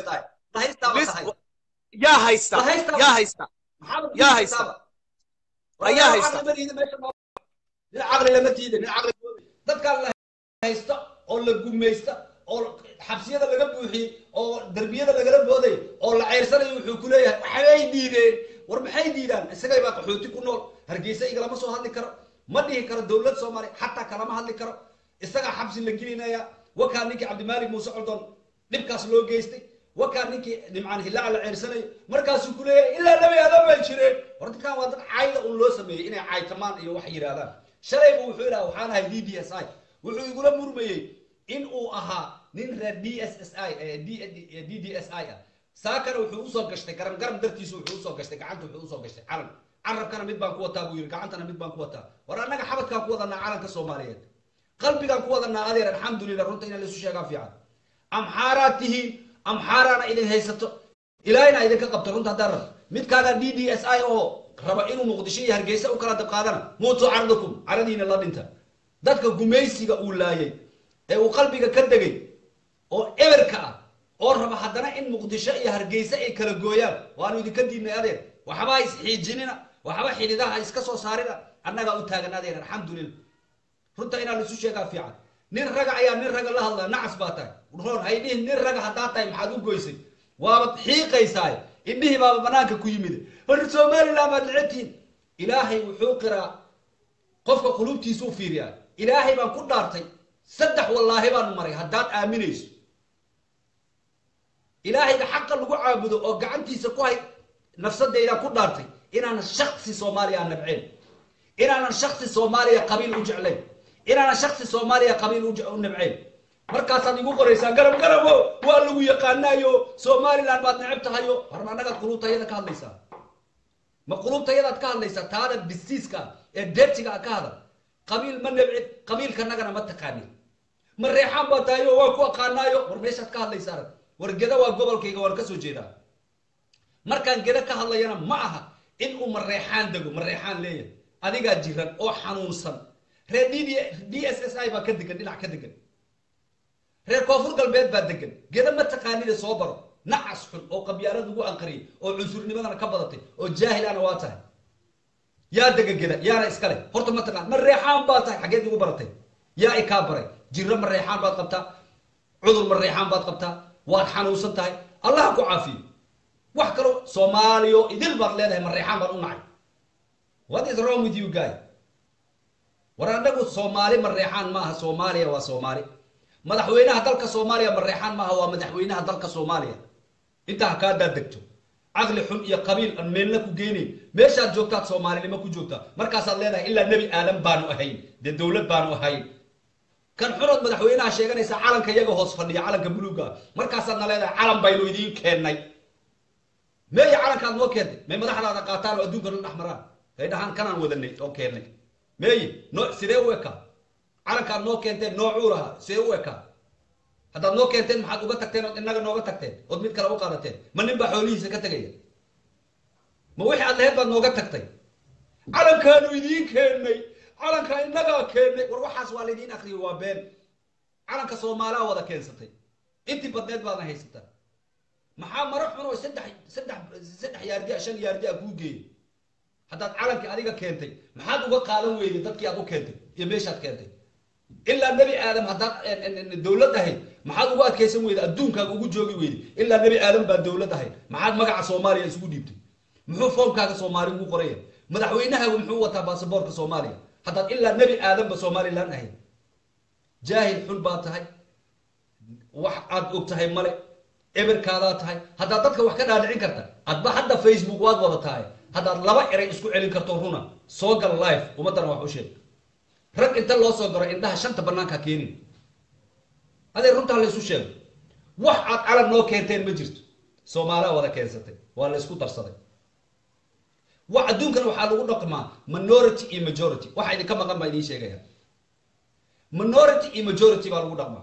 yaa haysta yaa haysta yaa haysta yaa haysta ayaa haysta nin caqli lama tiida nin caqli dadkaan la haysta oo la gumaysta oo xabsiyada laga buuxiyey oo darbiyada lagala booday oo la ceyrsanayo wuxuu ku leeyahay waxbay diideen war maxay diidaan isagay baa qaxooti ku nool hargeysa igalama soo hadli karo ma dhihi karo dowlad soomaaliya xataa kalama hadli karo isagaa xabsi la gelinaya wakaa ninkii cabdimaalik muuse coldoon dhibkaas loo geystay wakaa ninkii nimcaan hilaaca la ceyrsanayo markaasuu ku leeyahay ilaa nabi aadan bay jireen war dadkan waa dad cayda un loo sameeyey inay caytamaan iyo wax yidhaahdaan shalayba wuxuu idhaha waxaan ahay d b s i wuxuu igula murmayey in uu ahaa nin reer d s s i d d s i ah saakana wuxuu usoo gashtay garan garan dartiisu wuxuu usoo gashtay gacanta wuxuu usoo gashtay calan carabkana mid baan ku wataa buu yidhi gacantana mid baan ku wataa war annaga xabadkaan ku wadanaa calanka soomaaliyeed qalbigaan ku wadanaa adeer alxamdulilah runta inaan laisu sheegaan fiican amxaaraad tihiin amxaaraana idin haysato ilaahayna idinka qabto runta haddaan rabto midkaagaa d d s i oo raba inuu muqdisho iyo hargeysa u kala dabqaadana muutuu cardakum caradiina la dhinta dadka gumaysiga uu laayay ee uu qalbiga ka degay oo eberka ah oo raba haddana in muqdisho iyo hargeysa ay kala gooyaan waanu idinka diidnay adeer waxba ha isxiijinina waxba xidhidaha iska soo saarina annagaa u taagan adeer alxamdulillah runta inaan isu sheegaa fiican nin raga ayaa nin raga la hadlaa nacas baa tahay roon hay dhihin nin raga haddaa tahay maxaad u goysay waabad xiiqaysaay indhihii baaba banaanka ku yimid hor somaliland baad necebtihiin ilaahay wuxuu qiraa qofka qulubtiisuu fiiriyaa ilaahay baan ku dhaartay saddex wallaahi baan maray haddaad aaminayso ilaahayga xaqa lagu caabudo oo gacantiisa ku hay nafsadayda ku dhaartay inaanan shaksi soomaaliya nabceen inaanan shaksi soomaaliya qabiil u jeclayn inaanan shaksi soomaaliya qabiil u nabceen markaasaad igu qoraysaan garab garabo waa lagu yaqaanaayo somaliland baad neceb tahayo warma annagaad qulubtayada ka hadlaysaa ma qulubtayadaad ka hadlaysaa taada bisiiska ee deertiga ka hadal qabiil ma nebcid qabiilkanagana ma taqaanin ma reexaan baa tahayo waa ku aqaanaayo war meeshaad ka hadlaysaa war geda waa gobolkayga waan ka soo jeedaa markaan geda ka hadlayana ma aha in uu mareexaan dego mareexaan leeyahay adigaa jiran oo xanuunsan reer d s s i baa ka degan dhinac ka degan reer koonfur galbeed baa degan geda ma taqaanida soo baro nacas xun oo qabyaalad ugu anqariyay oo cunsurnimadana ka badatay oo jaahil ana waa tahay yaa dega geda yaana iskale horta ma taqaan mareexaan baa tahay xageed igu baratay yaa i kaa baray jiro mareexaan baad qabtaa cudur mareexaan baad qabtaa waad xanuunsan tahay allah ku caafiyo wax kalo soomaaliyo idil baad leedahay mareexaan baad u nacay what is wrong with you guy war annagu soomaali mareexaan maaha soomaaliya waa soomaali madaxweynaha dalka soomaaliya mareexaan maaha waa madaxweynaha dalka soomaaliya intaa kaa daadegto caqli xun iyo qabiil aan meelna ku geynayn meeshaad joogtaad soomaalinimo ku joogtaa markaasaad leedahay ilaa nebi aadan baanu ahayn dee dowlad baanu ahayn kan xunood madaxweynaha sheeganaysa calanka iyaga hoos fadhiya calanka buluuga markaasaadna leedahay calan baynu idiin keennay meeya calankaad noo keentay may madaxdaada qaataan oo adduunka la dhex maraan ay dhahaan kanaan wadanay oo keennay meeye no sidee u ekaa calankaad noo keenteen noocuu lahaa sidee u ekaa haddaad noo keenteen maxaad uga tagteen ood innaga nooga tagteen ood mid kale u qaadateen ma nin baa xoolihiisa ka tegaya ma wixii aad lahayd baad nooga tagtay calankaanu idiin keennay calanka innagaa keennay war waxaas waa laydiin akriyo waa been calanka soomaalaa wada keensatay intii badneed baadna haysataa maxaa maro xun oo saddex saddex saddex yaardi shan yaardi a kuu geeyay haddaad calankii adiga keentay maxaad uga qaadan weyday dadkii aad u keentay iyo meeshaad keentay ilaa nebi aadam haddaad dowlad ahayd maxaad ugu adkaysan weyday adduunkaaga ugu joogi weyday ilaa nebi aadam baa dowlad ahayd maxaad magaca soomaaliya isugu dhiibtay muxuu foomkaaga soomaali ugu qoraya madaxweynahaagu muxuu wataa baasaboorka soomaaliya haddaad ilaa nebi aadamba somaliland ahayd jaahil xun baa tahay wax aad og tahay male eberkaadaa tahay haddaad dadka wax ka dhaadhicin karta adba hadda facebook waad wada tahay haddaad laba eray isku celin karto runa soo gal life ummaddana wax u sheeg rag inta loo soo garo indhaha shanta banaanka keenin adee runtaa la isu sheego wax aad calan noo keenteen ma jirto soomaalaa wada keensatay waa la isku darsaday wax adduunkana waxaa lagu dhaqmaa minority iyo majority waxa idinka maqan baa idiin sheegaya minority iyo majority baa lagu dhaqmaa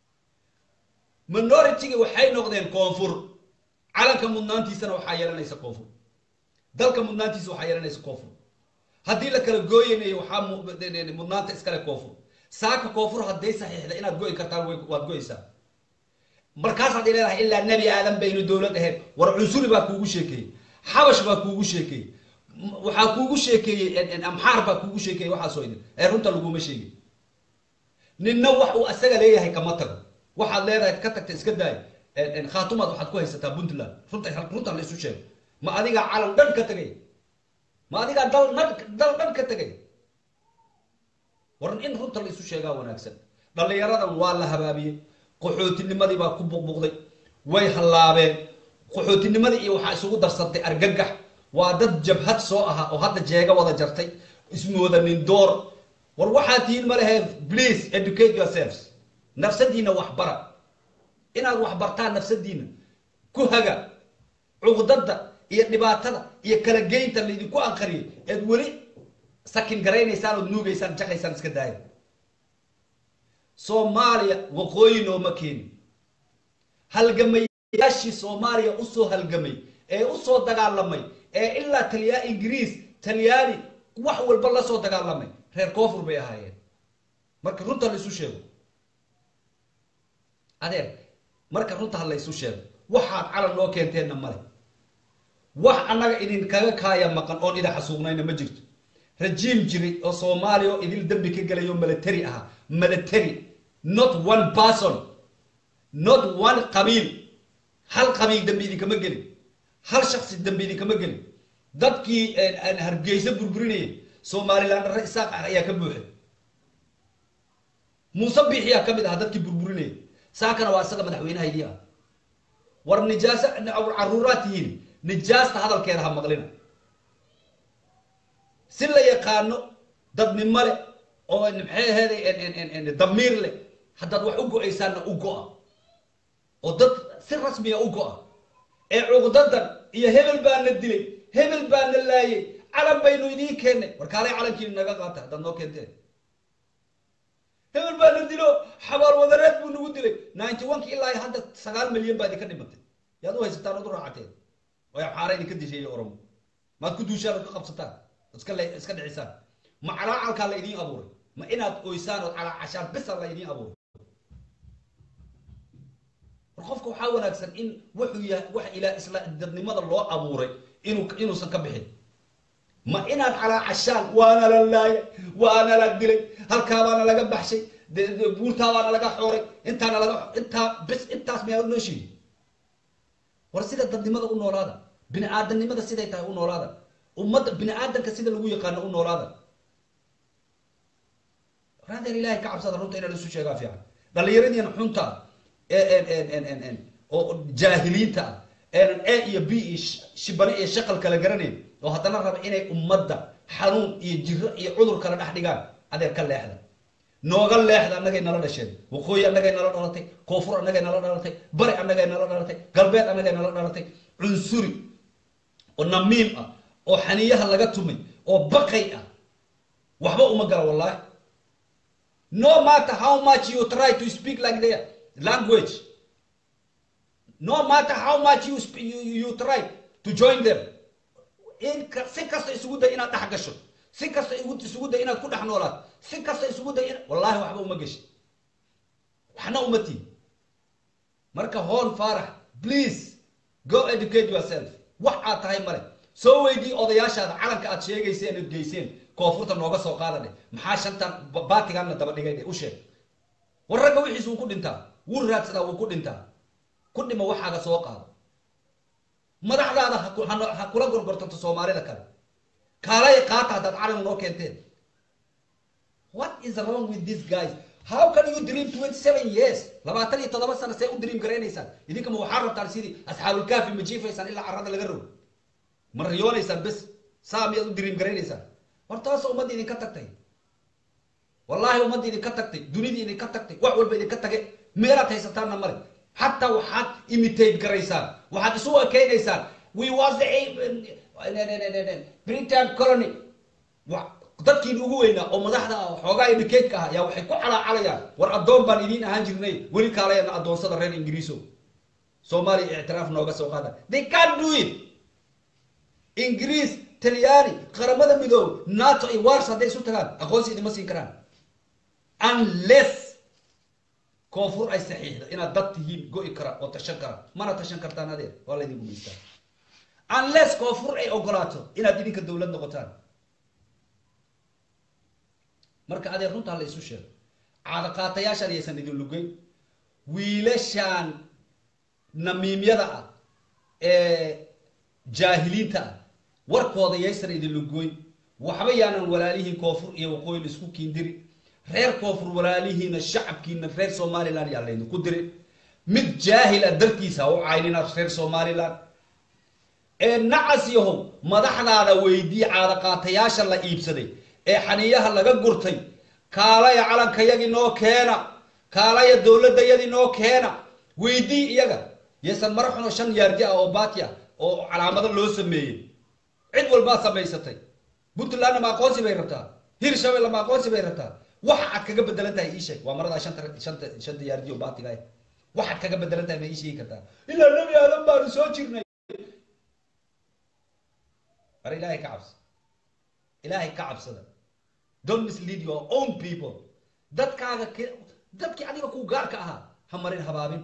minorityga waxay noqdeen koonfur calanka mudnaantiisana waxaa yeelanaysa koonfur dalka mudnaantiisa waxaa yeelanaysa koonfur haddii la kala gooyanayo waxaa mudnaanta iskale koonfur saaka koonfur hadday saxiixda inaad go'i kartaan waad go'aysaa markaasaad leedahay ilaa nebi aadan baynu dowlad ahayn war cunsuri baa kuugu sheekeeyey xabash baa kuugu sheekeeyey waxaa kuugu sheekeeyey amxaar baa kuugu sheekeeyey waxaasoo idin ee runta laguma sheegin ninna wax uu asaga leeyahay kama tago waxaad leedahay ka tagta iska daay khaatumaad waxaad ku haysataa puntland runta runta la isu sheego ma adigaa calan dhan ka tegay ma adigaa dal dal dhan ka tegay waran in runta la isu sheegaa wanaagsan dhallinyaradan waa la habaabiyey qaxootinimadii baa ku buqbuqday way hallaabeen qaxootinimadii iyo waxaa isugu darsantay argagax waa dad jabhad soo ahaa oo hadda jeega wada jartay ismoodanin door war waxaad tihiin ma lehe please educate yourselves nafsadiina waxbara inaad waxbartaan nafsadiina ku haga cuqdada iyo dhibaatada iyo kala geynta laydinku anqariyay eed weli sakin garaynaysaan ood nuugaysaan jaqaysaan iska daaya soomaaliya waqooyi nooma keenin halgamayaashii soomaaliya usoo halgamay ee usoo dagaalamay ee ilaa taliyaa ingiriis talyaani wax walba la soo dagaalamay reer koonfur bay ahaayeen marka runta la isu sheego adeer marka runta ha laysu sheego waxaad calan noo keenteenna male wax annaga idinkaga kaaya maqan oon idin xasuuqnayna ma jirto rajiim jiray oo soomaaliya oo idil dambi ka gelayo military ahaa military not one person not one qabiil hal qabiil dambi idinkama gelin hal shaksi dambi idinkama gelin dadkii aan hargeysa burburinayay somaliland dharre isaaq ah ayaa ka buuxay muuse biixiyaa ka mid ahaa dadkii burburinayay saakana waa isaga madaxweynahaydii ah war nijaasa caruuraad tihiin nijaasta hadalkeeda ha maqlina si la yaqaano dadnimo leh oo maxay ahayd damiir leh haddaad wax u go-aysaanna u go-a oo dad si rasmiya u go-a ee cuqdadan iyo hebel baana dilay hebel baana laayay calan baynu idiin keennay warkaalay calankiina naga qaata haddaad noo keenteen hebel baana dilo xabaal wadareed buu nagu dilay ninety one ki ilaa hadda sagaal milyan baa idinka dhimatay yaad u haysataan ood u raacateen oo xaara idinka disheeyay oromo maad ku duushaan oo ka qabsataan iska le iska dhicisaan ma calaacalkaa la idiin abuuray ma inaad oysaan ood calaacashaan bisa la idiin abuuray war qofka waxaa wanaagsan in wuxuu yahay wax ilaa isla dadnimada loo abuuray inuu inuusan ka bixin ma inaad calaacashaan waana la laayay waana la dilay halkaa baana laga baxshay buurtaa baana laga xooray intaana laga intaa bis intaas miyaa noo sheegi war sida dadnimada u noolaada bini aadamnimada siday tahay u noolaada ummadda bini aadamka sida lagu yaqaano u noolaada raadeen ilaahay ka cabsada runta inaan isu sheegaa fiican dhallinyaradiina xunta oo jaahiliinta ah a iyo b iyo shibane iyo shaqal kala garanayn oo haddana raba inay ummadda xanuun iyo jiro iyo cudur kala dhex dhigaan adeer ka leexda nooga leexda annagay nala dhasheen waqooyi annagay nala dhalatay koonfur annagay nala dhalatay bari annagay nala dhalatay galbeed annagay nala dhalatay cunsuri oo namiim ah oo xaniyaha laga tumay oo baqay ah waxba uma gala wallahi no matter how much you try to speak like their language no matter how much you, you, you try to join them in si kasta isugu day inaad dhex gasho si kasta isugu day inaad ku dhex noolaato si kasta isugu day wallahi waxba uma gashi waxna uma tii marka hoon faarax please go educate yourself wax aad tahay male soo weydii odayaashaada calanka aad sheegayseen aad geyseen koonfurta nooga soo qaada dheh maxaa shantan baatigaanna daba dhigay dheh u sheeg war ragga wixiis wuu ku dhintaa wuu raadsadaa wuu ku dhintaa ku dhimo waxaaga soo qaado madaxdaada ha kula gorgortanto soomaalida kale kaalay qaata haddaad calan noo keenteen what is wrong with these guys how can you dream twenty seven years labaatan iyo toddoba sano see u dream garaynaysaan idinkama waxaa rabtaan sidii asxaabulkaafi ma jiifaysaan ilaa carrada laga rogo ma riyoonaysaan bes saa miyaad u dream garaynaysaan hortaasoo ummadda idinka tagtay wallahi ummadda idinka tagtay dunida idinka tagtay wax walba idinka tage meelaad haysataanna male حتى واحد imitate garaysaan waxaad isu ekeynaysaan we was the Britain colony dadkii ugu weynaa oo madaxda xoogaa indicate ka ah yaa waxay ku calaacalayaan war adoon baan idiin ahaan jirnay weli kaalayna adoonsada reer ingiriiso Soomaaliya i'tiraaf nooga soo qaada they can't do it ingiriis talyaani qaramada midoob nato ay wars hadday isu tagaan aqoonsi idima siin karaan unless koonfur ay saxiixda inaad dad tihiin go'i kara oo tashan kara mana tashan kartaan adeer waa laydin gumaystaa unless koonfur ay ogolaato inaad idinka dowlad noqotaan marka adeer runta la isu sheego caada qaatayaashan aysan idin lugeyn wiilashaan namiimyada ah ee jaahiliinta ah warkooda yaysan idin lugeyn waxba yaanan walaalihiin koonfur iyo waqooyi la isku kiindiri reer koonfur walaalihiina shacabkiina reer somaliland yaa laydinku diri mid jaahila dartiisa u caynina reer somaliland ee nacas yahow madaxdaada weydii caada qaatayaasha la iibsaday ee xaniyaha laga gurtay kaalaya calankayagii noo keena kaalaya dowladayadii noo keena weydii iyaga yeesan mar xuno shan yaardi ah oo baatiya oo calaamado loo sameeyey cid walbaa samaysatay puntlandna ma aqoonsi bay rabtaa hirshabelle ma aqoonsi bay rabtaa waxa aad kaga bedelan tahay ii sheeg waa marada shanta shanta shanta yaardi oo baatiga ah waxaad kaga bedelan tahay ma ii sheegi kartaa ilaa nabi aadan baanu soo jirnay ar ilaahay ka cabsi ilaahay ka cabsada don't mislead your own people dadkaaga dadkii adiga ku gaarka ahaa hamarin habaabin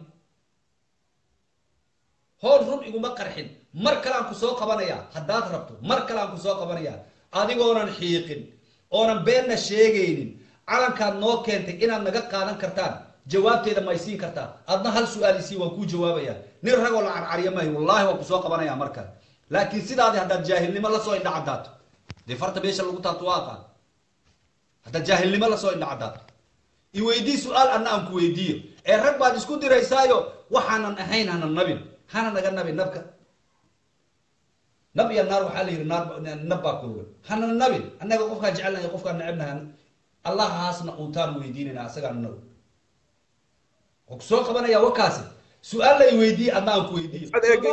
hool run iguma qarxin mar kale aan ku soo qabanayaa haddaad rabto mar kale aan ku soo qabanayaa adigoonan xiiqin oonan beenna sheegaynin calankaad noo keentay inaad naga qaadan kartaan jawaabteeda ma isiin kartaa adna hal su-aal isii waan kuu jawaabayaa nin ragoo la carcariya maayo wallaahi waan ku soo qabanayaa mar kale laakiin sidaadii haddaad jaahilnimo la soo indha caddaato dee farta meesha lagu taabto waa aqaan haddaad jaahilnimo la soo indha caddaato i weydii su-aal anna aan ku weydiiyo ee rag baad isku diraysaayo waxaanan ahayn hana nabin hana naga nabin nabka nab iyo naar waxaa la yidhi naar nab baa kurugan hana nabin annaga qofkaan jecelnahay qofkaan necebnahay allahaasna uutaan weydiinayna asagaan nago oo ku soo qabanaya wakaasi su-aal la i weydiiye adna aan ku weydiiyo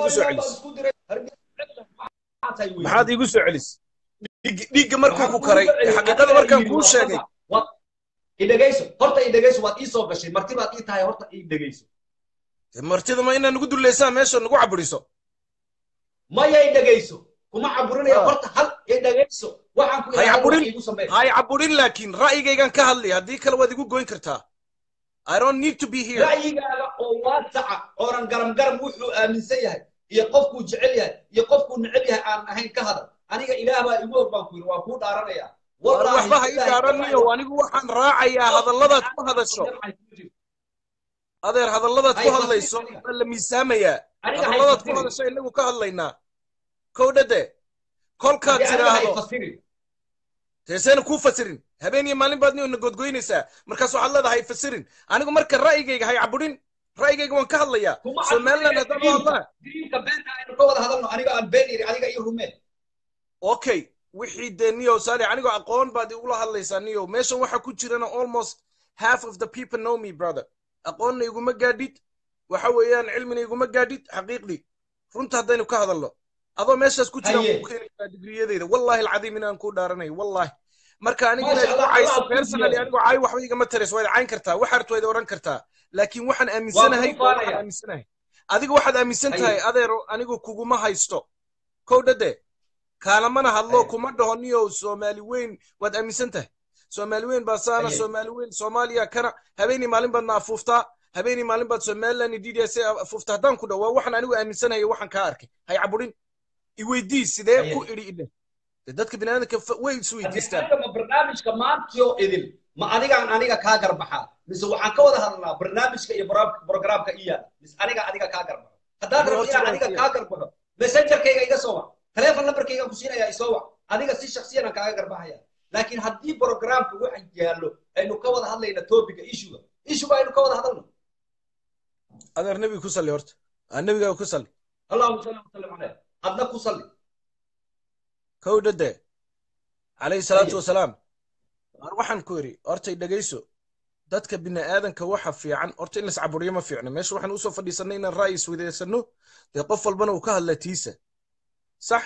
maxaad iigu soo celis dhiigga markuu ku karay xaqiiqada markaan kuu sheegay idhegayso horta idhegayso waad ii soo gashay marti baad ii tahay horta ii dhegayso martida ma inaad nagu dulaysaa meesha nagu caburiso maya idhegayso kuma caburinaya horta hal idhegayso waxaan ku igu sameey hay caburin laakiin ra'yigaygan ka hadlay haddii kale waad igu goyn kartaa I don't need to be here ra'yigaaga oo waasaca oonan garam garam wuxuu aaminsan yahay iyo qofkuu jecel yahay iyo qofkuu neceb yahay aan ahayn ka hadal aniga ilaah baa igu og baan ku yidhi waa kuu dhaaranayaa waxba ha ii dhaaranayo anigu waxaan raacayaa hadalladaad ku hadasho adeer hadalladaad ku hadlayso waa la miisaamayaa hadalladaad ku hadasho inagu ka hadlaynaa kowdhade kolkaad tiraahdo teesena kuu fasirin habeen iyo maalin baad nina godgoynaysaa markaas waxaad leedahay fasirin anigu marka ra'yigayga hay caburin ra'yigayga waan ka hadlayaa somaliland haddaan u hadlaa diriimka beenta aynu ka wada hadalno aniga aan been iri adiga iyo rumeen okay wixii dee niyow saali anigoo aqoon baad igula hadlaysaa niyow meeshan waxa ku jirana almost half of the people know me brother aqoonna iguma gaadhid waxa weeyaan cilmina iguma gaadhid xaqiiqdii runta haddaynu ka hadalno adoo meeshaas ku jiraan ku keenaysaa digriyadeyda wallahi alcadiim inaan ku dhaaranayo wallahi marka aniga inaad igu cayso personally anigoo cay waxba igama tarayso waad cayn kartaa waxaad rabto waad oran kartaa laakiin waxaan aaminsanahay waxaan aaminsanahay adiga waxaad aaminsan tahay adeero anigu kuguma haysto kowdhade kaalamana hadlo kuma dhaho niyow soomaali weyn waad aaminsan tahay soomaali weyn baa saana soomaali weyn soomaaliya kana habeenii maalin baad na afuuftaa habeenii maalin baad somaliland d d s afuufta haddaan ku dhaho waa waxaan anigu aaminsanahay waxaan kaa arkay hay caburin i weydii sidee ku idhi idhe dadka biniaadanka way is weydiistaan barnaamijka maantio idil ma adigaan aniga kaa garbaxaa mise waxaan ka wada hadalnaa barnaamijka iyo programka iya mise aniga adiga kaa garbaxo haddaad rabto inaan aniga kaa garbaxo messengerkayga iga soo wac telefon numberkaygaan ku siinayaa isoo wac adiga si shaksiyanaan kaaga garbaxaya laakiin haddii programka waxa yaallo aynu ka wada hadlayna topica issuga issuga aynu ka wada hadalno adeer nebiga ku salli horta nebigaa ku salli allahuma salli wasallam caleyh adna ku salli kowdhade calayhi salaatu wasalaam waxaan ku yidhi hortay dhegayso dadka bini'aadanka waxa fiican horta in las caburiyo ma fiicno meesha waxaan usoo fadhiisanay inaan ra'yi iswadaysano dee qof walbana uu ka hadla tiisa صح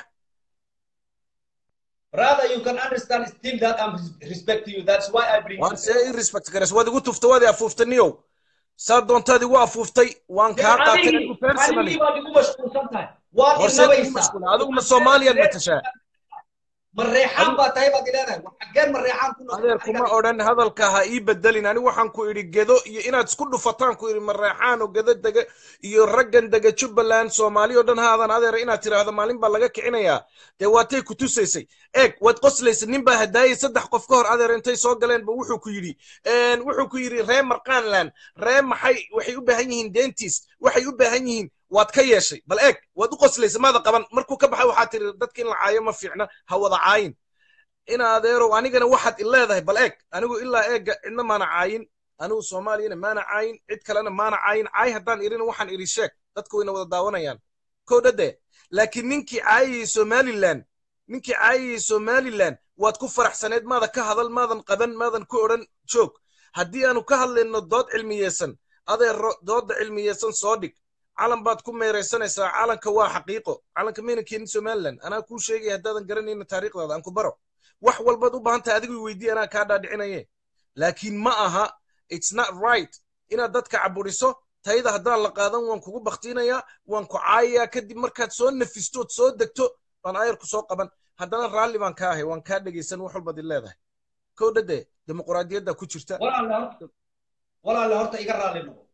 rather you can understand still that I'm respecting you that's why I bring waan say respect garas wadi ugu tufta wadi afuuftaniyo saa doontaadi ugu afuuftay waan kaa qaatay anigu personally waad igu mashquulsan tahay waad inabaysaa adigu ma Soomaaliyan ma tashaa mareexaan baa tahay baad ilaahay xageen mareexaan ku noqon adeer kuma odhan hadalka ha ii bedelin anigu waxaan ku idhi gedo iyo inaad isku dhufataan ku idhi mareexaan oo gedo dega iyo raggan dega Jubbaland Soomaali oo dhan haadan adeer inaad tiraahdo maalin baa laga kicinayaa dee waatay ku tusaysay eeg waad qoslaysa nin baa hadaayay saddex qof ka hor adeer intay soo galeen ba wuxuu ku yidhi een wuxuu ku yidhi ree marqaanland ree maxay waxay u baahan yihiin dentist waxay u baahan yihiin waad ka yeeshay bal eeg waad u qoslaysa maada qaban markuu ka baxay waxaad tiri dadka in la caayo ma fiicna ha wada caayin ina adeerow anigana waxaad i leedahay bal eeg anigu ilaa eegga cidna maana caayin anigu soomaaliyana maana caayin cid kalena maana caayin caay haddaan irina waxaan idhi sheeg dadku wayna wada daawanayaan kowdhade laakiin ninkii caayayay somaliland ninkii caayayay somaliland waad ku faraxsaneed maada ka hadal maadan qaban maadan ku odhan joog haddii aanu ka hadlayno dood cilmiyeysan adeero doodda cilmiyeysan soo dhig calan baad ku meeraysanaysaa calanka waa xaqiiqo calanka mayna keenin somaliland anaa kuu sheegaya haddaadan garanayna taariikhdaada aan ku baro wax walbaad u baahan tahay adigu weydii anaa kaa dhaadhicinaye laakiin ma aha it's not right inaad dadka caburiso tayada haddaan la qaadan waan kugu baktiinayaa waan ku caayayaa kadib markaad soo nafistood soo degto baan ayarku soo qaban haddana raalli baan kaa ahay waan kaa dhegaysan wax walbaad i leedahay kowdhade dimuquraadiyadda ku jirta walaalle horta iga raalli noqo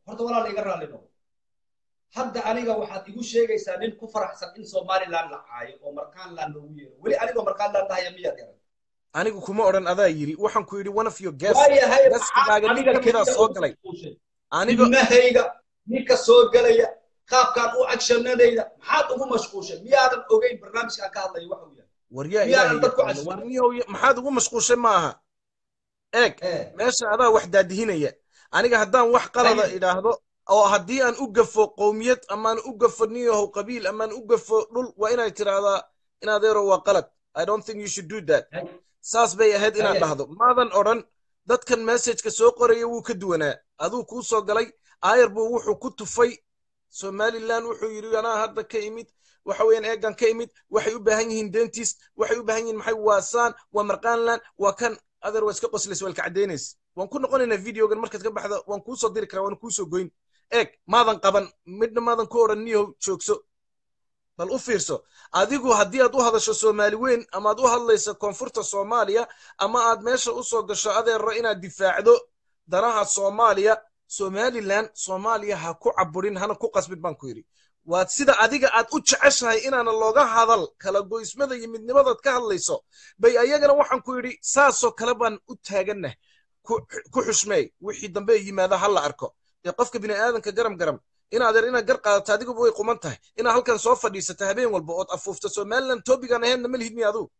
horta walaal iga raalli noqo hadda aniga waxaad igu sheegaysaa nin ku faraxsan in somaliland la caayo oo markaanland loogu yeero weli anigoo markaanland dhahaya miyaad yaray anigu kuma odhan adaa yiri waxaan ku yidhi one of your guests waayahay guestigaaga nin aniga ka mida keliya soo ugu galay mashquulshay aniga ibnahayga ninka soo galaya qaabkaan u agshanadayda maxaad ugu mashquushay miyaadan ogeyn barnaamijka aan ka hadlayo waxa uu yahay waryaa miyaadan ilaahay dadku yaqaano casuumin warniyow maxaad ugu mashquushay ma aha eeg ee meesha adaa wax daadihinaya aniga haddaan wax qalada haye idhaahdo oo haddii aan u gafo qowmiyad amaan u gafo niyahow qabiil amaan u gafo dhul waa inay tiraahdaa in adeero waa qalad I don't think you should do that haye saas bay ahayd inaad haye dhahdo maadan odhan dadkan messageka soo qoraya wuu ka duwanaa aduu kuu soo galay aayar buu wuxuu ku tufay somaliland wuxuu yidhi anaa hadda ka imid waxa weeyaan eegan ka imid waxay u baahan yihiin dentist waxay u baahan yihiin maxay waasaan waa marqaanland waa kan adeer waa iska qoslaysa waa ilka caddaynaysa waan ku noqonaynaa videogan markaad ka baxda waan kuu soo diri karaa waan kuu soo goyn eeg maadan qaban midna maadan ku odhan niyow joogso bal u fiirso adigu haddii aad u hadasho soomaali weyn ama aad u hadlayso koonfurta soomaaliya ama aad meesha u soo gasho adeero inaad difaacdo danaha soomaaliya somaliland soomaaliya ha ku caburin hana ku qasbin baan ku yidhi waad sida adiga aad u jeceshahay inaana looga hadal kala goysmada iyo midnimadaad ka hadlayso bay ayagana waxaan ku yidhi saasoo kale baan u taaganah ku xushmeey wixii dambe yimaada ha la arko dee qofka bini aadanka garam garam in adeer inaad gar qaadato adiguba way quman tahay inaad halkan soo fadhiisata habeen walba ood afuufta somaliland topigan ahaynna ma lihid miya aduu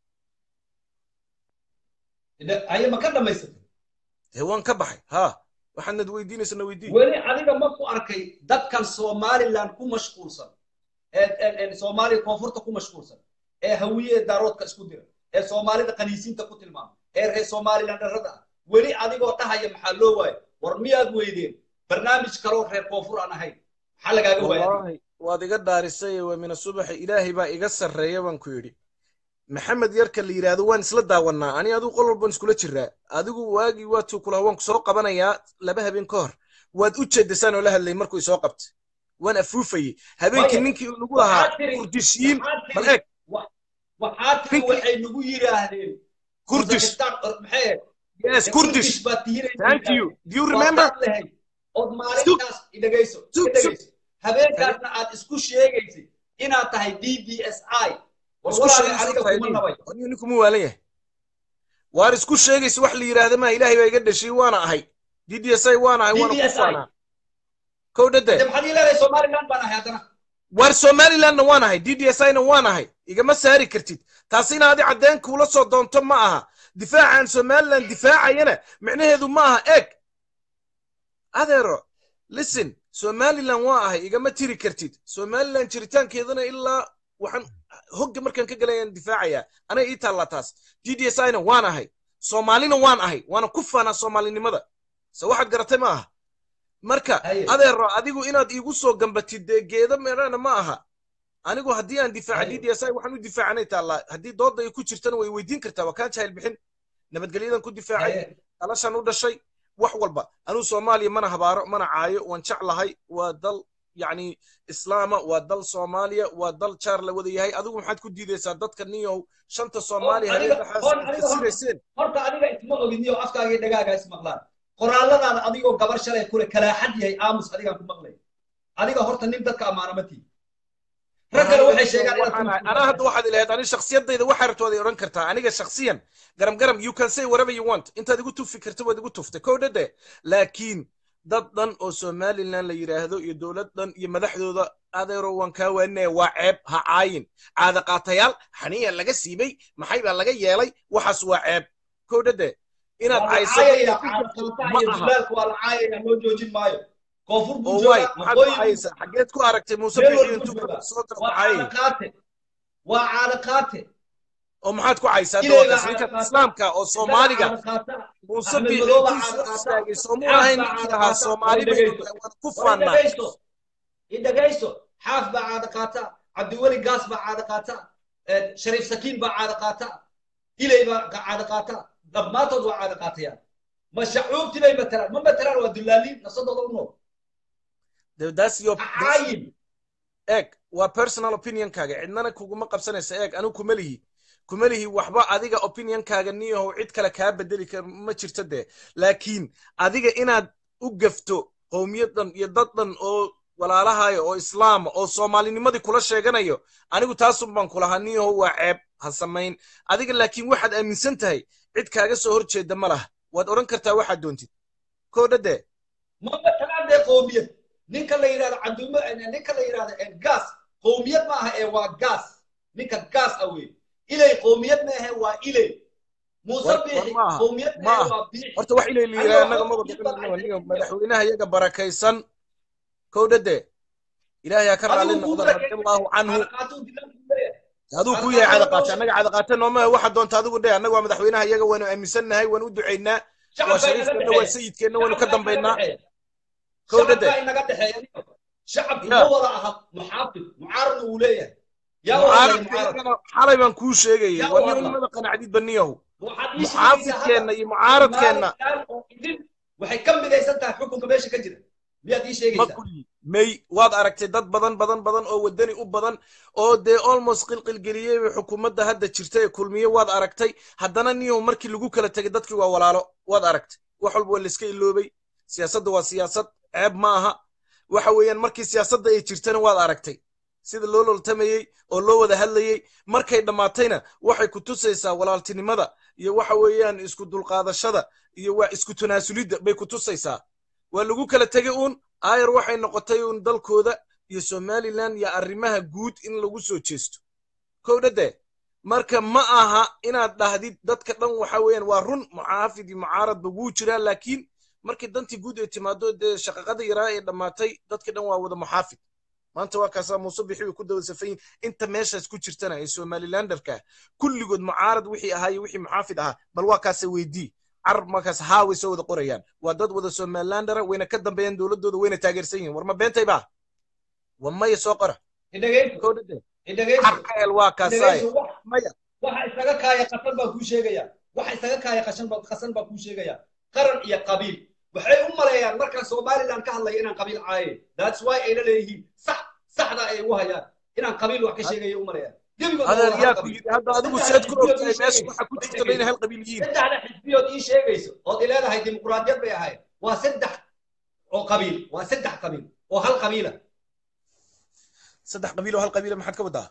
haye ma ka dhamaysatay dee waan ka baxay ha waxaadnad weydiinaysana weydii weli adiga ma ku arkay dadkan somaliland ku mashquulsan ee soomaaliya koonfurta ku mashquulsan ee hawiye daaroodka isku dira ee soomaalida qaniisiinta ku tilmaama ee reer somaliland dharrada ah weli adigoo dhahaya maxaa loo waayo war miyaad weydeen barnaamij kaloo reer koonfur aan ahayn maxaa lagaaga waaya wallahi waad iga dhaarisay waa mina subaxa ilaahay baa iga sarreeya baan ku yidhi maxamed yarka la yidhaahdo waan isla daawannaa ani adigu qol walban iskula jiraa adigu waagii waatuu kulaha waan ku soo qabanayaa laba habeen ka hor waad u jeedasaan oo la hadlay markuu isoo qabtay waan afuufayey habeenkii ninkii nagu lahaa kurdishiin bal eeg waxaa tiri waxay nagu yidhaahdeen kurdish maxay yes kurdish thank you do you remember ood maalintaas idhagayso idhagayso habeenkaasna aad isku sheegaysay inaad tahay d d s i ninkuma waalan yahay waar isku sheegaysa wax la yidhaahda maa ilaahay baa iga dhashay waana ahay d d s i waana ahay waana ku faanaa kow dhade waar somalilandna waan ahay d d s i na waan ahay igama saari kartid taas in aadi caddeen kuula soo doonto ma aha difaacan somaliland difaacayana micnaheedu ma aha eeg adeero listen somaliland waa ahay igama tiri kartid somaliland jiritaankeedana ilaa waxaan hogga markaan ka galayaan difaacayaa anaga ii taallaa taas d d s ina waan ahay soomaalina waan ahay waana ku faanaa soomaalinimada se waxaad garatay ma aha marka adeero adigu inaad iigu soo gambatid dee geeda meerana ma aha anigu haddii aan difaaca d d s i waxaan u difaacanay taallaa haddii doodda ay ku jirtana way weydiin kartaa waa kaan jahil bixin nabadgelyadan ku difaacay dhalashan u dhashay wax walba anuu soomaaliya mana habaaro mana caayo waan jeclahay waa dal يعني إسلام ودل صوماليا ودل شار لودي هاي أدوكم حد كودي ذي صدق كنيو شنطة صوماليا هاي كسر سين هرتا أديك اسمه أغنيو أفكار يدقاق اسم مغلان قرآن لنا أديك قبر شرع كل كلا حد هاي آمس أديك أكون مغلي أديك هرتا نبدأ كأمانة متي رجل وحي شيء أنا هاد واحد اللي هاد أنا شخصيا ده إذا واحد رتوه ذي رنكرتها أنا شخصيا قرم قرم you can say whatever you want أنت هذي قلت في كرتوا هذي قلت في كود ده لكن dad dhan oo somaliland la yidhaahdo iyo dowlad dhan iyo madaxdooda adeero waan kaa waanaya waa ceeb ha caayin caada qaatayaal xaniya laga siibay maxay baa laga yeelay waxaas waa ceeb kowdhade inaad cayso xageed ku aragtay muuse bixi intuu soo galay waa caada qaate oo maxaad ku caysaa dowladka islaamka oo Soomaaliga muuse bixi intuu istaagay Soomaaliya ninkii ahaa Soomaaliba ku faanaa idagayso xaaf baa caada qaata cabdiwali gaas baa caada qaata shariif sakiin baa caada qaata ilay baa caada qaata dhammaantood waa caada qaatayaan ma shacuubtii bay matalaan ma matalaan waa dullaaliin nasadooda u nool that's your eeg waa personal opinion kaaga cidnana kuguma qabsanaysa eeg anigu kuma lihi kuma lihi waxba adiga opinion kaaga niyahow cid kale kaa bedeli kar ma jirto dee laakiin adiga inaad u gafto qowmiyadan iyo daddan oo walaalahaayo oo islaama oo soomaalinimadii kula sheeganayo anigu taasun baan kulahaa niyaho waa ceeb ha samayn adiga laakiin waxaad aaminsan tahay cid kaaga soo hor jeeda ma laha waad odhan kartaa waxaad doontid koodhade ma matalaadee qowmiyad ninka la yidhahdo cadumo ninka la yidhahdo gaas qowmiyad ma aha ee waa gaas ninka gaas ah wey ilay qowmiyad ma ahe waa ilay muuse biixi qowmiyad ma ahe waa biixi horta wax ilay la yidhahdo annaga maba garanayno madaxweynaha iyaga barakaysan koodhade ilaahay ha ka raalli noqdo radiallahu canhu aduu ku yahay cadaqaate annaga cadaqaate nooma waxa doonta adigu dhe annaga waa madaxweynaha iyaga waanu aaminsannahay waan u ducaynaa waa shariifkeenna waa sayidkeenna waanu ka dambaynaa koodhade inaga dhexeeya shacabku ma wada aha muxaafid mucaaradna uu leeyahay xalay baan kuu sheegayay waa nin unimada qanacdid baniyahu muxaafidkeenna iyo mucaaradkeenna waxay ka midaysan tahay xukunka meesha ka jira miyaad ii sheegaysaa may waad aragtay dad badan badan badan oo wadani u badan oo dee almost qilqilgeliyey xukuumadda hadda jirta ee kulmiye waad aragtay haddana niyow markii lagu kala tegay dadkii waa walaalo waad aragtay wax walba waa layska iloobay siyaasadda waa siyaasad ceeb ma aha waxa weeyaan markii siyaasadda ay jirtana waad aragtay sida loo loltamayey oo loo wada hadlayey markay dhammaatayna waxay ku tusaysaa walaaltinimada iyo waxa weeyaan isku dulqaadashada iyo waa isku tanaasulidda bay ku tusaysaa waa lagu kala tegay uun ayar waxay noqotay uun dalkooda iyo somaliland iyo arrimaha guud in lagu soo jeesto koodhade marka ma aha inaad dhahdid dadka dhan waxa weeyaan waa run muxaafid iyo mucaaradba wuu jiraa laakiin markii dantii guud ay timaado dee shaqaqada yaraa ee dhammaatay dadka dhan waa wada muxaafid maanta waa kaasaa muuse bixi way ku daba safayin inta meeshaas ku jirtana ee somalilanderka kulligood mucaarad wixii ahaa iyo wixii muxaafid ahaa bal waa kaasa weydii carab markaas haa way soo wada qorayaan waa dad wada somalilandera wayna ka dambeeyaan dowladooda wayna taageersan yihiin war ma beentay baa wa maya soo qora xaqeel waa kaasaay maya waxa isaga kaaya qasan baa kuu sheegaya waxa isaga kaaya qashan baa qasan baa kuu sheegaya qaran iyo qabiil waxay u maleeyaan marka Soomaaliland ka hadlay inaan qabiil caaye that's why ay leeyihiin sax saxda ay u hayaan inaan qabiil wax ka sheegay u maleeyaan هذا رياض هذا هذا سيد كروت ماشي waxa ku jirta bayna hal qabiiliyiin saddexda xisbiyood ii sheegayso oo ilaadahay dimuqraadiyad bay ahayd waa saddex oo qabiil waa saddex qabiil oo hal qabiila saddex qabiil oo hal qabiila maxad ka wadaa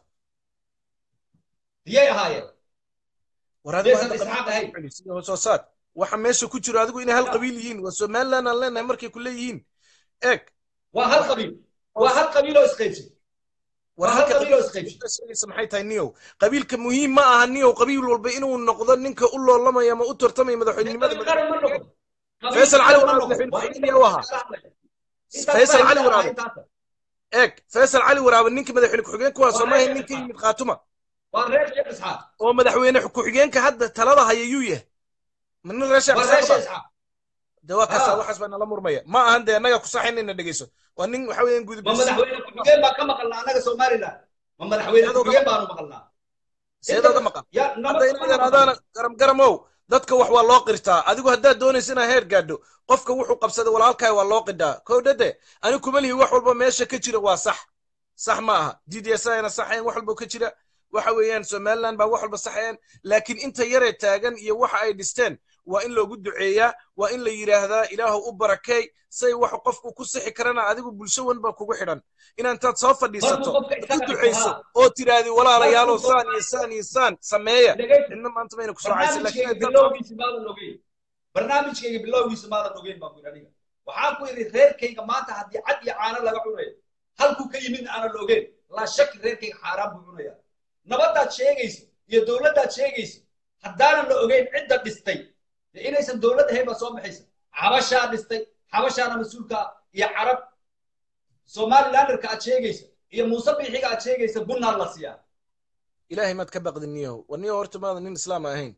diyay ahaayeen waraad waa isxaaq ahay sidoo soo saad waxa meesha ku jiro adigu inay hal qabiil yihiin waa Soomaaliland aan leenahay markay ku leeyihiin eeg waa hal qabiil waa hal qabiil oo isqaybsan وهلك سمحي تاي نيو قبيل كمهم ما أها نيو قبيل والبينو نقدر نك الله الله ما يما أطر تمي مدحين ماذا فيصل علي ورابي الحين يا وها فيصل علي ورابي إك فيصل علي ورابي نك مدحين حقين كوا سماه نك متقاتمة وريش يا إسحاق ومدحين حقين كهذا تلاذا هيجويه من الرشا إسحاق دواك هسا وحسبنا الأمر مية ما عندي أنا كصحين إن نجيسو وأنين حاولين نقول بس ما مدحوين كحجين بقى كم قلنا أنا كسومالي لا ما مدحوين كحجين بقى ما قلنا سيدا ده مقام هذا هذا أنا كرم كرمو dadka wax waa loo qirtaa adigu hadda doonaysa inaad heer gaadho qofka wuxuu qabsaday walaalkay waa loo qidaa koodade ani kuma lihi wax walba meesha ka jira waa sax sax ma aha D D S ayna saxeen wax walba ka jira waxa weeyaan Somaliland baa wax walba saxeen laakiin inta yare taagan iyo waxa ay dhisteen waa in loogu duceeyaa waa in la yiraahdaa ilaahu u barakay say wax qofku ku sixi karana adigu bulsho wanba kugu xidhan inaan taad soo fadhiisato u duceyso oo tiraadi walaalayaal oo saan iyo saan iyo saan sameeya inna maanta mayna ku soocaysan laakiin bilowgiisa maadan ogeyn barnaamijkayga bilowgiisa maadan ogeyn baan ku yidhi aniga waxaan ku yidhi reerkayga maanta haddii cad iyo caano laga cunayo halkuu ka yimid aanan la ogeyn laa shaki reerkayga xaaraan buu cunaya nabadaad sheegayso iyo dowladdaad sheegayso haddaanan la ogeyn cidda dhistay inaysan dowlad ahayn baa soo baxaysa xabashaa dhistay xabashaana mas-uulka iyo carab Somalilanderka aad sheegaysa iyo Muuse Biixiga aad sheegaysa bunnaan la siiyaa ilaahay maad ka baqdin niyo waniyo horta maadan nin islaam ahayn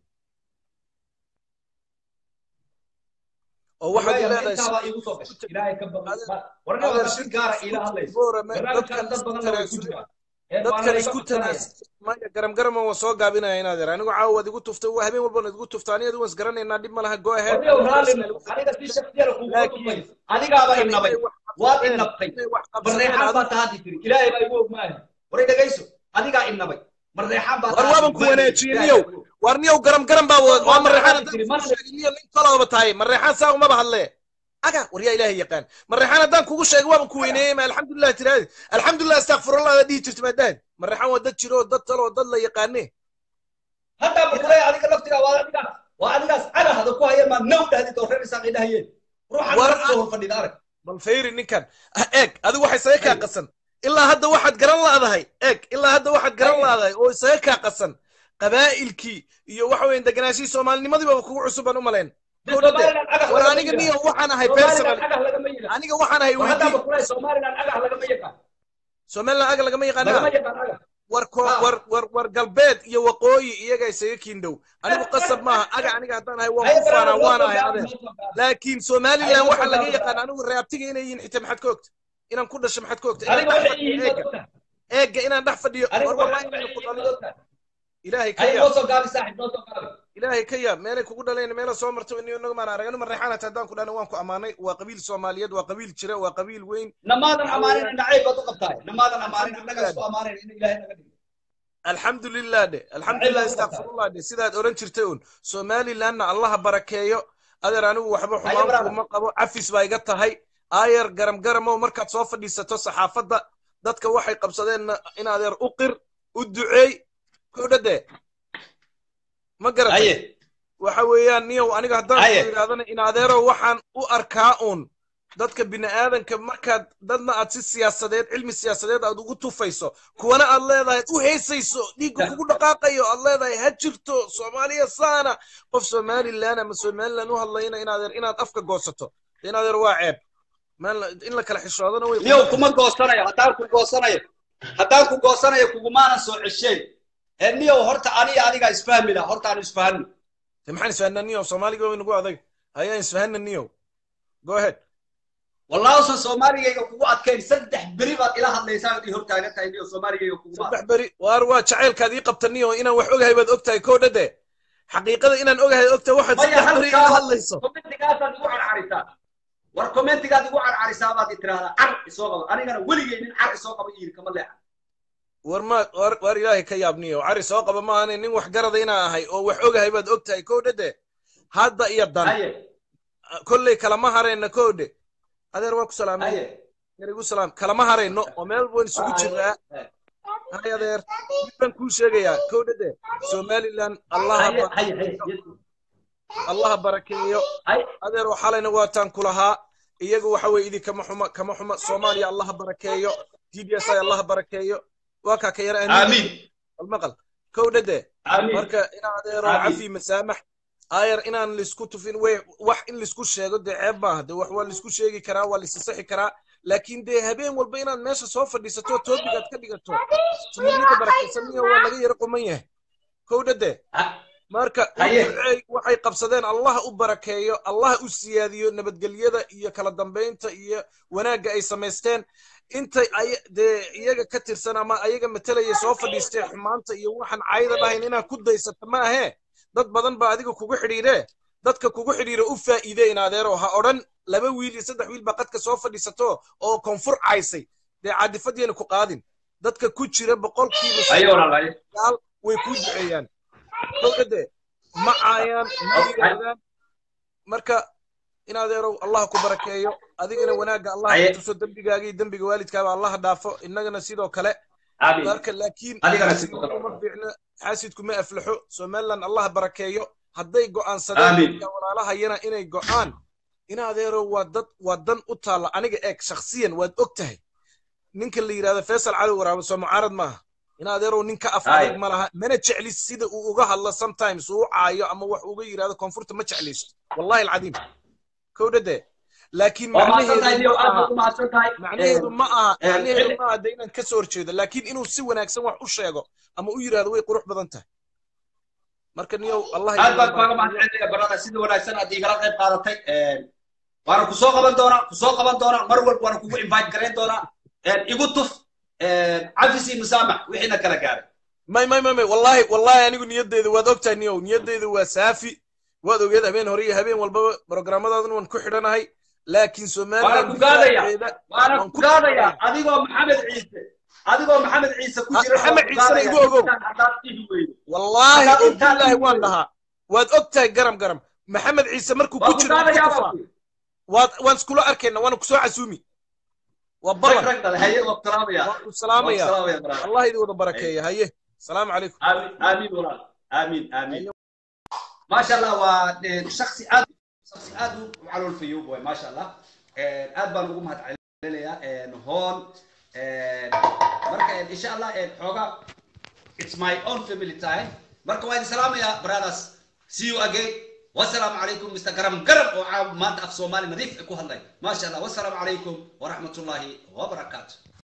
oo waxa ilaahay igu soo gashay ilaahay ka baqdin warna si gaar ah ila hadlayso dadkan dad badan way ku jiraan dadkan isku tanaas ma garam garam oo soo gaabinaya inaad yar anigu caawa igu tuftay waa habeen walba igu tuftaan iyadu waan isgaranaynaa dib ma laha go ahead aniga si shakhsiyada kugu tufay adiga baa inabay waad inabtay barreexan baa taadi tiri ilaahay baa igu ogmaahay war dhageyso adiga inabay marreexan baa war waaban ku wanaajiniyo war niyo garam garam baa waa marreexan niyo nin kala wada tahay marreexan saa uma bahadle aga waryaa ilaahay yaqaan marreexaan haddaan kugu sheego waaban ku weyneeyey ma alxamdulilah tiraadi alxamdulilah astaqfirullah ada dhihi jirta maadaad marreexaan waa dad jiro oo dad talo oo dad la yaqaane hadda markule adiga laftiga waa adiga waa adigaas aga hada ku haya ma now dhahdi doorreynaysaa qidhahayeen ruuxan soo fadhida arag bal fayri ninkan eeg adigu waxay isaga kaa qasan ilaa hadda waxaad garan laadahay eeg ilaa hadda waxaad garan laadahay oo isaga kaa qasan qabaa'ilkii iyo waxa weyn deganaashii soomaalinimadii baa kugu cusub baan u malayn war aniga niyo waxaan ahay personal aniga waxaan ahay weydii somaliland aga lagama yaqaan somaliland aga lagama yaqaan war war war war galbeed iyo waqooyi iyaga isaga kiindhow anigu qasab maaha aga aniga haddaan ahay waan ku faanaa waan ahay adeer laakiin somaliland waxa laga yaqaan anigu reabtiga inay yihiin xitaa maxaad ka ogta inaan ku dhasho maxaad ka ogta eega inaan dhex fadhiyo war wallahi inaan ku dhaliyo ilaahay ka yaab soo gaabi saaxib noo soo gaabi ilaahay ka yaab meelay kugu dhaleen meela soo marto inuu inaga maan aragno marreexaan hataa haddaan ku dhana waan ku ammaanay waa qabiil soomaaliyeed waa qabiil jira waa qabiil weyn namaadan ammaanin nacayb baad u qabtaay namaadan ammaanin annaga isku ammaanayn in ilaahay naga dhigo alxamdulilah de alxamdulilah istakfirullah de sidaad oran jirtay un somalilandna allaha barakeeyo adeer anigu waxba xumaan kuma qabo cafis baa iga tahay aayar garam garamow markaad soo fadhiisato saxaafadda dadka waxay qabsadeen in adeer u qir u duceey kudhade ma garatay waxa weeyaan niyow aniga haddaan ku yidhahdana in adeerow waxaan u arkaa uun dadka bini'aadanka markaad dadna aad si siyaasadeed cilmi siyaasadeed aad ugu tufayso kuwana aad leedahay u heesayso dhiigga kugu dhaqaaqayo aad leedahay ha jirto soomaaliya saana qof somaliland ama somaliland u hadlayna in adeer inaad afka goosato in adeer waa ceeb in la kala xishoodana way niyow kuma goosanayo haddaan ku goosanayo haddaan ku goosanayo kugumaanan soo cesheen niyow horta aniga adiga isfahmi la horta aan isfahmi maxaan isfahanna niyow soomaaliga way nagu adag ayaan isfahanna niyow go ahead والله أصلا سومالي يكون أتكين سدح بري بعد إلى هذا ليس عندي هرتا عندك إني سومالي يكون سدح بري وأروى شعيل كذي قبتني وإنا وحوجها يبد أكتة كودة ده حقيقة إنا نوجها أكتة واحد سدح بري إلى هذا ليس كومنت قاعد يقول على العريسة والكومنت قاعد يقول على العريسة ما ترى عرق سوق أنا أنا ولي من عرق سوق بيجي كمان لا ورما ور ور إلهي كيابني وعرق سوق بما أنا نين وحجر دينا هاي أو وحوجها يبد أكتة كودة ده هذا يدان كل كلامه هرين كودة adeer waa ku salaamay yarigu salaam kalama harayno oo meel weyn isugu jiraa hay adeer midaan kuu sheegayaa kowdhade somaliland allaha allaha barakeeyo adeer waxalayna waataan ku lahaa iyagu waxa weeye idin kama xuma kama xuma soomaaliya allaha barakeeyo d b s i allaha barakeeyo waa kaa ka yara amiin almaqal kowdhade marka ina adeero cafi masaamax ayar inaan lisku tufin way wax in lisku sheego de ceeb maaha de wax waa lisku sheegi karaa waa lissaxi karaa laakiin de habeen walba inaad meesha soo fadhiisato toobigaad ka dhigato sunniyada barakaysanniya waa laga yara quman yahay kowdhade marka waxay qabsadeen allah u barakeeyo allah u siyaadiyo nabadgelyada iyo kala dambeynta iyo wanaagga ay samaysteen intay de iyaga ka tirsan ama ayaga matalaya soo fadhiistay xumaanta iyo waxaan cayda dhahayn inaad ku daysata ma ahee dad badan baa adiga kugu xidhiire dadka kugu xidhiire u faa'iide in adeero ha odhan laba wiil iyo saddex wiil baa qadka soo fadhiisato oo koonfur caysay dee caadifadiina ku qaadin dadka ku jira boqolkiiba sagaal way ku duceeyaan dowladde ma caayaan ma yidhaahdaan marka in adeerow allah ku barakeeyo adigana wanaagga allah ku tuso dembigaaga iyo dembiga waalidkaaba allah dhaafo innagana sidoo kale marka laakiin xaasidku ma aflaxo somaliland allah barakeeyo hadday go'aansadeen walaalahayana inay go'aan in adeero waa dad waa dan u taalla aniga eeg shakhsiyan waad og tahay ninka la yidhahdo faysal cali waraabo soo mucaarad maaha in adeerow ninka af adag ma laha mana jeclis sida uu uga hadlo sometimes uu caayo ama wax uga yidhahdo koonfurta ma jeclis wallahi alcadiim kowdhade laakiin macnaheedu ma aha macnaheedu ma aha de inaan ka soo horjeedo laakiin inuu si wanaagsan wax u sheego ama u yidhahdo way qurux badan tahay marka niyow allah aad baad kaaga mahadcelinaya barada sida wanaagsan aad igala qayb qaadatay waana ku soo qaban doonaa ku soo qaban doonaa mar walba waana kugu invite garayn doonaa igu tuf cafisi musaamax wixiina kala gaaray may may may wallahi wallahi anigu niyaddeedu waad ogtahay niyow niyaddeedu waa saafi waad ogeed habeen hore iyo habeen walbaba programmadaadan waan ku xidhanahay laakiin somaliland ku gaadaya waana ku gaadaya adigoo maxamed ciise adigoo maxamed ciise ku jira maxamed ciise igu ogow wallahi billahi waan dhahaa waad ogtahay garam garam maxamed ciise markuu ku jiro وان وان سكولو اركينا وانا كسو عزومي وبلغ رك رك هي والسلام يا والسلام يا والسلام يا برا الله يديم بركه هي السلام عليكم امين امين ولا امين امين ما شاء الله وشخصي اد شخصي اد وعلى الفيوب ما شاء الله اد بان ugu mahad celinaya هون marka insha Allah xoga it's my own family time marka waan salaamaya brothers see you again والسلام عليكم مستر كرم قرب وما انت في صومالي نظيف ku hadlay ما شاء الله والسلام عليكم ورحمة الله وبركاته